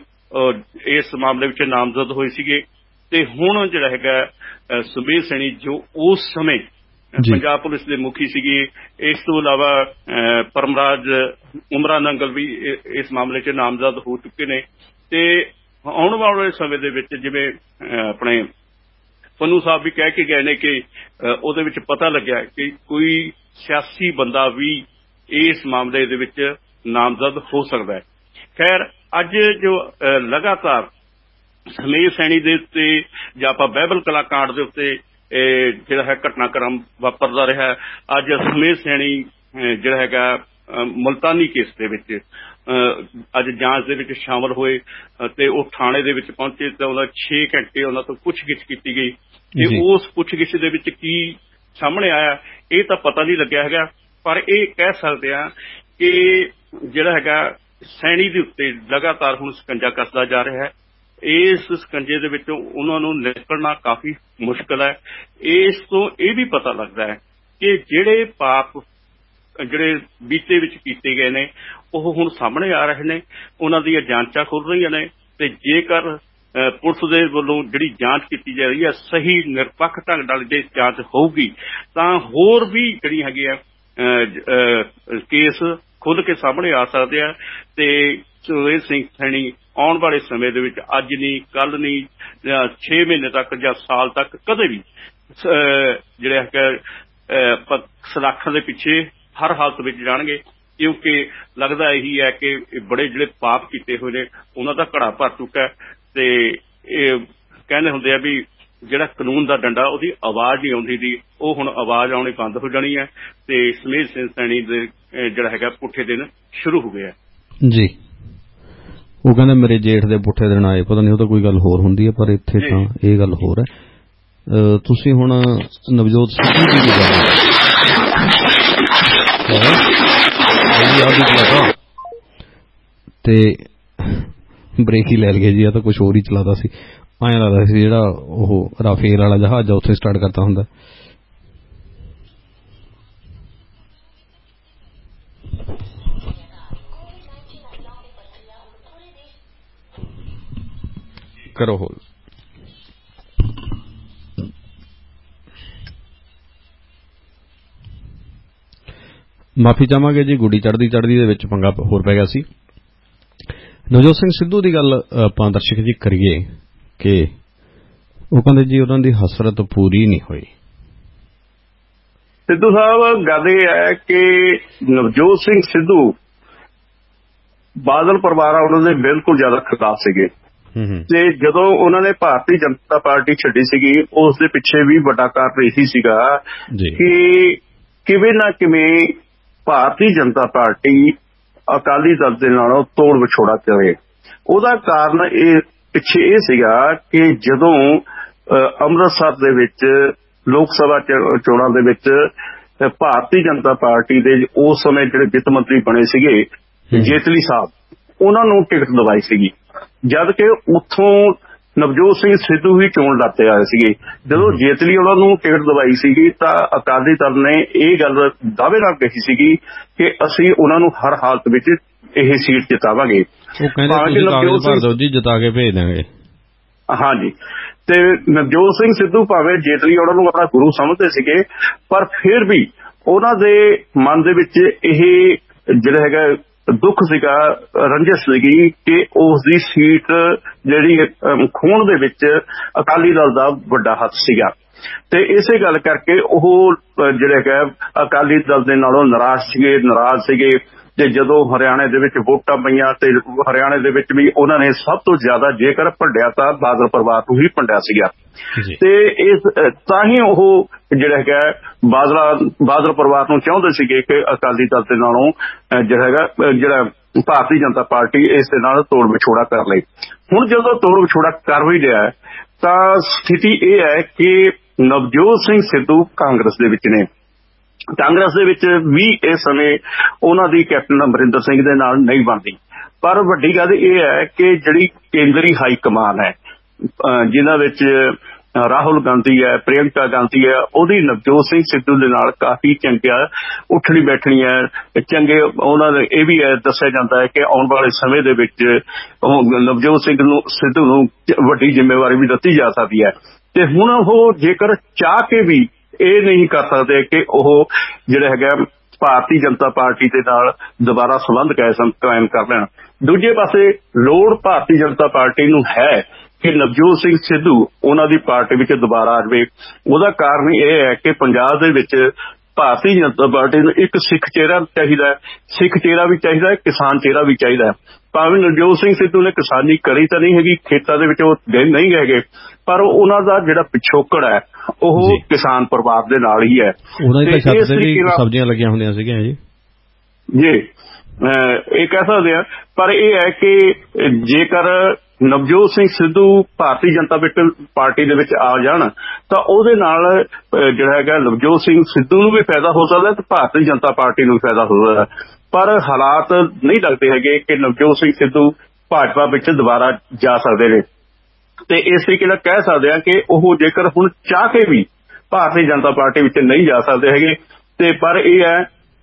ਇਸ ਮਾਮਲੇ ਵਿੱਚ ਨਾਮਜ਼ਦ ਹੋਏ ਸੀਗੇ, ਤੇ ਹੁਣ ਜਿਹੜਾ ਹੈਗਾ ਸਮੇਧ ਸੈਣੀ ਜੋ ਉਸ ਸਮੇਂ ਪੰਜਾਬ ਪੁਲਿਸ ਦੇ ਮੁਖੀ ਸੀਗੇ, ਇਸ ਤੋਂ ਇਲਾਵਾ ਪਰਮਰਾਜ ਉਮਰਾ ਨੰਗਲ ਵੀ ਇਸ ਮਾਮਲੇ 'ਚ ਨਾਮਜ਼ਦ ਹੋ ਚੁੱਕੇ ਨੇ। ਤੇ ਆਉਣ ਵਾਲੇ ਸਮੇਂ ਦੇ ਵਿੱਚ ਜਿਵੇਂ ਆਪਣੇ ਪੰਨੂ ਸਾਹਿਬ ਵੀ ਕਹਿ ਕੇ ਗਏ ਨੇ ਕਿ ਉਹਦੇ ਵਿੱਚ ਪਤਾ ਲੱਗਿਆ ਕਿ ਕੋਈ ਸਿਆਸੀ ਬੰਦਾ ਵੀ ਇਸ ਮਾਮਲੇ ਦੇ ਵਿੱਚ ਨਾਮਜ਼ਦ ਹੋ ਸਕਦਾ ਹੈ। ਖੈਰ ਅੱਜ ਜੋ ਲਗਾਤਾਰ ਸਮੇਧ ਸੈਣੀ ਦੇ ਉੱਤੇ ਜਾਂ ਆਪਾਂ ਬਹਿਬਲ ਕਲਾਂ ਕਾਂਡ ਦੇ ਉੱਤੇ ਜਿਹੜਾ ਹੈ ਘਟਨਾਕ੍ਰਮ ਵਾਪਰਦਾ ਰਿਹਾ, ਅੱਜ ਸਮੇਧ ਸੈਣੀ ਜਿਹੜਾ ਹੈਗਾ ਮੁਲਤਾਨੀ ਕੇਸ ਦੇ ਵਿੱਚ ਅੱਜ ਜਾਂਚ ਦੇ ਵਿੱਚ ਸ਼ਾਮਲ ਹੋਏ ਤੇ ਉਹ ਥਾਣੇ ਦੇ ਵਿੱਚ ਪਹੁੰਚੇ ਤਾਂ ਉਹਦਾ 6 ਘੰਟੇ ਉਹਨਾਂ ਤੋਂ ਪੁੱਛਗਿੱਛ ਕੀਤੀ ਗਈ। ਤੇ ਉਸ ਪੁੱਛਗਿੱਛ ਦੇ ਵਿੱਚ ਕੀ ਸਾਹਮਣੇ ਆਇਆ ਇਹ ਤਾਂ ਪਤਾ ਨਹੀਂ ਲੱਗਿਆ ਹੈਗਾ, ਪਰ ਇਹ ਕਹਿ ਸਕਦੇ ਆ ਕਿ ਜਿਹੜਾ ਹੈਗਾ ਸੈਣੀ ਦੇ ਉੱਤੇ ਲਗਾਤਾਰ ਹੁਣ ਸਕੰਜਾ ਕੱਸਦਾ ਜਾ ਰਿਹਾ ਹੈ। ਇਸ ਸਕੰਜੇ ਦੇ ਵਿੱਚੋਂ ਉਹਨਾਂ ਨੂੰ ਨਿਕਲਣਾ ਕਾਫੀ ਮੁਸ਼ਕਲ ਹੈ। ਇਸ ਤੋਂ ਇਹ ਵੀ ਪਤਾ ਲੱਗਦਾ ਹੈ ਕਿ ਜਿਹੜੇ ਪਾਪ ਜਿਹੜੇ ਬੀਤੇ ਵਿੱਚ ਕੀਤੇ ਗਏ ਨੇ ਉਹ ਹੁਣ ਸਾਹਮਣੇ ਆ ਰਹੇ ਨੇ, ਉਹਨਾਂ ਦੀਆਂ ਜਾਂਚਾਂ ਖੁੱਲ ਰਹੀਆਂ ਨੇ, ਤੇ ਜੇਕਰ ਪੁਲਿਸ ਦੇ ਵੱਲੋਂ ਜਿਹੜੀ ਜਾਂਚ ਕੀਤੀ ਜਾ ਰਹੀ ਹੈ ਸਹੀ ਨਿਰਪੱਖ ਢੰਗ ਨਾਲ ਜੇ ਜਾਂਚ ਹੋਊਗੀ ਤਾਂ ਹੋਰ ਵੀ ਜਿਹੜੀ ਹੈਗੀ ਆ ਕੇਸ ਖੁੱਲ ਕੇ ਸਾਹਮਣੇ ਆ ਸਕਦੇ ਆ ਤੇ ਸੁਖਦੇਵ ਸਿੰਘ ਸੈਣੀ ਆਉਣ ਵਾਲੇ ਸਮੇਂ ਦੇ ਵਿੱਚ ਅੱਜ ਨਹੀਂ ਕੱਲ ਨਹੀਂ 6 ਮਹੀਨੇ ਤੱਕ ਜਾਂ ਸਾਲ ਤੱਕ ਕਦੇ ਵੀ ਜਿਹੜੇ ਹੈਗਾ ਸਲਾਖਾਂ ਦੇ ਪਿੱਛੇ ਹਰ ਹਾਲਤ ਵਿੱਚ ਜਾਣਗੇ ਕਿਉਂਕਿ ਲੱਗਦਾ ਇਹੀ ਹੈ ਕਿ ਬੜੇ ਜਿਹੜੇ ਪਾਪ ਕੀਤੇ ਹੋਏ ਨੇ ਉਹਨਾਂ ਦਾ ਘੜਾ ਭਰ ਚੁੱਕਾ ਤੇ ਇਹ ਕਹਿੰਦੇ ਹੁੰਦੇ ਆ ਵੀ ਜਿਹੜਾ ਕਾਨੂੰਨ ਦਾ ਡੰਡਾ ਉਹਦੀ ਆਵਾਜ਼ ਨਹੀਂ ਆਉਂਦੀ ਦੀ ਉਹ ਹੁਣ ਆਵਾਜ਼ ਆਉਣੀ ਬੰਦ ਹੋ ਜਾਣੀ ਹੈ ਤੇ ਸੁਖਦੇਵ ਸਿੰਘ ਸੈਣੀ ਦੇ ਜਿਹੜਾ ਹੈਗਾ ਪੁੱਠੇ ਦਿਨ ਸ਼ੁਰੂ ਹੋ ਗਏ ਜੀ। ਉਹ ਕਹਿੰਦੇ ਮੇਰੇ ਜੇਠ ਦੇ ਪੁੱਠੇ ਦਿਨ ਆਏ, ਪਤਾ ਨਹੀਂ ਉਹ ਤਾਂ ਕੋਈ ਗੱਲ ਹੋਰ ਹੁੰਦੀ ਹੈ ਪਰ ਇੱਥੇ ਤਾਂ ਇਹ ਗੱਲ ਹੋਰ ਹੈ। ਤੁਸੀਂ ਹੁਣ ਨਵਜੋਤ ਸਿੱਧੂ ਦੀ ਗੱਲ ਤੇ ਬ੍ਰੇਕ ਹੀ ਲੈ ਲਈਏ ਜੀ, ਆ ਤਾਂ ਕੁਛ ਹੋਰ ਹੀ ਚਲਾਦਾ ਸੀ। ਐਂ ਲੱਗਦਾ ਸੀ ਜਿਹੜਾ ਉਹ ਰਾਫੇਲ ਵਾਲਾ ਜਹਾਜ਼ ਆ ਉੱਥੇ ਸਟਾਰਟ ਕਰਤਾ ਹੁੰਦਾ। ਕਰੋ ਹੋਲ। ਮਾਫੀ ਚਾਹਾਂਗੇ ਜੀ, ਗੁੱਡੀ ਚੜ੍ਹਦੀ ਦੇ ਵਿੱਚ ਪੰਗਾ ਹੋਰ ਪੈ ਗਿਆ ਸੀ। ਨਵਜੋਤ ਸਿੰਘ ਸਿੱਧੂ ਦੀ ਗੱਲ ਆਪਾਂ ਦਰਸ਼ਕ ਜੀ ਕਰੀਏ ਕਿ ਉਹ ਕਹਿੰਦੇ ਜੀ ਉਹਨਾਂ ਦੀ ਹਸਰਤ ਪੂਰੀ ਨਹੀਂ ਹੋਈ। ਸਿੱਧੂ ਸਾਹਿਬ ਗੱਲ ਇਹ ਹੈ ਕਿ ਨਵਜੋਤ ਸਿੰਘ ਸਿੱਧੂ ਬਾਦਲ ਪਰਿਵਾਰ ਉਹਨਾਂ ਦੇ ਬਿਲਕੁਲ ਜ਼ਿਆਦਾ ਖਿਲਾਫ ਸੀਗੇ ਤੇ ਜਦੋਂ ਉਹਨਾਂ ਨੇ ਭਾਰਤੀ ਜਨਤਾ ਪਾਰਟੀ ਛੱਡੀ ਸੀਗੀ ਉਸ ਦੇ ਪਿੱਛੇ ਵੀ ਵੱਡਾ ਕਾਰਨ ਇਹੀ ਸੀਗਾ ਕਿ ਕਿਵੇਂ ਨਾ ਕਿਵੇਂ ਭਾਰਤੀ ਜਨਤਾ ਪਾਰਟੀ ਅਕਾਲੀ ਦਲ ਦੇ ਨਾਲੋਂ ਤੋੜ ਵਿਛੋੜਾ ਕਰੇ। ਉਹਦਾ ਕਾਰਨ ਇਹ ਪਿੱਛੇ ਇਹ ਸੀਗਾ ਕਿ ਜਦੋਂ ਅੰਮ੍ਰਿਤਸਰ ਦੇ ਵਿੱਚ ਲੋਕ ਸਭਾ ਚੋਣਾਂ ਦੇ ਵਿੱਚ ਭਾਰਤੀ ਜਨਤਾ ਪਾਰਟੀ ਦੇ ਉਸ ਸਮੇਂ ਜਿਹੜੇ ਵਿੱਤ ਮੰਤਰੀ ਬਣੇ ਸੀਗੇ ਜੇਤਲੀ ਸਾਹਿਬ, ਉਹਨਾਂ ਨੂੰ ਟਿਕਟ ਦਵਾਈ ਸੀਗੀ, ਜਦ ਕਿ ਉੱਥੋਂ ਨਵਜੋਤ ਸਿੰਘ ਸਿੱਧੂ ਹੀ ਚੋਣ ਲੜਦੇ ਆਏ ਸੀਗੇ। ਜਦੋਂ ਜੇਤਲੀ ਉਹਨਾਂ ਨੂੰ ਟਿਕਟ ਦਵਾਈ ਸੀਗੀ ਤਾਂ ਅਕਾਲੀ ਦਲ ਨੇ ਇਹ ਗੱਲ ਦਾਅਵੇ ਨਾਲ ਕਹੀ ਸੀਗੀ ਕਿ ਅਸੀਂ ਉਹਨਾਂ ਨੂੰ ਹਰ ਹਾਲਤ ਵਿੱਚ ਇਹ ਸੀਟ ਜਿਤਾਵਾਂਗੇ। ਉਹ ਕਹਿੰਦੇ ਨਵਜੋਤ ਸਿੰਘ ਜੀ ਜਿਤਾ ਕੇ ਭੇਜ ਦਾਂਗੇ। ਹਾਂਜੀ, ਤੇ ਨਵਜੋਤ ਸਿੰਘ ਸਿੱਧੂ ਭਾਵੇਂ ਜੇਤਲੀ ਉਹਨਾਂ ਨੂੰ ਆਪਣਾ ਗੁਰੂ ਸਮਝਦੇ ਸੀਗੇ ਪਰ ਫਿਰ ਵੀ ਉਹਨਾਂ ਦੇ ਮਨ ਦੇ ਵਿੱਚ ਇਹ ਜਿਹੜਾ ਹੈਗਾ ਦੁੱਖ ਸੀਗਾ, ਰੰਜਿਸ਼ ਸੀਗੀ ਕਿ ਉਸ ਦੀ ਸੀਟ ਜਿਹੜੀ ਖੋਣ ਦੇ ਵਿੱਚ ਅਕਾਲੀ ਦਲ ਦਾ ਵੱਡਾ ਹੱਥ ਸੀਗਾ ਤੇ ਇਸੇ ਗੱਲ ਕਰਕੇ ਉਹ ਜਿਹੜਾ ਹੈਗਾ ਅਕਾਲੀ ਦਲ ਦੇ ਨਾਲੋਂ ਨਾਰਾਜ਼ ਸੀਗੇ ਤੇ ਜਦੋਂ ਹਰਿਆਣੇ ਦੇ ਵਿੱਚ ਵੋਟਾਂ ਪਈਆਂ ਤੇ ਹਰਿਆਣੇ ਦੇ ਵਿੱਚ ਵੀ ਉਹਨਾਂ ਨੇ ਸਭ ਤੋਂ ਜ਼ਿਆਦਾ ਜੇਕਰ ਭੰਡਿਆ ਤਾਂ ਬਾਦਲ ਪਰਿਵਾਰ ਨੂੰ ਹੀ ਭੰਡਿਆ ਸੀਗਾ ਤੇ ਇਸ ਤਾਂ ਹੀ ਉਹ ਜਿਹੜਾ ਹੈਗਾ ਬਾਦਲ ਪਰਿਵਾਰ ਨੂੰ ਚਾਹੁੰਦੇ ਸੀਗੇ ਕਿ ਅਕਾਲੀ ਦਲ ਦੇ ਨਾਲੋਂ ਜਿਹੜਾ ਭਾਰਤੀ ਜਨਤਾ ਪਾਰਟੀ ਇਸ ਦੇ ਨਾਲ ਤੋੜ ਵਿਛੋੜਾ ਕਰ ਲਈ। ਹੁਣ ਜਦੋਂ ਤੋੜ ਵਿਛੋੜਾ ਕਰ ਵੀ ਲਿਆ ਤਾਂ ਸਥਿਤੀ ਇਹ ਹੈ ਕਿ ਨਵਜੋਤ ਸਿੰਘ ਸਿੱਧੂ ਕਾਂਗਰਸ ਦੇ ਵਿੱਚ ਨੇ। ਕਾਂਗਰਸ ਦੇ ਵਿੱਚ ਵੀ ਇਸ ਸਮੇਂ ਉਹਨਾਂ ਦੀ ਕੈਪਟਨ ਅਮਰਿੰਦਰ ਸਿੰਘ ਦੇ ਨਾਲ ਨਹੀਂ ਬਣਦੀ, ਪਰ ਵੱਡੀ ਗੱਲ ਇਹ ਹੈ ਕਿ ਜਿਹੜੀ ਕੇਂਦਰੀ ਹਾਈ ਕਮਾਨ ਹੈ ਜਿਨ੍ਹਾਂ ਵਿੱਚ ਰਾਹੁਲ ਗਾਂਧੀ ਹੈ, ਪ੍ਰਿਯੰਕਾ ਗਾਂਧੀ ਹੈ, ਉਹਦੀ ਨਵਜੋਤ ਸਿੰਘ ਸਿੱਧੂ ਦੇ ਨਾਲ ਕਾਫੀ ਚੰਗਿਆ ਉੱਠਣੀ ਬੈਠਣੀ ਹੈ। ਚੰਗੇ ਉਹਨਾਂ ਨੇ ਇਹ ਵੀ ਦੱਸਿਆ ਜਾਂਦਾ ਹੈ ਕਿ ਆਉਣ ਵਾਲੇ ਸਮੇਂ ਦੇ ਵਿੱਚ ਨਵਜੋਤ ਸਿੰਘ ਸਿੱਧੂ ਨੂੰ ਵੱਡੀ ਜ਼ਿੰਮੇਵਾਰੀ ਵੀ ਦਿੱਤੀ ਜਾ ਸਕਦੀ ਹੈ ਤੇ ਹੁਣ ਉਹ ਜੇਕਰ ਚਾਹ ਕੇ ਵੀ ਇਹ ਨਹੀਂ ਕਰ ਸਕਦੇ ਕਿ ਉਹ ਜਿਹੜਾ ਹੈਗਾ ਭਾਰਤੀ ਜਨਤਾ ਪਾਰਟੀ ਦੇ ਨਾਲ ਦੁਬਾਰਾ ਸੰਬੰਧ ਕਾਇਮ ਕਰ ਲੈਣ। ਦੂਜੇ ਪਾਸੇ ਲੋੜ ਭਾਰਤੀ ਜਨਤਾ ਪਾਰਟੀ ਨੂੰ ਹੈ ਕਿ ਨਵਜੋਤ ਸਿੰਘ ਸਿੱਧੂ ਉਹਨਾਂ ਦੀ ਪਾਰਟੀ ਵਿੱਚ ਦੁਬਾਰਾ ਆ ਜਾਵੇ। ਉਹਦਾ ਕਾਰਨ ਇਹ ਹੈ ਕਿ ਪੰਜਾਬ ਦੇ ਵਿੱਚ ਭਾਰਤੀ ਜਨਤਾ ਪਾਰਟੀ ਨੂੰ ਇੱਕ ਸਿੱਖ ਚਿਹਰਾ ਚਾਹੀਦਾ, ਸਿੱਖ ਚਿਹਰਾ ਵੀ ਚਾਹੀਦਾ, ਕਿਸਾਨ ਚਿਹਰਾ ਵੀ ਚਾਹੀਦਾ। ਭਾਵੇਂ ਨਵਜੋਤ ਸਿੰਘ ਸਿੱਧੂ ਨੇ ਕਿਸਾਨੀ ਕਰੀ ਤਾਂ ਨਹੀਂ ਹੈਗੀ, ਖੇਤਾਂ ਦੇ ਵਿੱਚ ਉਹ ਨਹੀਂ ਹੈਗੇ, ਪਰ ਉਹਨਾਂ ਦਾ ਜਿਹੜਾ ਪਿਛੋਕੜ ਹੈ ਉਹ ਕਿਸਾਨ ਪਰਿਵਾਰ ਦੇ ਨਾਲ ਹੀ ਹੈ। ਸਬਜ਼ੀਆਂ ਲੱਗੀਆਂ ਹੁੰਦੀਆਂ ਸੀਗੀਆਂ ਜੀ ਇਹ ਕਹਿ ਸਕਦੇ ਆ। ਪਰ ਇਹ ਹੈ ਕਿ ਜੇਕਰ ਨਵਜੋਤ ਸਿੰਘ ਸਿੱਧੂ ਭਾਰਤੀ ਜਨਤਾ ਪਾਰਟੀ ਦੇ ਵਿੱਚ ਆ ਜਾਣ ਤਾਂ ਉਹਦੇ ਨਾਲ ਜਿਹੜਾ ਹੈਗਾ ਨਵਜੋਤ ਸਿੰਘ ਸਿੱਧੂ ਨੂੰ ਵੀ ਫਾਇਦਾ ਹੋ ਸਕਦਾ ਤੇ ਭਾਰਤੀ ਜਨਤਾ ਪਾਰਟੀ ਨੂੰ ਵੀ ਫਾਇਦਾ ਹੋ ਸਕਦਾ। ਪਰ ਹਾਲਾਤ ਨਹੀਂ ਲੱਗਦੇ ਹੈਗੇ ਕਿ ਨਵਜੋਤ ਸਿੰਘ ਸਿੱਧੂ ਭਾਜਪਾ ਵਿੱਚ ਦੁਬਾਰਾ ਜਾ ਸਕਦੇ ਨੇ ਤੇ ਇਸ ਤਰੀਕੇ ਨਾਲ ਕਹਿ ਸਕਦੇ ਆ ਕਿ ਉਹ ਜੇਕਰ ਹੁਣ ਚਾਹ ਕੇ ਵੀ ਭਾਰਤੀ ਜਨਤਾ ਪਾਰਟੀ ਵਿੱਚ ਨਹੀਂ ਜਾ ਸਕਦੇ ਹੈਗੇ ਤੇ ਪਰ ਇਹ ਹੈ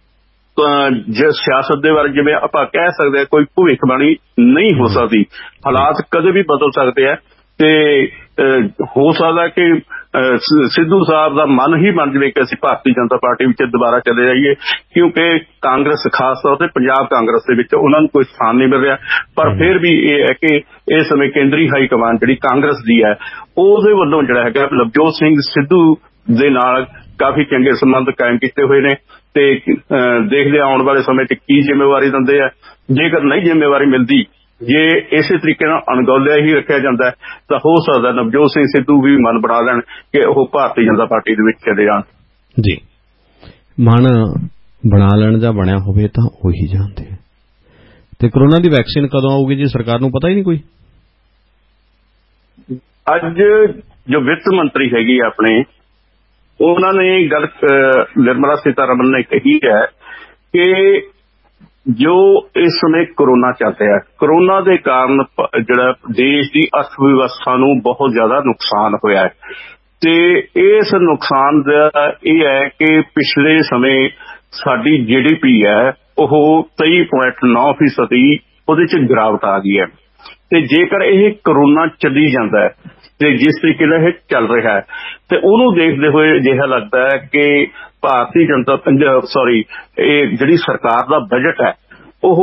ਸਿਆਸਤ ਦੇ ਬਾਰੇ ਜਿਵੇਂ ਆਪਾਂ ਕਹਿ ਸਕਦੇ ਹਾਂ ਕੋਈ ਭਵਿੱਖਬਾਣੀ ਨਹੀਂ ਹੋ ਸਕਦੀ। ਹਾਲਾਤ ਕਦੇ ਵੀ ਬਦਲ ਸਕਦੇ ਆ ਤੇ ਹੋ ਸਕਦਾ ਕਿ ਸਿੱਧੂ ਸਾਹਿਬ ਦਾ ਮਨ ਹੀ ਬਣ ਜਾਵੇ ਕਿ ਅਸੀਂ ਭਾਰਤੀ ਜਨਤਾ ਪਾਰਟੀ ਵਿੱਚ ਦੁਬਾਰਾ ਚਲੇ ਜਾਈਏ, ਕਿਉਂਕਿ ਕਾਂਗਰਸ ਖਾਸ ਤੌਰ ਤੇ ਪੰਜਾਬ ਕਾਂਗਰਸ ਦੇ ਵਿੱਚ ਉਹਨਾਂ ਨੂੰ ਕੋਈ ਸਥਾਨ ਨਹੀਂ ਮਿਲ ਰਿਹਾ। ਪਰ ਫਿਰ ਵੀ ਇਹ ਹੈ ਕਿ ਇਸ ਸਮੇਂ ਕੇਂਦਰੀ ਹਾਈ ਕਮਾਨ ਜਿਹੜੀ ਕਾਂਗਰਸ ਦੀ ਹੈ ਉਹਦੇ ਵੱਲੋਂ ਜਿਹੜਾ ਹੈਗਾ ਲਵਜੋਤ ਸਿੰਘ ਸਿੱਧੂ ਦੇ ਨਾਲ ਕਾਫੀ ਚੰਗੇ ਸੰਬੰਧ ਕਾਇਮ ਕੀਤੇ ਹੋਏ ਨੇ ਤੇ ਦੇਖਦੇ ਆਉਣ ਵਾਲੇ ਸਮੇਂ 'ਚ ਕੀ ਜ਼ਿੰਮੇਵਾਰੀ ਦਿੰਦੇ ਆ। ਜੇਕਰ ਨਹੀਂ ਜ਼ਿੰਮੇਵਾਰੀ ਮਿਲਦੀ, ਜੇ ਇਸੇ ਤਰੀਕੇ ਨਾਲ ਅਣਗੌਲਿਆ ਹੀ ਰੱਖਿਆ ਜਾਂਦਾ ਤਾਂ ਹੋ ਸਕਦਾ ਨਵਜੋਤ ਸਿੰਘ ਸਿੱਧੂ ਵੀ ਮਨ ਬਣਾ ਲੈਣ ਕਿ ਉਹ ਭਾਰਤੀ ਜਨਤਾ ਪਾਰਟੀ ਦੇ ਵਿੱਚ ਚਲੇ ਜਾਣ। ਜੀ, ਮਨ ਬਣਾ ਲੈਣ ਜਾਂ ਬਣਿਆ ਹੋਵੇ ਤਾਂ ਉਹੀ ਜਾਣਦੇ। ਤੇ ਕਰੋਨਾ ਦੀ ਵੈਕਸੀਨ ਕਦੋਂ ਆਊਗੀ ਜੀ? ਸਰਕਾਰ ਨੂੰ ਪਤਾ ਹੀ ਨਹੀਂ ਕੋਈ। ਅੱਜ ਜੋ ਵਿੱਤ ਮੰਤਰੀ ਹੈਗੀ ਆਪਣੇ, ਉਹਨਾਂ ਨੇ ਗੱਲ ਨਿਰਮਲਾ ਸੀਤਾਰਮਨ ਨੇ ਕਹੀ ਹੈ ਕਿ ਜੋ ਇਸ ਸਮੇਂ ਕਰੋਨਾ ਚੱਲ ਰਿਹਾ, ਕਰੋਨਾ ਦੇ ਕਾਰਨ ਜਿਹੜਾ ਦੇਸ਼ ਦੀ ਅਰਥ ਵਿਵਸਥਾ ਨੂੰ ਬਹੁਤ ਜ਼ਿਆਦਾ ਨੁਕਸਾਨ ਹੋਇਆ ਹੈ ਤੇ ਇਸ ਨੁਕਸਾਨ ਦਾ ਇਹ ਹੈ ਕਿ ਪਿਛਲੇ ਸਮੇਂ ਸਾਡੀ GDP ਹੈ ਉਹ 23.9% ਉਹਦੇ 'ਚ ਗਿਰਾਵਟ ਆ ਗਈ ਹੈ ਤੇ ਜੇਕਰ ਇਹ ਕਰੋਨਾ ਚੱਲੀ ਜਾਂਦਾ ਹੈ ਤੇ ਜਿਸ ਤਰੀਕੇ ਨਾਲ ਇਹ ਚੱਲ ਰਿਹਾ ਹੈ ਤੇ ਉਹਨੂੰ ਦੇਖਦੇ ਹੋਏ ਅਜਿਹਾ ਲੱਗਦਾ ਹੈ ਕਿ ਭਾਰਤੀ ਜਨਤਾ ਇਹ ਜਿਹੜੀ ਸਰਕਾਰ ਦਾ ਬਜਟ ਹੈ ਉਹ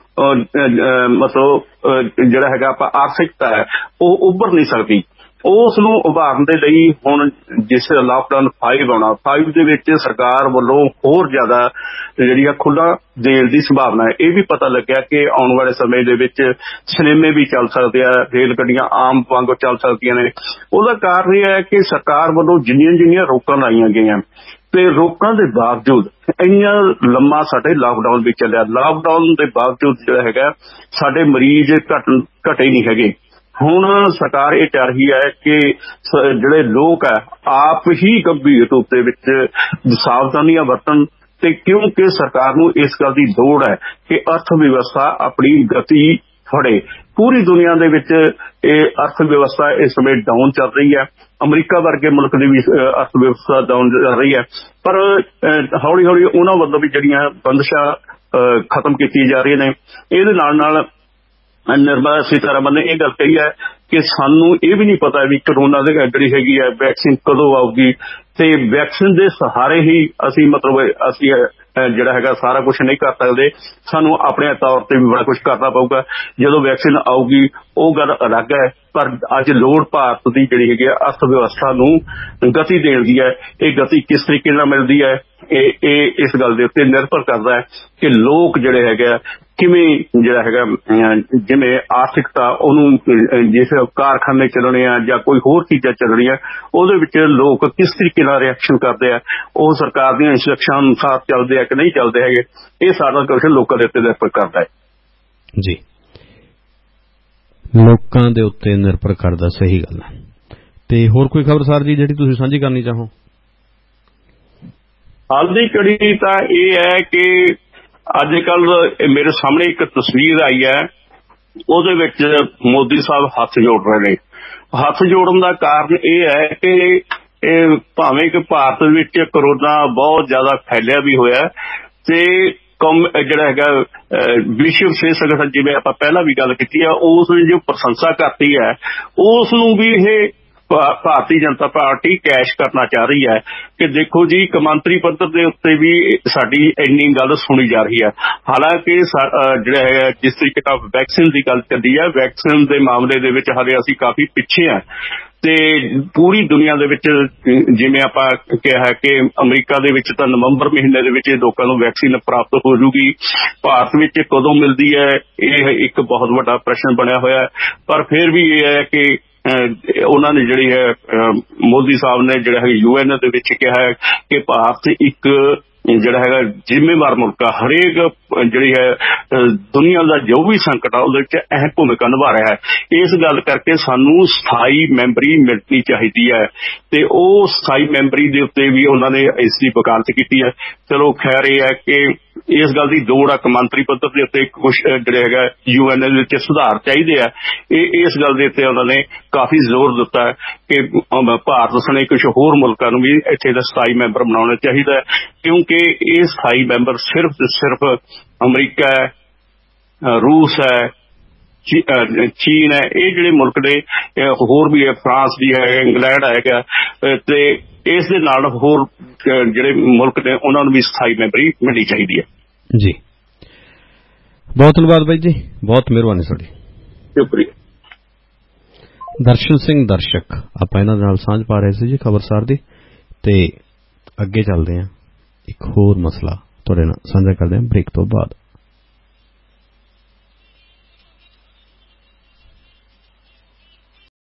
ਮਤਲਬ ਜਿਹੜਾ ਹੈਗਾ ਆਪਾਂ ਆਰਥਿਕਤਾ ਹੈ ਉਹ ਉੱਭਰ ਨਹੀਂ ਸਕਦੀ। ਉਸ ਨੂੰ ਉਭਾਰਨ ਦੇ ਲਈ ਹੁਣ ਜਿਸ ਲਾਕਡਾਊਨ 5 ਆਉਣਾ, 5 ਦੇ ਵਿੱਚ ਸਰਕਾਰ ਵੱਲੋਂ ਹੋਰ ਜ਼ਿਆਦਾ ਜਿਹੜੀ ਆ ਖੁੱਲ੍ਹਾ ਦੇਣ ਦੀ ਸੰਭਾਵਨਾ ਹੈ। ਇਹ ਵੀ ਪਤਾ ਲੱਗਿਆ ਕਿ ਆਉਣ ਵਾਲੇ ਸਮੇਂ ਦੇ ਵਿੱਚ ਸਿਨੇਮੇ ਵੀ ਚੱਲ ਸਕਦੇ ਆ, ਰੇਲ ਗੱਡੀਆਂ ਆਮ ਵਾਂਗ ਚੱਲ ਸਕਦੀਆਂ ਨੇ। ਉਹਦਾ ਕਾਰਨ ਇਹ ਹੈ ਕਿ ਸਰਕਾਰ ਵੱਲੋਂ ਜਿੰਨੀਆਂ ਰੋਕਾਂ ਲਾਈਆਂ ਗਈਆਂ ਤੇ ਰੋਕਾਂ ਦੇ ਬਾਵਜੂਦ ਇੰਨਾ ਲੰਮਾ ਸਾਡੇ ਲਾਕਡਾਊਨ ਵੀ ਚੱਲਿਆ। ਲਾਕਡਾਊਨ ਦੇ ਬਾਵਜੂਦ ਜਿਹੜਾ ਹੈਗਾ ਸਾਡੇ ਮਰੀਜ਼ ਘਟੇ ਨਹੀਂ ਹੈਗੇ। ਹੁਣ ਸਰਕਾਰ ਇਹ ਚਾਹ ਰਹੀ ਹੈ ਕਿ ਜਿਹੜੇ ਲੋਕ ਹੈ ਆਪ ਹੀ ਗੰਭੀਰ ਰੂਪ ਦੇ ਵਿੱਚ ਸਾਵਧਾਨੀਆਂ ਵਰਤਣ ਤੇ ਕਿਉਂਕਿ ਸਰਕਾਰ ਨੂੰ ਇਸ ਗੱਲ ਦੀ ਲੋੜ ਹੈ ਕਿ ਅਰਥ ਵਿਵਸਥਾ ਆਪਣੀ ਗਤੀ ਫੜੇ। ਪੂਰੀ ਦੁਨੀਆ ਦੇ ਵਿੱਚ ਇਹ ਅਰਥ ਵਿਵਸਥਾ ਇਸ ਸਮੇਂ ਡਾਊਨ ਚੱਲ ਰਹੀ ਹੈ। ਅਮਰੀਕਾ ਵਰਗੇ ਮੁਲਕ ਦੀ ਵੀ ਅਰਥ ਵਿਵਸਥਾ ਡਾਊਨ ਚੱਲ ਰਹੀ ਹੈ, ਪਰ ਹੌਲੀ ਹੌਲੀ ਉਹਨਾਂ ਵੱਲੋਂ ਵੀ ਜਿਹੜੀਆਂ ਬੰਦਸ਼ਾਂ ਖਤਮ ਕੀਤੀਆਂ ਜਾ ਰਹੀਆਂ ਨੇ। ਇਹਦੇ ਨਾਲ ਨਿਰਮਲਾ ਸੀਤਾਰਮਨ ਨੇ ਇਹ ਗੱਲ ਕਹੀ ਹੈ ਕਿ ਸਾਨੂੰ ਇਹ ਵੀ ਨਹੀਂ ਪਤਾ ਵੀ ਕਰੋਨਾ ਦੀ ਜਿਹੜੀ ਹੈਗੀ ਹੈ ਵੈਕਸੀਨ ਕਦੋਂ ਆਊਗੀ ਤੇ ਵੈਕਸੀਨ ਦੇ ਸਹਾਰੇ ਹੀ ਅਸੀਂ ਜਿਹੜਾ ਹੈਗਾ ਸਾਰਾ ਕੁਝ ਨਹੀਂ ਕਰ ਸਕਦੇ। ਸਾਨੂੰ ਆਪਣੇ ਤੌਰ ਤੇ ਵੀ ਬੜਾ ਕੁਝ ਕਰਨਾ ਪਊਗਾ। ਜਦੋਂ ਵੈਕਸੀਨ ਆਊਗੀ ਉਹ ਗੱਲ ਅਲੱਗ ਹੈ, ਪਰ ਅੱਜ ਲੋੜ ਭਾਰਤ ਦੀ ਜਿਹੜੀ ਹੈਗੀ ਹੈ ਅਰਥ ਵਿਵਸਥਾ ਨੂੰ ਗਤੀ ਦੇਣ ਦੀ ਹੈ। ਇਹ ਗਤੀ ਕਿਸ ਤਰੀਕੇ ਨਾਲ ਮਿਲਦੀ ਹੈ ਇਹ ਇਸ ਗੱਲ ਦੇ ਉੱਤੇ ਨਿਰਭਰ ਕਰਦਾ ਹੈ ਕਿ ਲੋਕ ਜਿਹੜੇ ਹੈਗੇ ਆ ਕਿਵੇਂ ਜਿਹੜਾ ਹੈਗਾ ਜਿਵੇਂ ਆਰਥਿਕਤਾ ਉਹਨੂੰ ਜਿਸ ਕਾਰਖਾਨੇ ਚੱਲਣੇ ਆ ਜਾਂ ਕੋਈ ਹੋਰ ਚੀਜ਼ਾਂ ਚੱਲਣੀਆਂ ਉਹਦੇ ਵਿੱਚ ਲੋਕ ਕਿਸ ਤਰੀਕੇ ਨਾਲ ਰਿਐਕਸ਼ਨ ਕਰਦੇ ਆ, ਉਹ ਸਰਕਾਰ ਦੀਆਂ ਇੰਸਟਰਕਸ਼ਨਾਂ ਅਨੁਸਾਰ ਚੱਲਦੇ ਆ ਕਿ ਨਹੀਂ ਚੱਲਦੇ ਹੈਗੇ। ਇਹ ਸਾਰਾ ਕੁਝ ਲੋਕਾਂ ਦੇ ਉੱਤੇ ਨਿਰਭਰ ਕਰਦਾ ਹੈ। ਜੀ, ਲੋਕਾਂ ਦੇ ਉੱਤੇ ਨਿਰਭਰ ਕਰਦਾ, ਸਹੀ ਗੱਲ ਹੈ। ਤੇ ਹੋਰ ਕੋਈ ਖਬਰਸਾਰ ਜੀ ਜਿਹੜੀ ਤੁਸੀਂ ਸਾਂਝੀ ਕਰਨੀ ਚਾਹੋ? ਹਾਲ ਦੀ ਘੜੀ ਤਾਂ ਇਹ ਹੈ ਕਿ ਅੱਜ ਕੱਲ ਮੇਰੇ ਸਾਹਮਣੇ ਇੱਕ ਤਸਵੀਰ ਆਈ ਹੈ, ਉਹਦੇ ਵਿੱਚ ਮੋਦੀ ਸਾਹਿਬ ਹੱਥ ਜੋੜ ਰਹੇ ਨੇ। ਹੱਥ ਜੋੜਨ ਦਾ ਕਾਰਨ ਇਹ ਹੈ ਕਿ ਭਾਵੇਂ ਕਿ ਭਾਰਤ ਵਿੱਚ ਕਰੋਨਾ ਬਹੁਤ ਜ਼ਿਆਦਾ ਫੈਲਿਆ ਵੀ ਹੋਇਆ ਤੇ ਜਿਹੜਾ ਹੈਗਾ ਵਿਸ਼ਵ ਸਿਹਤ ਸੰਗਠਨ ਜਿਵੇਂ ਆਪਾਂ ਪਹਿਲਾਂ ਵੀ ਗੱਲ ਕੀਤੀ ਆ, ਉਸ ਨੇ ਜੋ ਪ੍ਰਸ਼ੰਸਾ ਕਰਤੀ ਹੈ ਉਸ ਨੂੰ ਵੀ ਇਹ ਭਾਰਤੀ ਜਨਤਾ ਪਾਰਟੀ ਕੈਸ਼ ਕਰਨਾ ਚਾਹ ਰਹੀ ਹੈ ਕਿ ਦੇਖੋ ਜੀ ਕੌਮਾਂਤਰੀ ਪੱਧਰ ਦੇ ਉੱਤੇ ਵੀ ਸਾਡੀ ਇੰਨੀ ਗੱਲ ਸੁਣੀ ਜਾ ਰਹੀ ਹੈ। ਹਾਲਾਂਕਿ ਜਿਹੜਾ ਹੈ ਜਿਸ ਤਰੀਕੇ ਨਾਲ ਵੈਕਸੀਨ ਦੀ ਗੱਲ ਚੱਲੀ ਹੈ, ਵੈਕਸੀਨ ਦੇ ਮਾਮਲੇ ਦੇ ਵਿੱਚ ਹਾਲੇ ਅਸੀਂ ਕਾਫੀ ਪਿੱਛੇ ਹਾਂ ਤੇ ਪੂਰੀ ਦੁਨੀਆ ਦੇ ਵਿੱਚ ਜਿਵੇਂ ਆਪਾਂ ਕਿਹਾ ਕਿ ਅਮਰੀਕਾ ਦੇ ਵਿੱਚ ਤਾਂ ਨਵੰਬਰ ਮਹੀਨੇ ਦੇ ਵਿੱਚ ਲੋਕਾਂ ਨੂੰ ਵੈਕਸੀਨ ਪ੍ਰਾਪਤ ਹੋ ਜੂਗੀ। ਭਾਰਤ ਵਿੱਚ ਕਦੋਂ ਮਿਲਦੀ ਹੈ ਇਹ ਇੱਕ ਬਹੁਤ ਵੱਡਾ ਪ੍ਰਸ਼ਨ ਬਣਿਆ ਹੋਇਆ। ਪਰ ਫਿਰ ਵੀ ਇਹ ਹੈ ਕਿ ਉਹਨਾਂ ਨੇ ਜਿਹੜੀ ਹੈ ਮੋਦੀ ਸਾਹਿਬ ਨੇ ਜਿਹੜਾ ਹੈ UN ਦੇ ਵਿੱਚ ਕਿਹਾ ਹੈ ਕਿ ਭਾਰਤ ਇੱਕ ਜਿਹੜਾ ਹੈਗਾ ਜ਼ਿੰਮੇਵਾਰ ਮੁਲਕ ਆ। ਹਰੇਕ ਜਿਹੜੀ ਹੈ ਦੁਨੀਆ ਦਾ ਜੋ ਵੀ ਸੰਕਟ ਆ ਉਹਦੇ ਵਿੱਚ ਅਹਿਮ ਭੂਮਿਕਾ ਨਿਭਾ ਰਿਹਾ ਹੈ। ਇਸ ਗੱਲ ਕਰਕੇ ਸਾਨੂੰ ਸਥਾਈ ਮੈਂਬਰੀ ਮਿਲਣੀ ਚਾਹੀਦੀ ਹੈ ਤੇ ਉਹ ਸਥਾਈ ਮੈਂਬਰੀ ਦੇ ਉੱਤੇ ਵੀ ਉਹਨਾਂ ਨੇ ਇਸ ਦੀ ਵਕਾਲਤ ਕੀਤੀ ਹੈ। ਚਲੋ ਖੈਰ ਇਹ ਹੈ ਕਿ ਇਸ ਗੱਲ ਦੀ ਲੋੜ ਆ ਕੌਮਾਂਤਰੀ ਪੱਧਰ ਦੇ ਉੱਤੇ ਕੁਝ ਜਿਹੜਾ ਹੈਗਾ UN ਦੇ ਵਿੱਚ ਸੁਧਾਰ ਚਾਹੀਦੇ ਆ। ਇਸ ਗੱਲ ਦੇ ਉੱਤੇ ਉਹਨਾਂ ਨੇ ਕਾਫੀ ਜ਼ੋਰ ਦਿੱਤਾ ਹੈ ਕਿ ਭਾਰਤ ਸਣੇ ਕੁਝ ਹੋਰ ਮੁਲਕਾਂ ਨੂੰ ਵੀ ਇੱਥੇ ਦਾ ਸਥਾਈ ਮੈਂਬਰ ਬਣਾਉਣਾ ਚਾਹੀਦਾ ਹੈ, ਕਿਉਂਕਿ ਇਹ ਸਥਾਈ ਮੈਂਬਰ ਸਿਰਫ ਤੇ ਸਿਰਫ ਅਮਰੀਕਾ ਹੈ, ਰੂਸ ਹੈ चीन है, ये जिहड़े मुल्क ने होर भी है, फ्रांस भी है, इंग्लैंड हैगा, ते इस दे नाल होर जिहड़े मुल्क ने उन्हां नूं भी स्थाई मैंबरी मिलनी चाहिदी है जी। बहुत धन्यवाद बाई जी, बहुत मेहरबानी तुहाडी, शुक्रिया। दर्शन सिंह दर्शक आपां इन्हां नाल सांझ पा रहे सी जी खबरसार दी, ते अगे चलदे हां, एक होर मसला तुहाडे नाल साझा करदे हां ब्रेक तो बाद।